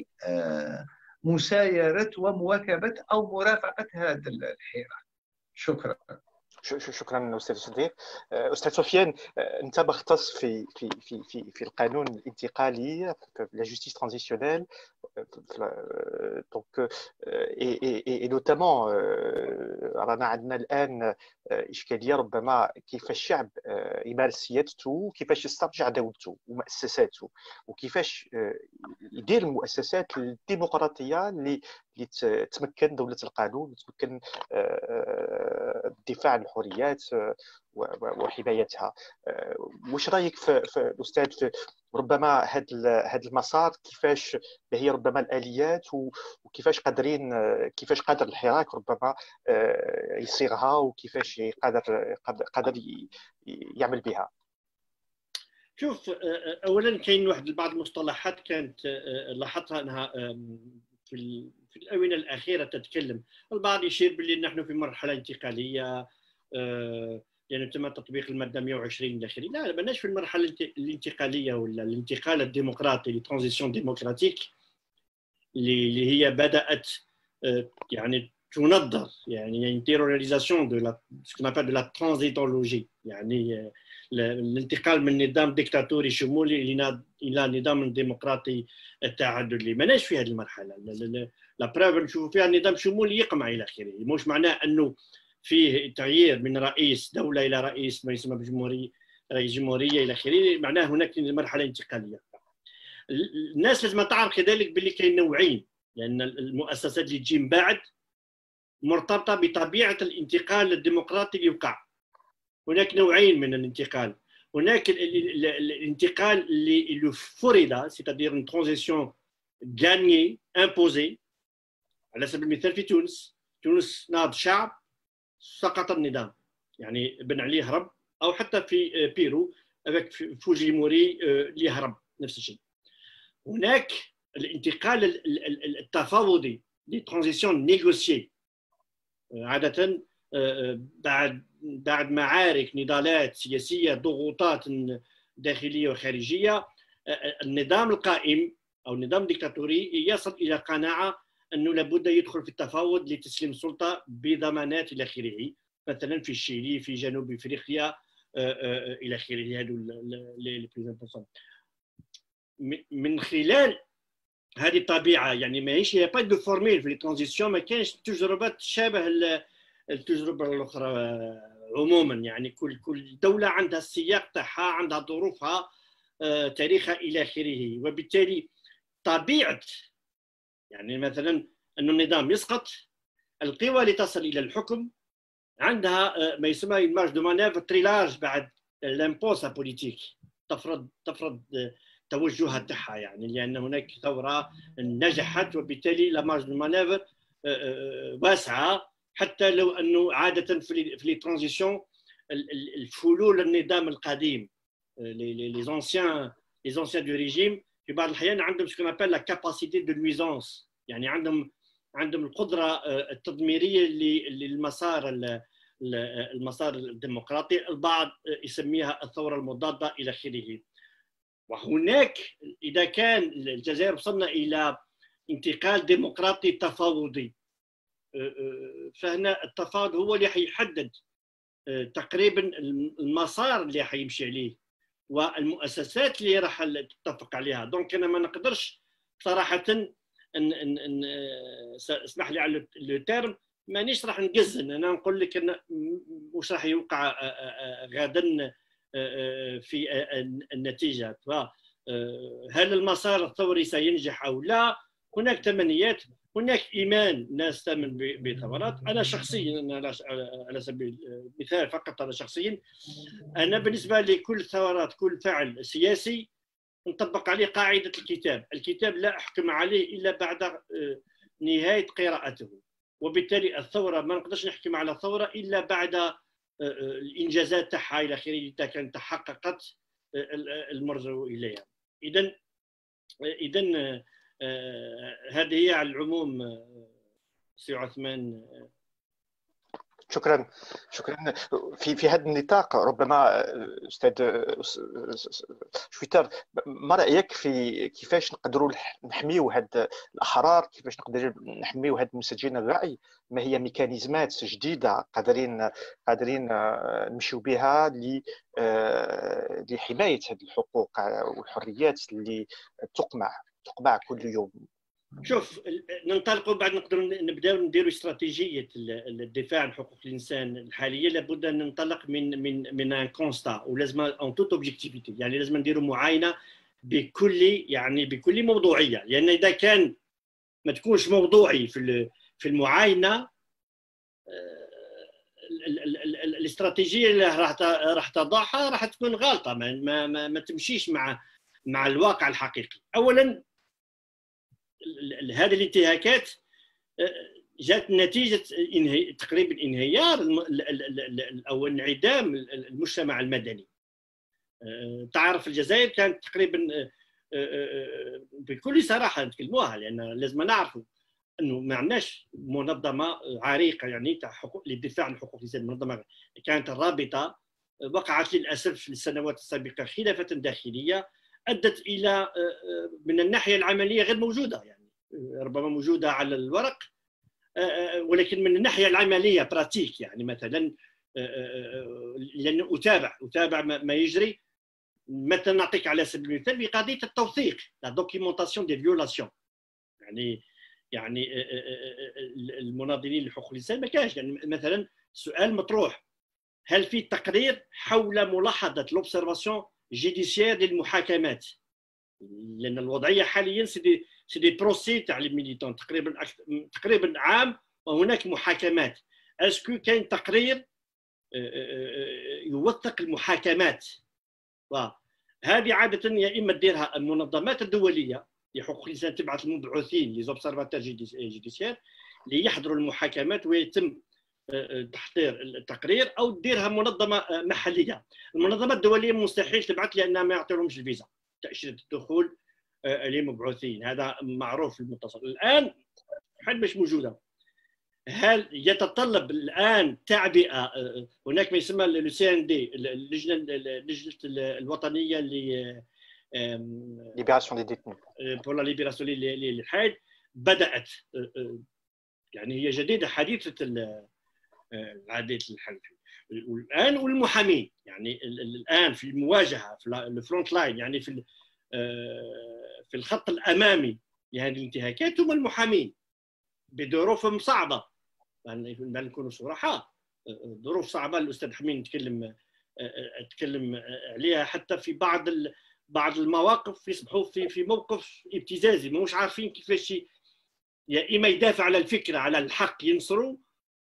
لمسايرة ومواكبة أو مرافقة هذا الحراك. شكرا. شكرا استاذ صديق. استاذ سفيان، انت مختص في القانون الانتقالي، لا جوستيس ترانزيسيونيل، دونك اي نوتامون رانا عندنا الان اشكاليه ربما كيف الشعب يمارس سيادته، كيفاش يسترجع دولته ومؤسساته، وكيفاش يدير المؤسسات الديمقراطيه اللي تمكن دوله القانون وتمكن الدفاع عن الحريات وحمايتها. واش رايك في الاستاذ في ربما هذا المسار، كيفاش هي ربما الاليات وكيفاش قادر الحراك ربما يصيغها، وكيفاش قادر يعمل بها؟ شوف، اولا كاين واحد بعض المصطلحات كانت لاحظتها انها في الآونة الأخيرة تتكلم. البعض يشير باللي نحن في مرحلة انتقالية، لأنه تم تطبيق المادة 120 إلى آخره. لا، ماناش في المرحلة الانتقالية ولا الانتقال الديمقراطي، الترانزيسيون ديموكراتيك اللي هي بدأت يعني تنظر، يعني انتيريوريزاسيون دو لا سكون ابل دو لا ترانزيتولوجي، يعني الانتقال من نظام ديكتاتوري شمولي الى نظام ديمقراطي تعددي. ماناش في هذه المرحله. لا بروف نشوفوا فيها نظام شمولي يقمع الى اخره. مش معناه انه فيه تغيير من رئيس دوله الى رئيس ما يسمى بجمهوريه، رئيس جمهوريه الى اخره، معناه هناك مرحله انتقاليه. الناس لازم تعرف كذلك باللي كاين نوعين، لان المؤسسات اللي تجي من بعد مرتبطه بطبيعه الانتقال الديمقراطي اللي وقع. هناك نوعين من الانتقال. هناك الانتقال اللي فرض، سيتادير une transition gagnée imposée. على سبيل المثال في تونس ناض شعب سقط النظام، يعني بن علي هرب، او حتى في بيرو avec فوجيموري اللي هرب نفس الشيء. هناك الانتقال التفاوضي، دي ترانزيسيون نيغوسيي، عاده بعد معارك، نضالات سياسيه، ضغوطات داخليه وخارجيه، النظام القائم او النظام الديكتاتوري يصل الى قناعه انه لابد يدخل في التفاوض لتسليم السلطه بضمانات الى اخره، مثلا في الشيلي، في جنوب افريقيا الى اخره. هذو لي بلوز امبورطون. من خلال هذه الطبيعه، يعني ماهيش هي با دو فورميل في لي ترانزيسيون، ما كاينش تجربات تشابه التجربه الاخرى عموما. يعني كل دوله عندها السياق تاعها، عندها ظروفها، تاريخها الى اخره. وبالتالي طبيعه، يعني مثلا انه النظام يسقط، القوى اللي تصل الى الحكم عندها ما يسمى مارج دو مانيفر تري لارج بعد لامبوسا بوليتيك، تفرض توجهها تاعها، يعني لان هناك ثوره نجحت، وبالتالي لا مارج دو مانيفر واسعه. حتى لو انه عاده في لي ترانزيسيون الفلول النظام القديم، لي زونسيان دو ريجيم، في بعض الاحيان عندهم سكون ابل لا كاباسيتي دو نويزونس، يعني عندهم القدره التدميريه للمسار الديمقراطي. البعض يسميها الثوره المضاده الى اخره. وهناك اذا كان الجزائر وصلنا الى انتقال ديمقراطي تفاوضي، فهنا التفاوض هو اللي حيحدد تقريبا المسار اللي حيمشي عليه والمؤسسات اللي راح تتفق عليها. دونك انا ما نقدرش صراحه اسمح لي على لو تيرم، مانيش راح نقزن انا نقول لك ان واش راح يوقع غدا في النتيجه. هل المسار الثوري سينجح او لا؟ هناك تمنيات، هناك ايمان، ناس تؤمن بثورات. انا شخصيا، على سبيل المثال فقط، انا شخصيا انا بالنسبه لي كل ثورات، كل فعل سياسي نطبق عليه قاعده الكتاب لا احكم عليه الا بعد نهايه قراءته. وبالتالي الثوره ما نقدرش نحكم على الثوره الا بعد الانجازات تاعها الى اخره، اذا كانت تحققت المرجو اليها. اذا هذه هي على العموم سي عثمان. شكرا. في هذا النطاق ربما استاذ شويتر، ما رايك في كيفاش نقدروا نحميو هاد الاحرار، كيفاش نقدروا نحميو هاد مسجلين الراي؟ ما هي ميكانيزمات جديده قادرين نمشيو بها لحمايه هذه الحقوق والحريات اللي تقمع كل يوم؟ شوف، ننطلقوا بعد نقدروا نبداو نديروا استراتيجيه الدفاع عن حقوق الانسان الحاليه. لابد ان ننطلق من ان كونستا، ولازم ان توت اوبجيكتيفيتي، يعني لازم نديروا معاينه بكل موضوعيه. لان اذا كان ما تكونش موضوعي في المعاينه، الاستراتيجيه اللي راح تضعها راح تكون غلطه، ما تمشيش مع الواقع الحقيقي. اولا هذه الانتهاكات جاءت نتيجه تقريبا انهيار او انعدام المجتمع المدني. تعرف الجزائر كانت تقريبا بكل صراحه نتكلموها، لان لازم نعرفوا انه ما عندناش منظمه عريقه يعني تاع حقوق للدفاع عن حقوق الانسان. المنظمه كانت الرابطه وقعت للاسف في السنوات السابقه خلافات داخليه ادت الى من الناحيه العمليه غير موجوده، يعني ربما موجوده على الورق ولكن من الناحيه العمليه براتيك، يعني مثلا لانه اتابع ما يجري. مثلا نعطيك على سبيل المثال في قضيه التوثيق، لا دوكيومونطاسيون دي فيولاسيون، يعني المناضلين لحقوق الانسان ما كانش. يعني مثلا سؤال مطروح، هل في تقرير حول ملاحظه لوبسيرفاسيون جيديسيير للمحاكمات؟ لان الوضعيه حاليا سي دي بروسي تاع لي ميليتون تقريبا عام وهناك محاكمات. اسكو كاين تقرير يوثق المحاكمات؟ هذه عاده يا اما ديرها المنظمات الدوليه لحقوق الانسان، تبعث المبعوثين لي زوبسيرفاتور جيديسيير ليحضروا المحاكمات ويتم تحضير التقرير، او ديرها منظمه محليه. المنظمات الدوليه مستحيل تبعث لانها ما يعطيهمش الفيزا تاشيره الدخول لمبعوثين، هذا معروف في المتصل. الان حل مش موجوده. هل يتطلب الان تعبئه؟ هناك ما يسمى لو سي ان دي، اللجنه الوطنيه ل ليبراسيون دي ديتنو بور لا ليبراسيون للحيد، بدات يعني هي جديده حديثه عاديه الحل. والان والمحامين يعني الان في المواجهه في الفرونت لاين، يعني في الخط الامامي لهذه الانتهاكات هم المحامين بظروفهم صعبه. يعني نكونوا صراحه، ظروف صعبه. الاستاذ حميد تكلم عليها، حتى في بعض المواقف يصبحوا في موقف ابتزازي، مش عارفين كيفاش يا اما يدافع على الفكره على الحق ينصروا،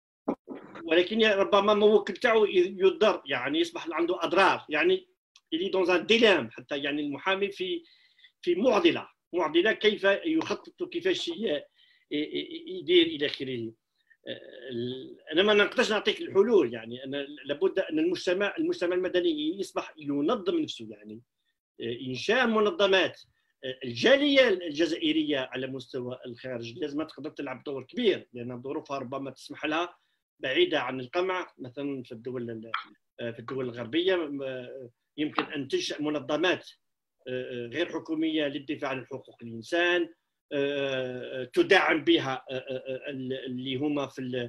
ولكن ربما الموكل تاعو يضر، يعني يصبح عنده اضرار، يعني اللي دون ان ديلام. حتى يعني المحامي في معضله كيف يخطط وكيفاش يدير الى اخره. انا ما نقدرش نعطيك الحلول، يعني انا لابد ان المجتمع المدني يصبح ينظم نفسه، يعني انشاء منظمات. الجاليه الجزائريه على مستوى الخارج لازم تقدر تلعب دور كبير، لان ظروفها ربما تسمح لها بعيده عن القمع. مثلا في الدول الغربيه يمكن ان تنشا منظمات غير حكوميه للدفاع عن حقوق الانسان، تدعم بها اللي هما في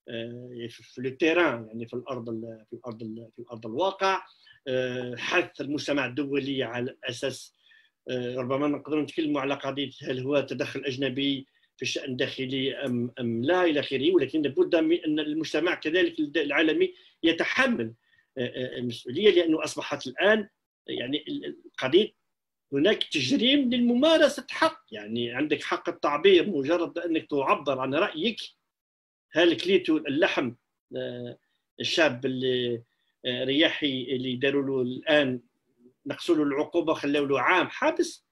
التيران، يعني في الارض الواقع. حث المجتمع الدولي على اساس ربما نقدروا نتكلموا على قضيه هل هو تدخل اجنبي في الشان الداخلي ام لا الى اخره، ولكن لابد من ان المجتمع كذلك العالمي يتحمل المسؤوليه، لانه اصبحت الان يعني قضيه هناك تجريم للممارسه حق. يعني عندك حق التعبير، مجرد انك تعبر عن رايك. هل كليتو اللحم الشاب اللي رياحي اللي داروا له الان نقصوا له العقوبه خلاو له عام حبس،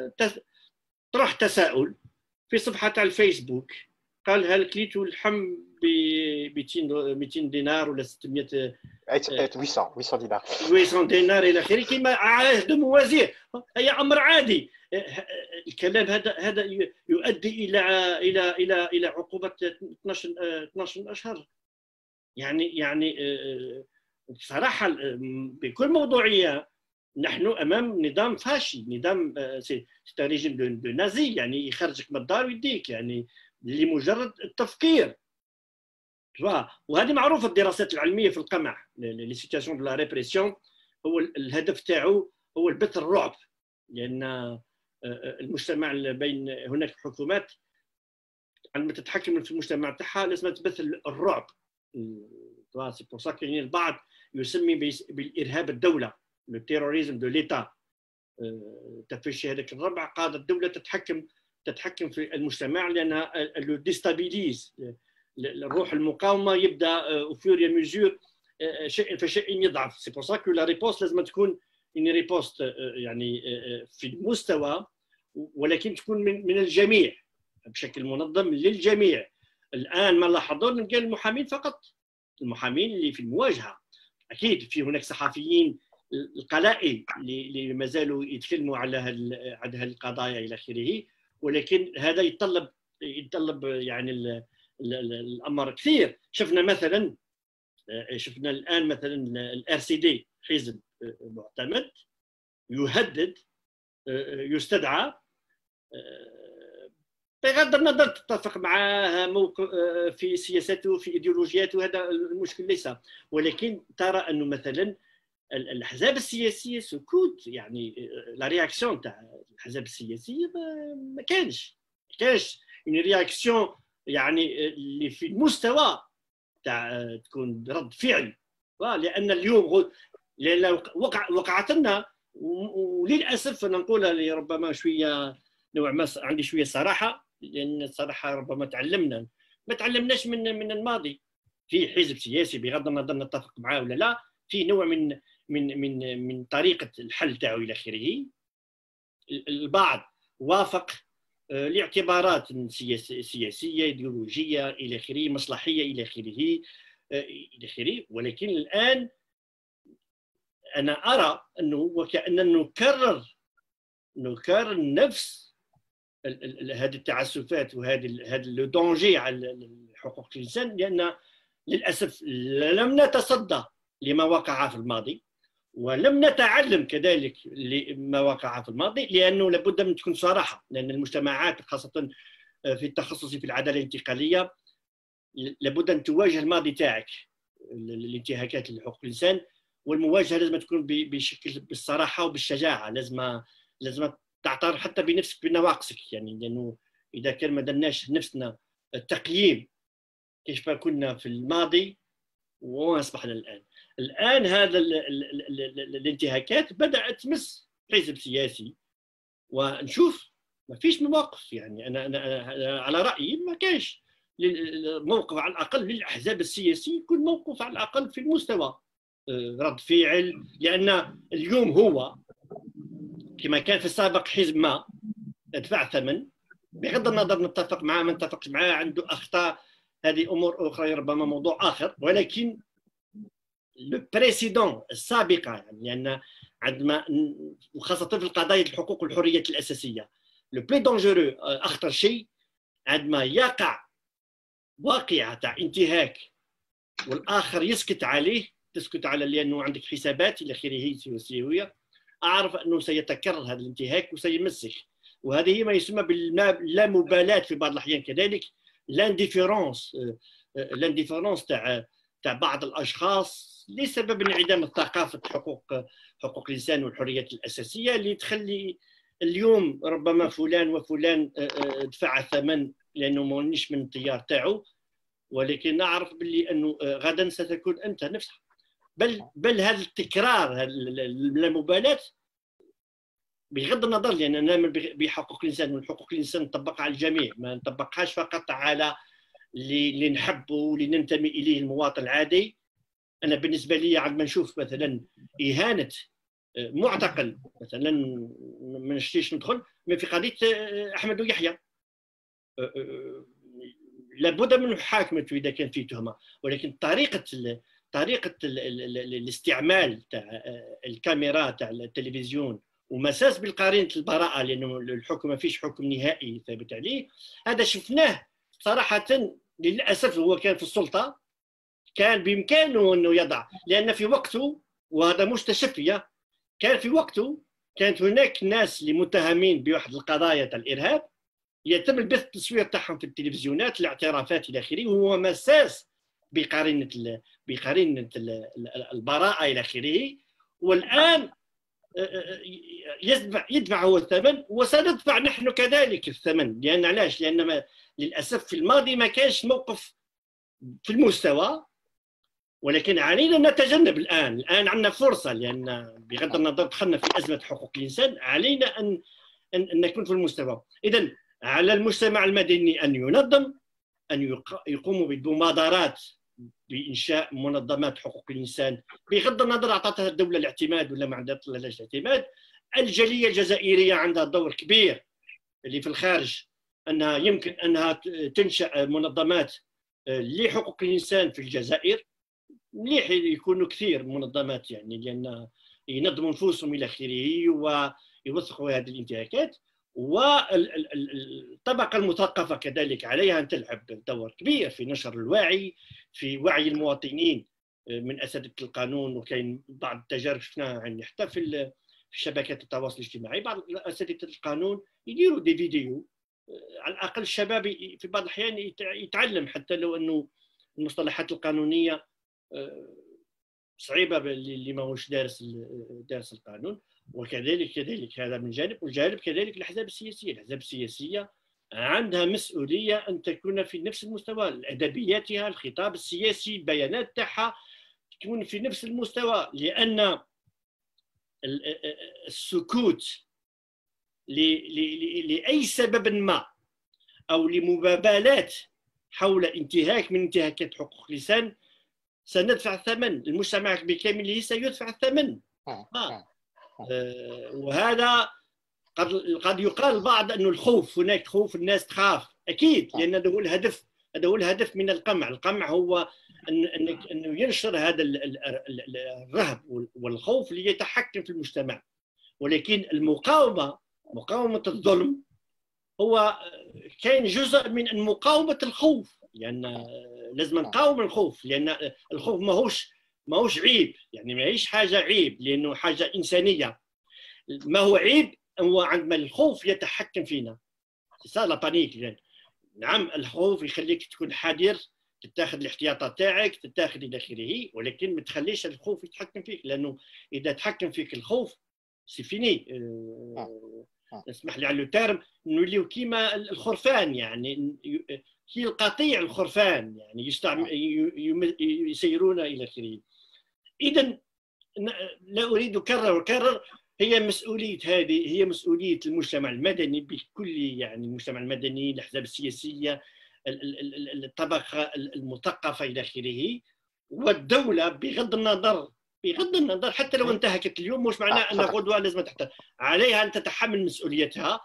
طرح تساؤل في صفحه على الفيسبوك، قال هل كليتو اللحم ب 200 دينار ولا 600 800 دينار 800 دينار الى اخره، كما عاهد دو موازيه. هي امر عادي. الكلام هذا يؤدي الى عقوبه 12 اشهر. يعني بصراحه بكل موضوعيه نحن امام نظام فاشي، نظام سي ريجيم دو نازي، يعني يخرجك من الدار ويديك، يعني لمجرد التفكير. وهذه معروفه الدراسات العلميه في القمع، لي سيتياسيون دو لا ريبريسيون، هو الهدف تاعو هو البث الرعب، لان المجتمع بين هناك حكومات عندما تتحكم في المجتمع تاعها لازم تبث الرعب. سي بور سا كاين البعض يسمي بالارهاب الدوله، لو تيروريزم دو ليتا. تفشي هذاك الربع قاعده الدوله تتحكم في المجتمع، لانها لو ديستابيليز الروح المقاومه، يبدا وفيور ميزور شيء فشيء يضعف. سي بور سا كو لا ريبوست لازم تكون ان ريبوست يعني في المستوى، ولكن تكون من الجميع بشكل منظم للجميع. الان ما لاحظوا نلقى المحامين فقط، المحامين اللي في المواجهه. اكيد في هناك صحفيين القلائل اللي ما زالوا يتكلموا على هذه القضايا الى اخره، ولكن هذا يتطلب يتطلب يعني الامر كثير. شفنا مثلا الان مثلا الار سي دي حزب معتمد يهدد يستدعى بغض النظر تتفق معها في سياساته في ايديولوجياته، هذا المشكل ليس، ولكن ترى انه مثلا الاحزاب السياسيه سكوت، يعني لا رياكسيون تاع الاحزاب السياسيه ما كانش يعني رياكسيون يعني اللي في المستوى تاع تكون رد فعل. لان اليوم وقعت لنا، وللاسف انا نقولها ربما شويه نوع ما عندي شويه صراحه، لان الصراحه ربما ما تعلمناش من الماضي. في حزب سياسي بغض النظر نتفق معاه ولا لا، في نوع من طريقه الحل تاعو الى اخره. البعض وافق لاعتبارات سياسيه ايديولوجيه الى اخره، مصلحيه الى اخره، ولكن الان انا ارى انه وكأننا نكرر نفس هذه التعسفات وهذا لو دونجي على حقوق الانسان، لان للاسف لم نتصدى لما وقع في الماضي، ولم نتعلم كذلك لما وقع في الماضي، لانه لابد من تكون صراحه، لان المجتمعات خاصه في التخصص في العداله الانتقاليه لابد ان تواجه الماضي تاعك، الانتهاكات لحقوق الانسان، والمواجهه لازم تكون بشكل بالصراحه وبالشجاعه، لازم تعترف حتى بنفسك بنواقصك، يعني لانه اذا كان ما درناش نفسنا التقييم كيف كنا في الماضي وما اصبحنا الان هذا الانتهاكات بدات تمس حزب سياسي، ونشوف ما فيش مواقف. يعني انا على رايي ما كاش موقف على الاقل للاحزاب السياسيه يكون موقف على الاقل في المستوى رد فعل، لان اليوم هو كما كان في السابق حزب ما دفع ثمن، بغض النظر نتفق معاه ما نتفقش معاه، عنده اخطاء، هذه امور اخرى ربما موضوع اخر، ولكن لو بريسيدون السابقه يعني لان عندما وخاصه في القضايا الحقوق والحريات الاساسيه لو بلي دونجورو اخطر شيء عندما يقع واقعه تاع انتهاك والاخر يسكت عليه، تسكت على لانه عندك حسابات الى اخره سياسيه، اعرف انه سيتكرر هذا الانتهاك وسيمسك، وهذه هي ما يسمى باللامبالاه في بعض الاحيان، كذلك لانديفيرونس تاع بعض الاشخاص لسبب انعدام ثقافه حقوق الانسان والحريات الاساسيه، اللي تخلي اليوم ربما فلان وفلان دفع ثمن لانه مانيش من التيار تاعو، ولكن نعرف باللي انه غدا ستكون انت نفسها. بل هذا التكرار اللامبالاه بغض النظر، لان انا نامن بحقوق الانسان، والحقوق الانسان نطبقها على الجميع، ما نطبقهاش فقط على اللي نحبه واللي ننتمي اليه المواطن العادي. انا بالنسبه لي عندما نشوف مثلا اهانه معتقل مثلا، ما نشتيش ندخل في قضيه احمد ويحيى، لابد من محاكمته اذا كان فيه تهمه، ولكن طريقه الاستعمال تاع الكاميرا تاع التلفزيون ومساس بالقرينه البراءه، لانه الحكم ما فيش حكم نهائي ثابت عليه، هذا شفناه صراحه. للاسف هو كان في السلطه، كان بامكانه انه يضع، لان في وقته وهذا مش تشفيه، كان في وقته كانت هناك ناس اللي متهمين بواحد القضايا تاع الارهاب، يتم البث التصوير تاعهم في التلفزيونات، الاعترافات الى اخره، وهو مساس بقرينه البراءه الى اخره، والان يدفع هو الثمن وسندفع نحن كذلك الثمن. لان علاش؟ لان للاسف في الماضي ما كانش موقف في المستوى، ولكن علينا نتجنب الان عندنا فرصه، لان بغض النظر دخلنا في ازمه حقوق الانسان، علينا ان نكون في المستوى. اذا على المجتمع المدني ان ينظم، ان يقوموا بالمبادرات بانشاء منظمات حقوق الانسان، بغض النظر اعطتها الدوله الاعتماد ولا ما عندهاش الاعتماد. الجاليه الجزائريه عندها دور كبير اللي في الخارج، انها يمكن انها تنشا منظمات لحقوق الانسان في الجزائر، مليح يكونوا كثير منظمات، يعني لان ينظموا نفوسهم الى اخره ويوثقوا هذه الانتهاكات، والطبقة المثقفة كذلك عليها أن تلعب دور كبير في نشر الوعي، في وعي المواطنين من أساتذة القانون. وكاين بعض التجارب شفناها يعني حتى في شبكات التواصل الاجتماعي، بعض أساتذة القانون يديروا دي فيديو، على الأقل الشباب في بعض الأحيان يتعلم، حتى لو أنه المصطلحات القانونية صعيبة اللي ماهوش دارس القانون. وكذلك هذا من جانب، والجانب كذلك الأحزاب السياسية. الأحزاب السياسية عندها مسؤولية أن تكون في نفس المستوى، أدبياتها، الخطاب السياسي، البيانات تاعها تكون في نفس المستوى، لأن السكوت لأي سبب ما أو لمبابلات حول انتهاك من انتهاكات حقوق اللسان سندفع الثمن، المجتمع بكامله سيدفع الثمن. وهذا قد يقال البعض أنه الخوف، هناك خوف، الناس تخاف، أكيد، لأن هذا هو الهدف من القمع. القمع هو أنه ينشر هذا الرهب والخوف ليتحكم في المجتمع. ولكن مقاومة الظلم هو كان جزء من مقاومة الخوف، لأن لازم نقاوم الخوف، لأن الخوف ماهوش عيب، يعني ماهيش حاجة عيب، لأنه حاجة إنسانية. ما هو عيب هو عندما الخوف يتحكم فينا، سا لا بانيك. يعني نعم، الخوف يخليك تكون حذر، تتاخذ الاحتياطات تاعك، تتاخذ الى اخره، ولكن ما تخليش الخوف يتحكم فيك، لانه اذا تحكم فيك الخوف سي فيني. اسمح لي على لو تيرم، نوليو كيما الخرفان، يعني كي القطيع الخرفان، يعني يسيرون الى اخره. اذا لا اريد اكرر، هي مسؤوليه المجتمع المدني بكل، يعني المجتمع المدني، الاحزاب السياسيه، الطبقه المثقفه الى اخره، والدوله بغض النظر حتى لو انتهكت اليوم، مش معناه ان غدوه لازم عليها ان تتحمل مسؤوليتها،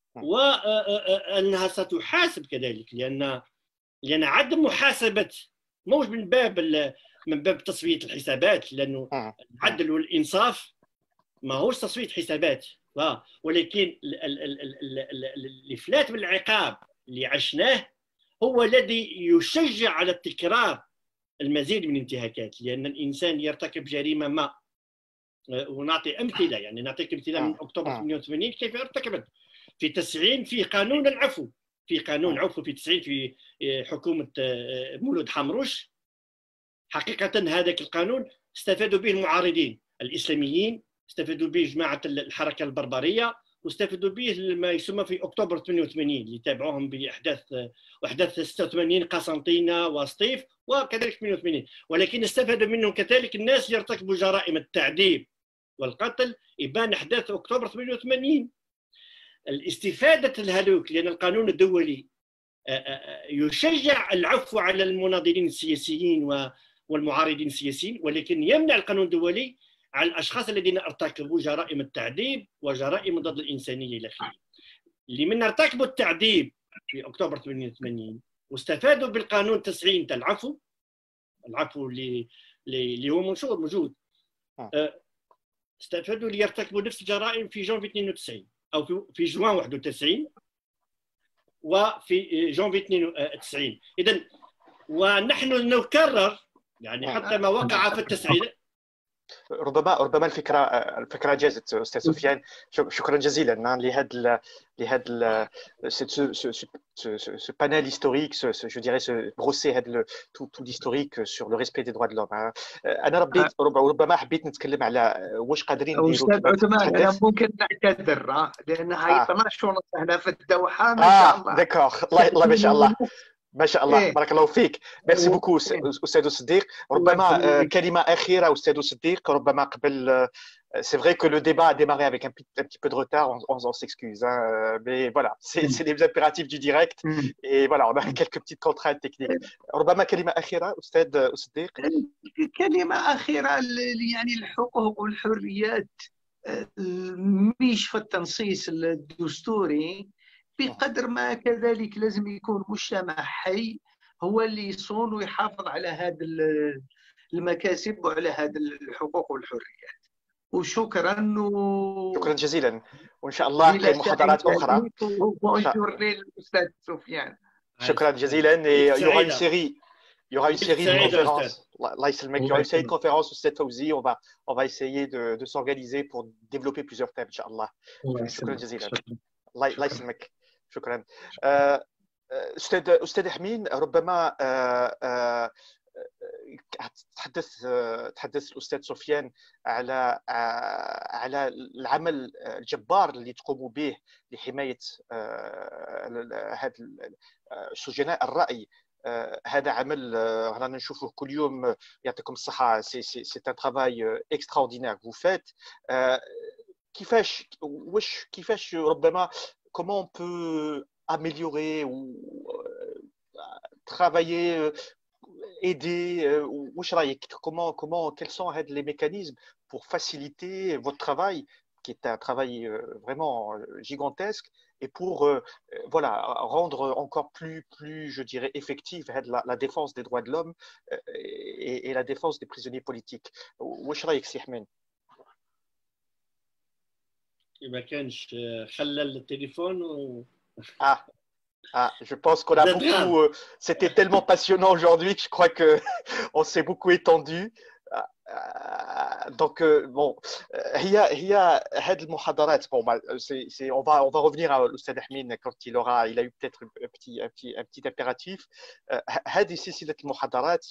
وانها ستحاسب كذلك، لان عدم محاسبه موش من باب تصفيه الحسابات، لانه العدل والانصاف ما هوش تصفيه حسابات، ولكن الافلات من العقاب اللي عشناه هو الذي يشجع على التكرار المزيد من الانتهاكات، لان الانسان يرتكب جريمه ما. ونعطي امثله، يعني نعطيك امثله من اكتوبر 88 كيف ارتكبت. في 90 في قانون العفو، في 90 في حكومه مولود حمروش. حقيقه هذاك القانون استفادوا به المعارضين الاسلاميين، استفادوا به جماعه الحركه البربريه، واستفادوا به ما يسمى في اكتوبر 88 اللي تابعوهم باحداث 86 قسنطينه وسطيف وكذلك 88. ولكن استفاد منهم كذلك الناس يرتكبوا جرائم التعذيب والقتل، يبان احداث اكتوبر 88. الاستفاده لهذوك، لان القانون الدولي يشجع العفو على المناضلين السياسيين والمعارضين السياسيين، ولكن يمنع القانون الدولي على الاشخاص الذين ارتكبوا جرائم التعذيب وجرائم ضد الانسانيه الى اخره. اللي من ارتكبوا التعذيب في اكتوبر 88 واستفادوا بالقانون 90 تاع العفو اللي هو منشور موجود، استفادوا ليرتكبوا نفس الجرائم في جونفي 92 او في جوان 91 وفي جونفي 92. اذا ونحن نكرر يعني حتى ما وقع في التسعينات. ربما الفكره جازت استاذ سفيان. شكرا جزيلا لهذا ce panel historique, je dirais brosser tout l'historique sur le respect des droits de l'homme. انا ربما حبيت نتكلم على واش قادرين نديروا. استاذ عثمان انا ممكن نعتذر لان هاي 12 ونص هنا في الدوحه ما شاء الله. داكوغ، الله ما شاء الله ما شاء الله، بارك الله فيك. ميرسي بوكو استاذ صديق. ربما كلمه اخيره استاذ صديق، ربما قبل. C'est vrai que le débat a démarré avec un petit peu de retard, on s'excuse, hein, mais voilà, c'est les impératifs du direct, et voilà, on a quelques petites contraintes techniques. ربما كلمه اخيره استاذ صديق. كلمه اخيره، يعني الحقوق والحريات مش في التنصيص الدستوري بقدر ما كذلك لازم يكون مجتمع حي هو اللي يصون ويحافظ على هذه المكاسب وعلى هذه الحقوق والحريات. وشكرا شكرا جزيلا. وان شاء الله كاين محاضرات اخرى. بونجور للاستاذ سفيان. شكرا جزيلا. يوغا اون سيري Il y aura une série de conférences. Là, il y aura une série de conférences au Stade Fawzi. On va essayer de s'organiser pour développer plusieurs thèmes, Inch'Allah. شكرا جزيلا. الله يسلمك. شكرا. أستاذ حمين، ربما تحدث الأستاذ سفيان على العمل الجبار اللي تقوموا به لحماية هذا سجناء الرأي. هذا عمل رانا نشوفه كل يوم، يعطيكم الصحة. سي ان ترافاي اكستراوردينير فو فات. كيفاش ربما comment on peut améliorer ou travailler, aider, quels sont les mécanismes pour faciliter votre travail, qui est un travail vraiment gigantesque, et pour rendre encore plus, je dirais, effective la défense des droits de l'homme et la défense des prisonniers politiques. واش رايك سي حمين؟ ما كانش خلل التليفون je pense qu'on a beaucoup. C'était tellement passionnant aujourd'hui que je crois que on s'est beaucoup étendu. Donc bon, هي هاد المحاضرات. Bon, on va revenir à l'Oustad Ahmin quand il a eu peut-être un petit impératif. هذه سلسلة المحاضرات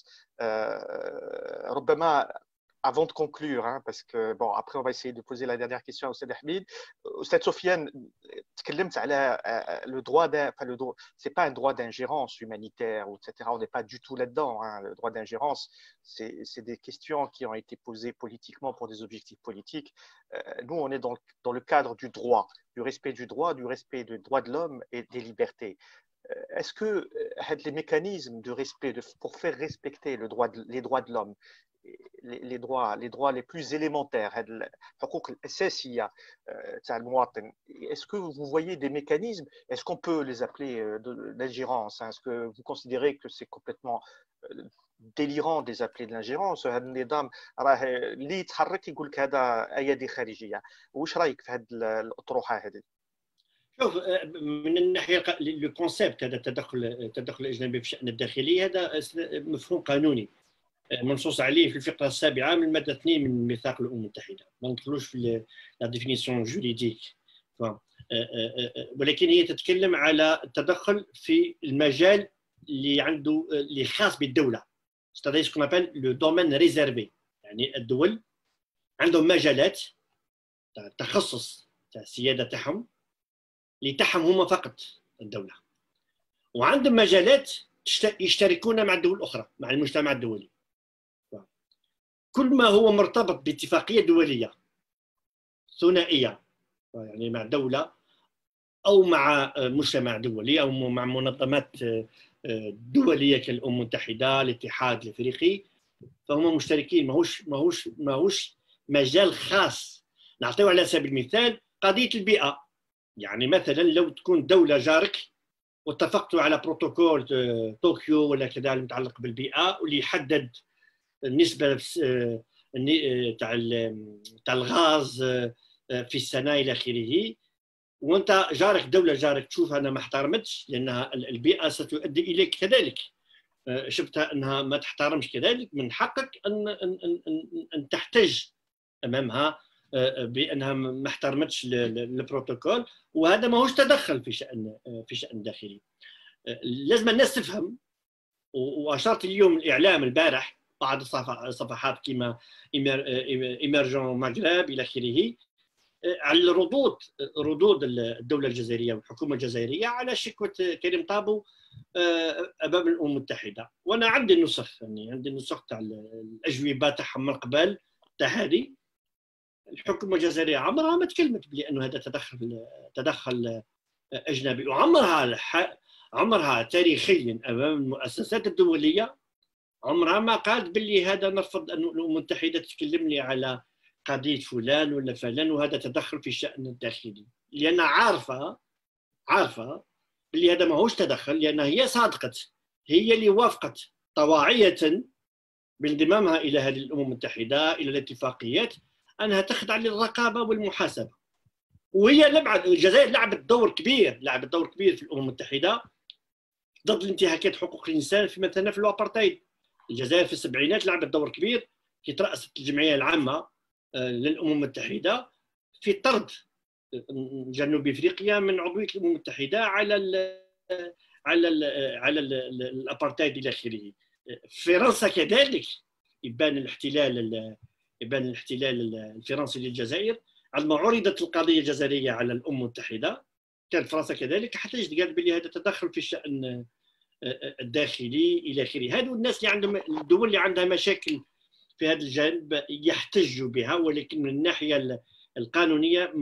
ربما avant de conclure, parce que bon, après on va essayer de poser la dernière question à Oustad Ahmed. Oustad Sofiane, تكلمت على le droit c'est pas un droit d'ingérence humanitaire, etc. On n'est pas du tout là-dedans. Le droit d'ingérence, c'est des questions qui ont été posées politiquement pour des objectifs politiques. Nous, on est dans le cadre du droit, du respect du droit, du respect des droits de l'homme et des libertés. Est-ce que les mécanismes de respect, pour faire respecter les droits de l'homme, les droits les plus élémentaires, est-ce que vous voyez des mécanismes? Est-ce qu'on peut les appeler d'ingérence? Est-ce que vous considérez que c'est complètement délirant de les appeler de l'ingérence? النظام راه اللي يتحرك يقول لك هذا ايادي خارجيه. واش رايك في هذه الاطروحه هذه؟ شوف، من الناحيه لو كونسيبت هذا التدخل الاجنبي في الشان الداخلي، هذا مفهوم قانوني منصوص عليه في الفقره 7 من الماده 2 من ميثاق الامم المتحده. ما ندخلوش في لا ديفينيسيون جوريديك، ولكن هي تتكلم على التدخل في المجال اللي خاص بالدوله، c'est-à-dire ce qu'on appelle le domaine réservé. يعني الدول عندهم مجالات تاع التخصص تاع السياده تاعهم اللي تاعهم هما فقط الدوله، وعندهم مجالات يشتركون مع الدول الاخرى، مع المجتمع الدولي. كل ما هو مرتبط باتفاقيه دوليه ثنائيه، يعني مع دوله او مع مجتمع دولي او مع منظمات دوليه كالامم المتحده، الاتحاد الافريقي، فهم مشتركين. ماهوش مجال خاص. نعطيو على سبيل المثال قضيه البيئه. يعني مثلا لو تكون دوله جارك واتفقتوا على بروتوكول طوكيو ولا كذا المتعلق بالبيئه، واللي يحدد النسبه تاع الغاز في السنه الى اخره، وانت جارك دوله جارك تشوف انها ما احترمتش لانها البيئه ستؤدي اليك كذلك، شفتها انها ما تحترمش كذلك، من حقك ان تحتج امامها بانها ما احترمتش البروتوكول، وهذا ماهوش تدخل في شان داخلي. لازم الناس تفهم. واشرت اليوم الاعلام البارح بعض الصفحات كما ايمرجون مغرب الى اخره على ردود الدوله الجزائريه والحكومه الجزائريه على شكوى كريم طابو امام الامم المتحده. وانا عندي النسخ، يعني عندي النسخ تاع الاجوبه تاعهم من قبل تاع هذه. الحكومه الجزائريه عمرها ما تكلمت بانه هذا تدخل اجنبي، وعمرها تاريخيا امام المؤسسات الدوليه عمرها ما قالت باللي هذا نرفض ان الامم المتحده تتكلم لي على قضيه فلان ولا فلان وهذا تدخل في الشان الداخلي، لان عارفه باللي هذا ماهوش تدخل، لان هي صادقت، هي اللي وافقت طواعيه بانضمامها الى هذه الامم المتحده الى الاتفاقيات انها تخضع للرقابه والمحاسبه. وهي الجزائر لعبت دور كبير في الامم المتحده ضد الانتهاكات حقوق الانسان في مثلا في الابارتايد. الجزائر في السبعينات لعبت دور كبير كي ترأست الجمعيه العامه للامم المتحده في طرد جنوب افريقيا من عضويه الامم المتحده على الابارتايد الى اخره. فرنسا كذلك يبان الاحتلال الفرنسي للجزائر. عندما عرضت القضيه الجزائريه على الامم المتحده كانت فرنسا كذلك حتى قال بلي هذا تدخل في الشان الداخلي الى اخره. هذو الناس اللي عندهم الدول اللي عندها مشاكل في هذا الجانب يحتجوا بها، ولكن من الناحيه القانونيه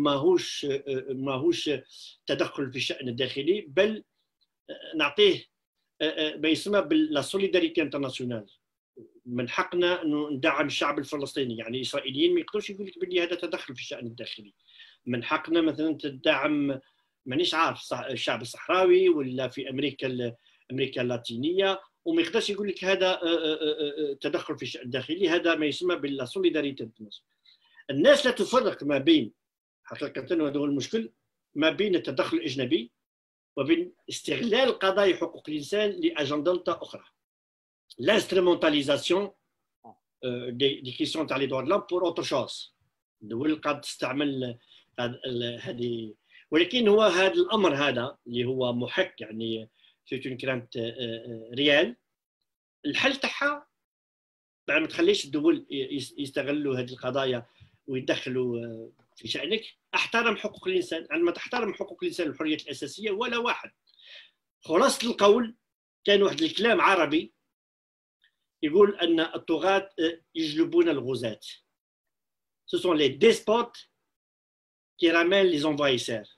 ماهوش تدخل في الشان الداخلي، بل نعطيه ما يسمى بالسوليداريتي انترناسيونال. من حقنا انه ندعم الشعب الفلسطيني، يعني الاسرائيليين ما يقدروش يقول لك بلي هذا تدخل في الشان الداخلي. من حقنا مثلا تدعم مانيش عارف الشعب الصحراوي ولا في امريكا اللاتينيه، وما يقدرش يقول لك هذا تدخل في الشان الداخلي. هذا ما يسمى بالسوليداريتي انترناسيونال. الناس لا تفرق ما بين حقيقه، وهذا هو المشكل، ما بين التدخل الاجنبي وبين استغلال قضايا حقوق الانسان لاجندات اخرى. l'instrumentalisation des questions تاع لي دوا دو لوم بور اوتر شوز. الدول قد تستعمل هذه، ولكن هو هذا الامر هذا اللي هو محك، يعني سيت اون كرانت ريال. الحل تاعها بعد ما تخليش الدول يستغلوا هذه القضايا ويدخلوا في شأنك. احترم حقوق الانسان. عندما تحترم حقوق الانسان والحريات الاساسيه ولا واحد. خلاصه القول كان واحد الكلام عربي يقول ان الطغاة يجلبون الغزاة. Ce sont les despotes qui ramènent les envahisseurs.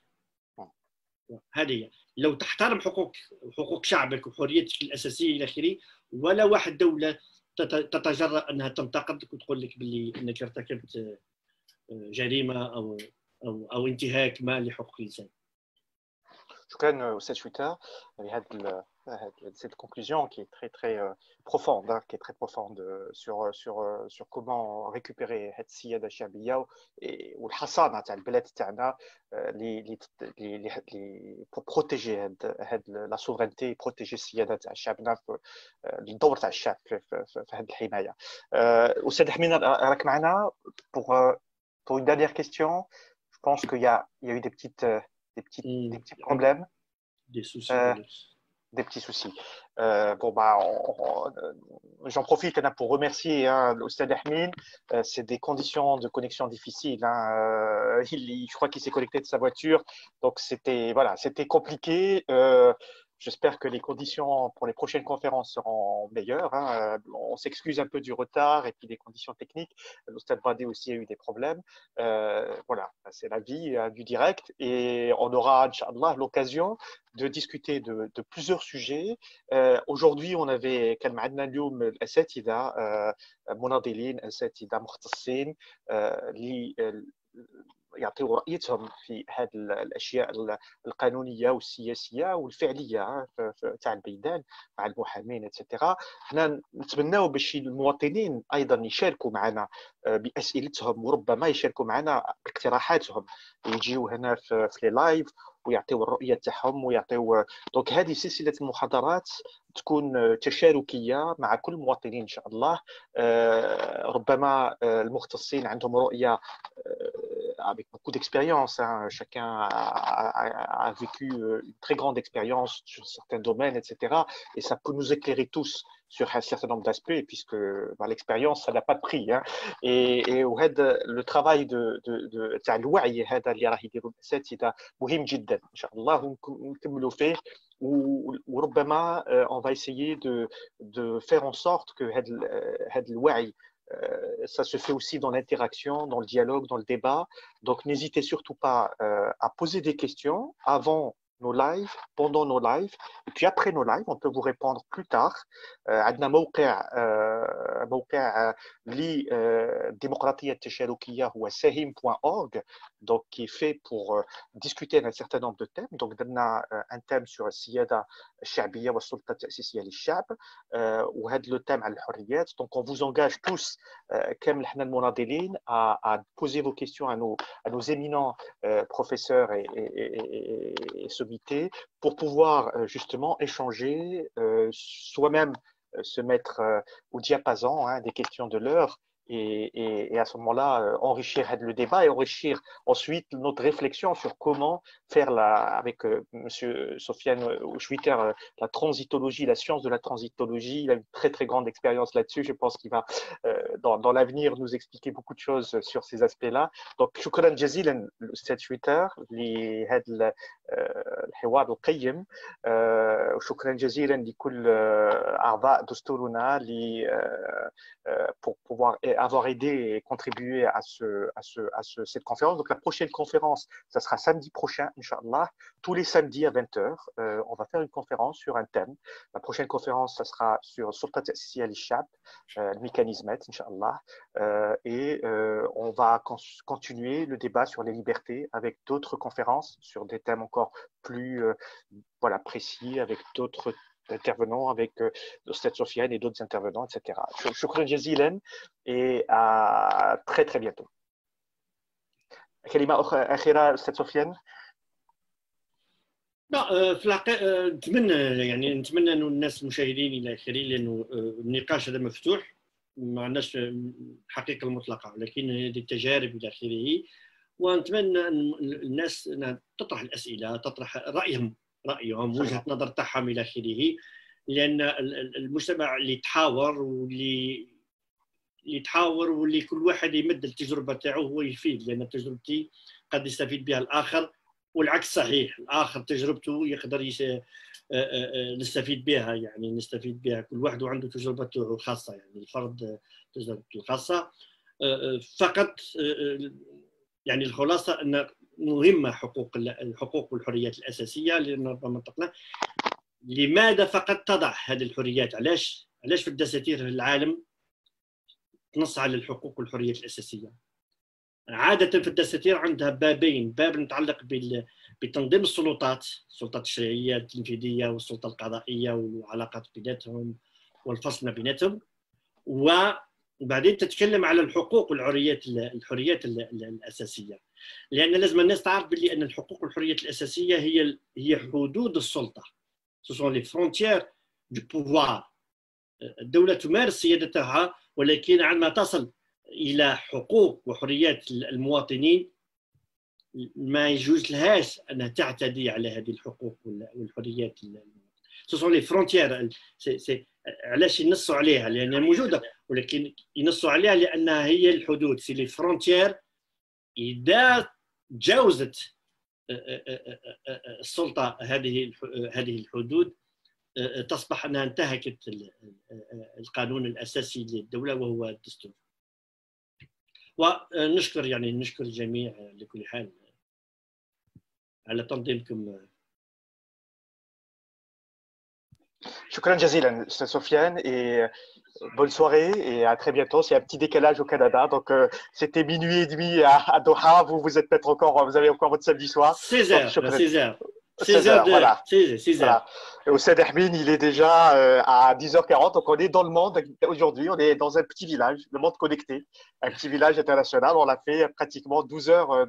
هذه لو تحترم حقوق شعبك وحريتك الاساسيه الى اخره، ولا واحد دوله تتجرأ انها تنتقدك وتقول لك باللي انك ارتكبت جريمه او انتهاك ما لحقوق الانسان. شكرا أستاذ شويتر لهذه cette conclusion qui est très profonde, hein, qui est très profonde sur comment récupérer cette السيادة الشعبية والحصانة تاع البلاد تاعنا pour protéger la souveraineté, protéger السيادة تاع شعبنا، الدور تاع الشعب في هذه الحماية. أستاذ حميد راك معنا pour une dernière question. Je pense qu'il y a eu des petits problèmes. Des soucis. Des petits soucis. Bon, j'en profite pour remercier l'Oustad Ahmed. C'est des conditions de connexion difficiles. Je crois qu'il s'est connecté de sa voiture. Donc, c'était compliqué. J'espère que les conditions pour les prochaines conférences seront meilleures. On s'excuse un peu du retard et puis des conditions techniques. L'Oustad Bradé aussi a eu des problèmes. Voilà, c'est la vie du direct. Et on aura, Inch'Allah, l'occasion de discuter de plusieurs sujets. Aujourd'hui, on avait كان معنا اليوم الأساتذة مناضلين، أساتذة مختصين اللي يعطيوا رأيتهم في هذه الأشياء القانونية والسياسية والفعلية تاع البلدان مع المحامين اتسيتيرا. حنا نتمناو باش المواطنين أيضا يشاركوا معنا بأسئلتهم، وربما يشاركوا معنا باقتراحاتهم، يجيو هنا في لي لايف ويعطيوا الرؤية تاعهم ويعطيوا. دونك هذه سلسلة المحاضرات تكون تشاركية مع كل المواطنين إن شاء الله. ربما المختصين عندهم رؤية avec beaucoup d'expérience. Chacun a vécu une très grande expérience sur certains domaines, etc. Et ça peut nous éclairer tous sur un certain nombre d'aspects, puisque l'expérience, ça n'a pas de prix. Et le travail تاع الوعي هذا اللي راه يديروا الأساتذة مهم جدا. إن شاء الله نكملوا فيه، وربما on va essayer de faire en sorte que هذا الوعي ça se fait aussi dans l'interaction, dans le dialogue, dans le débat. Donc, n'hésitez surtout pas à poser des questions avant nos lives, pendant nos lives, et puis après nos lives, on peut vous répondre plus tard. عندنا موقع للديمقراطية التشاركية هو sahim.org. donc qui est fait pour discuter d'un certain nombre de thèmes. Donc on a un thème sur السيادة الشعبية والسلطة التأسيسية للشعب وهذا le thème على الحريات. Donc on vous engage tous كامل احنا المناضلين à poser vos questions à nos éminents professeurs et sommités pour pouvoir justement échanger, soi-même se mettre au diapason des questions de l'heure et à ce moment-là enrichir le débat et enrichir ensuite notre réflexion sur comment faire avec monsieur Sofiane Schwitter la transitologie, la science de la transitologie. Il a une très très grande expérience là-dessus. Je pense qu'il va dans l'avenir nous expliquer beaucoup de choses sur ces aspects-là. Donc شكرا جزيلا الأستاذ شويتر لهذا الحوار القيم وشكرا جزيلا لكل أعضاء دستورنا pour pouvoir avoir aidé et contribué à cette conférence. Donc la prochaine conférence, ça sera samedi prochain, Inch'Allah, tous les samedis à 20h. On va faire une conférence sur un thème. La prochaine conférence, ça sera sur Sulta Ta'sisiyya Lil-Sha'b, le mécanisme, Inch'Allah. Et on va continuer le débat sur les libertés avec d'autres conférences sur des thèmes encore plus précis, avec d'autres intervenants, avec l'Ostad Sofiane et d'autres intervenants, etc. Shukran jazilan et à très très bientôt. كلمة أخيرة أستاذ سفيان. لا في الحقيقة نتمنى أنه الناس المشاهدين إلى آخره، لأنه النقاش هذا مفتوح، ما عندناش الحقيقة المطلقة، ولكن هذه التجارب إلى آخره، ونتمنى أن الناس تطرح الأسئلة، تطرح رأيهم وجهة نظر تاعهم إلى آخره، لأن المجتمع اللي يتحاور واللي كل واحد يمد التجربة تاعو هو يفيد، لأن تجربتي قد يستفيد بها الآخر والعكس صحيح، الآخر تجربته يقدر نستفيد بها، يعني نستفيد بها كل واحد وعنده تجربته الخاصة، يعني الفرد تجربته الخاصة. فقط يعني الخلاصة أن مهمة الحقوق والحريات الأساسية، لأن ربما منطقنا لماذا فقط تضع هذه الحريات؟ علاش في الدساتير في العالم تنص على الحقوق والحريات الأساسية؟ عادة في الدساتير عندها بابين، باب متعلق بتنظيم السلطات التشريعية التنفيذية والسلطة القضائية والعلاقات بيناتهم والفصل ما بيناتهم، وبعدين تتكلم على الحقوق والحريات الأساسية، لأن لازم الناس تعرف بلي أن الحقوق والحريات الأساسية هي حدود السلطة، ce sont les frontières du pouvoir. الدولة تمارس سيادتها، ولكن عندما تصل إلى حقوق وحريات المواطنين ما يجوز لهاش أنها تعتدي على هذه الحقوق والحريات. ce sont les frontières. علاش ينصوا عليها؟ لأنها موجودة، ولكن ينصوا عليها لأنها هي الحدود. في les frontières إذا تجاوزت السلطة هذه الحدود تصبح أنها انتهكت القانون الأساسي للدولة وهو الدستور. ونشكر نشكر الجميع لكل حال على تنظيمكم. Shukran jazilan, Mr. Sofiane, et bonne soirée et à très bientôt. C'est un petit décalage au Canada, donc c'était minuit et demi à Doha. Vous êtes peut-être encore, vous avez encore votre samedi soir. 16h. 16h, voilà. 16h. Voilà. Et au Sed Ahmin, il est déjà à 10h40, donc on est dans le monde aujourd'hui, on est dans un petit village, le monde connecté, un petit village international. On a fait pratiquement 12 heures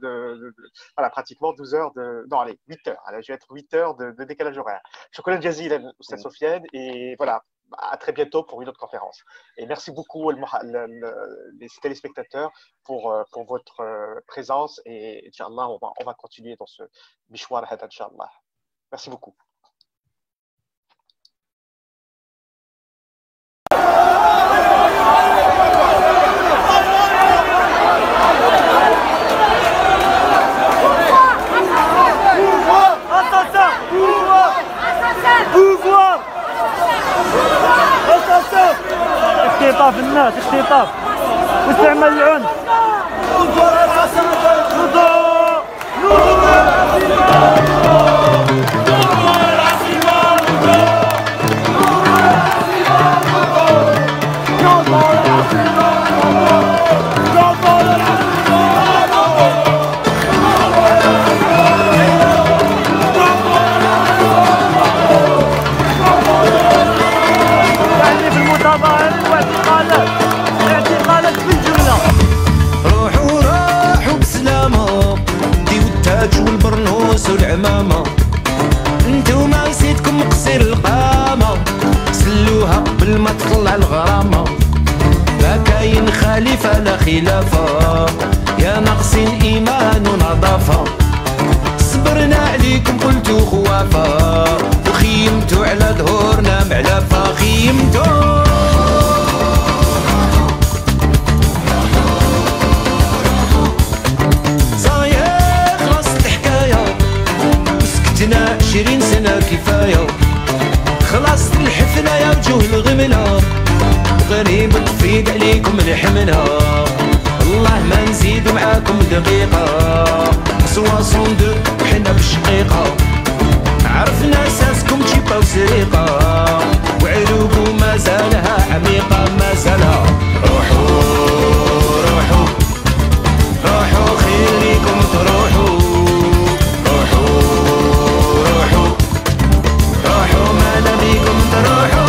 non allez, 8 heures. Allez, je vais être 8 heures de décalage horaire. Shukran jazilan, Ustad Sofiane, et voilà, à très bientôt pour une autre conférence. Et merci beaucoup les téléspectateurs pour votre présence, et Inch'Allah, on va continuer dans ce mishwar hada, Inch'Allah. Merci beaucoup. اختطاف الناس، اختطاف واستعمال العنف. تصير القامة، سلوها قبل ما تطلع الغرامة. ما كاين خليفة لا خلافة، يا ناقصين إيمان ونظافة. صبرنا عليكم قلتو خوافة، وخيمتو على ظهورنا معلفة. خيمتو صاير خلصت الحكاية، وسكتنا 20 سنة كفاية. خلصت الحفلة يا وجوه الغملة، غريب تفيد عليكم الحملة. الله ما نزيدو معاكم دقيقة، 62 وحنا بالشقيقة. عرفنا ساسكم تشيبا وسريقة، وعروقو ما زالها عميقة ما زالها. روحو روحو روحو خير ليكم تروحو، روحو روحو روحو مالا بيكم تروحو.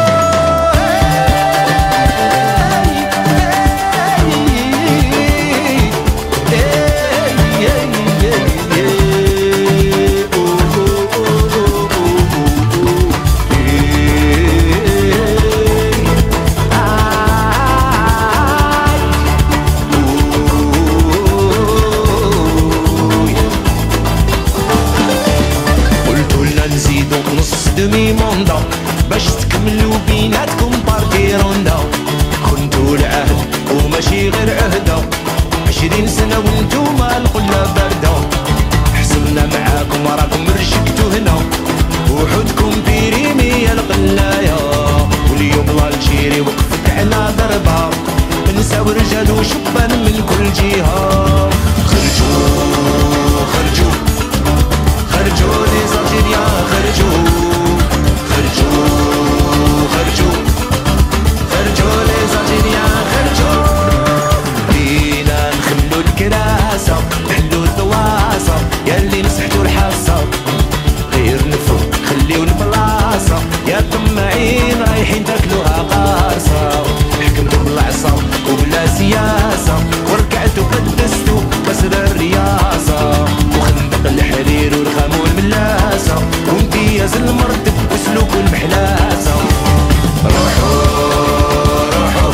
دمي موندا باش تكملوا بيناتكم بارتي روندا. كنتو العهد وماشي غير عهدة، 20 سنة وانتوما القلة باردة. حسبنا معاكم راكم رشقتو هنا، وحدكم بيريمي القلاية. واليوم الجيري وقفت على ضربة، نساو رجال وشبان من كل جهة. خرجوا خرجوا خرجوا لي زالجيريان، خرجوا خرجوا خرجوا خرجوا لي زالجيريان، خرجوا. بينا نخلو الكراسة نحلو الدواسة، ياللي مسحتو الحاسة غير نفوق خليو البلاصة. يا طماعين رايحين تاكلوها قارصة، حكمتو بالعصا وبلا سياسة، وركعتو قدستو كسر الرياسة. وخندق الحرير ورخام والملاسة، وامتياز المرتب وسلوك المحلاسة. روحو روحو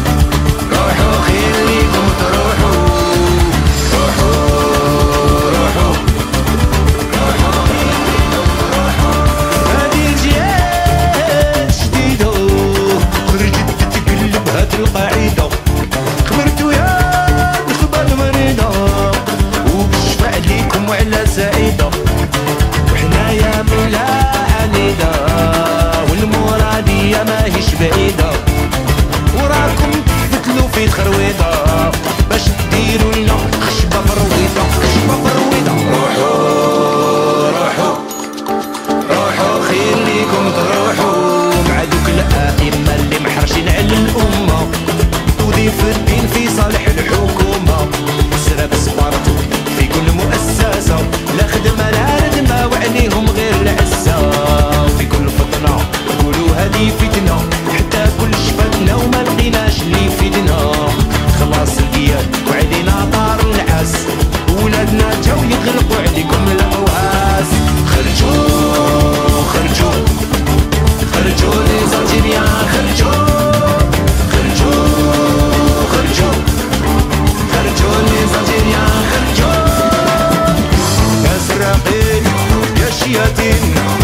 روحو خير ليكم تروحو، روحو روحو روحو خير ليكم تروحو. هادي الجيال جديدة خرجت تتقلب هاد القاعدة، خبرتو يا الخبر المريضة، وبالشفاء عليكم وعلى سعيدة. وحنايا مولها عنيدة، والمرادية ماهيش بعيدة. وراكم تفتلو في تخرويضة باش ديروا لنا خشبة فرويضة، خشبة فرويضة. روحو روحو روحو خير ليكم تروحو، مع دوك الأئمة اللي محرشين على الأمة، وضيف الدين في صالح الحكومة. سراب سبارتو في كل مؤسسة، لا خدمة لا ردمة وعليهم غير العسة. وفي كل فطنة قولوا هادي فتنة، حتى كل شفتنا وما لقيناش اللي يفيدنا. خلاص القياد وعلينا طار النعاس، ولادنا جاو يغلقوا عليكم الأواس. خرجوا خرجوا خرجوا لي زالجيريان، خرجوا خرجوا خرجوا خرجوا لي زالجيريان، خرجوا. يا سراقين يا شياطين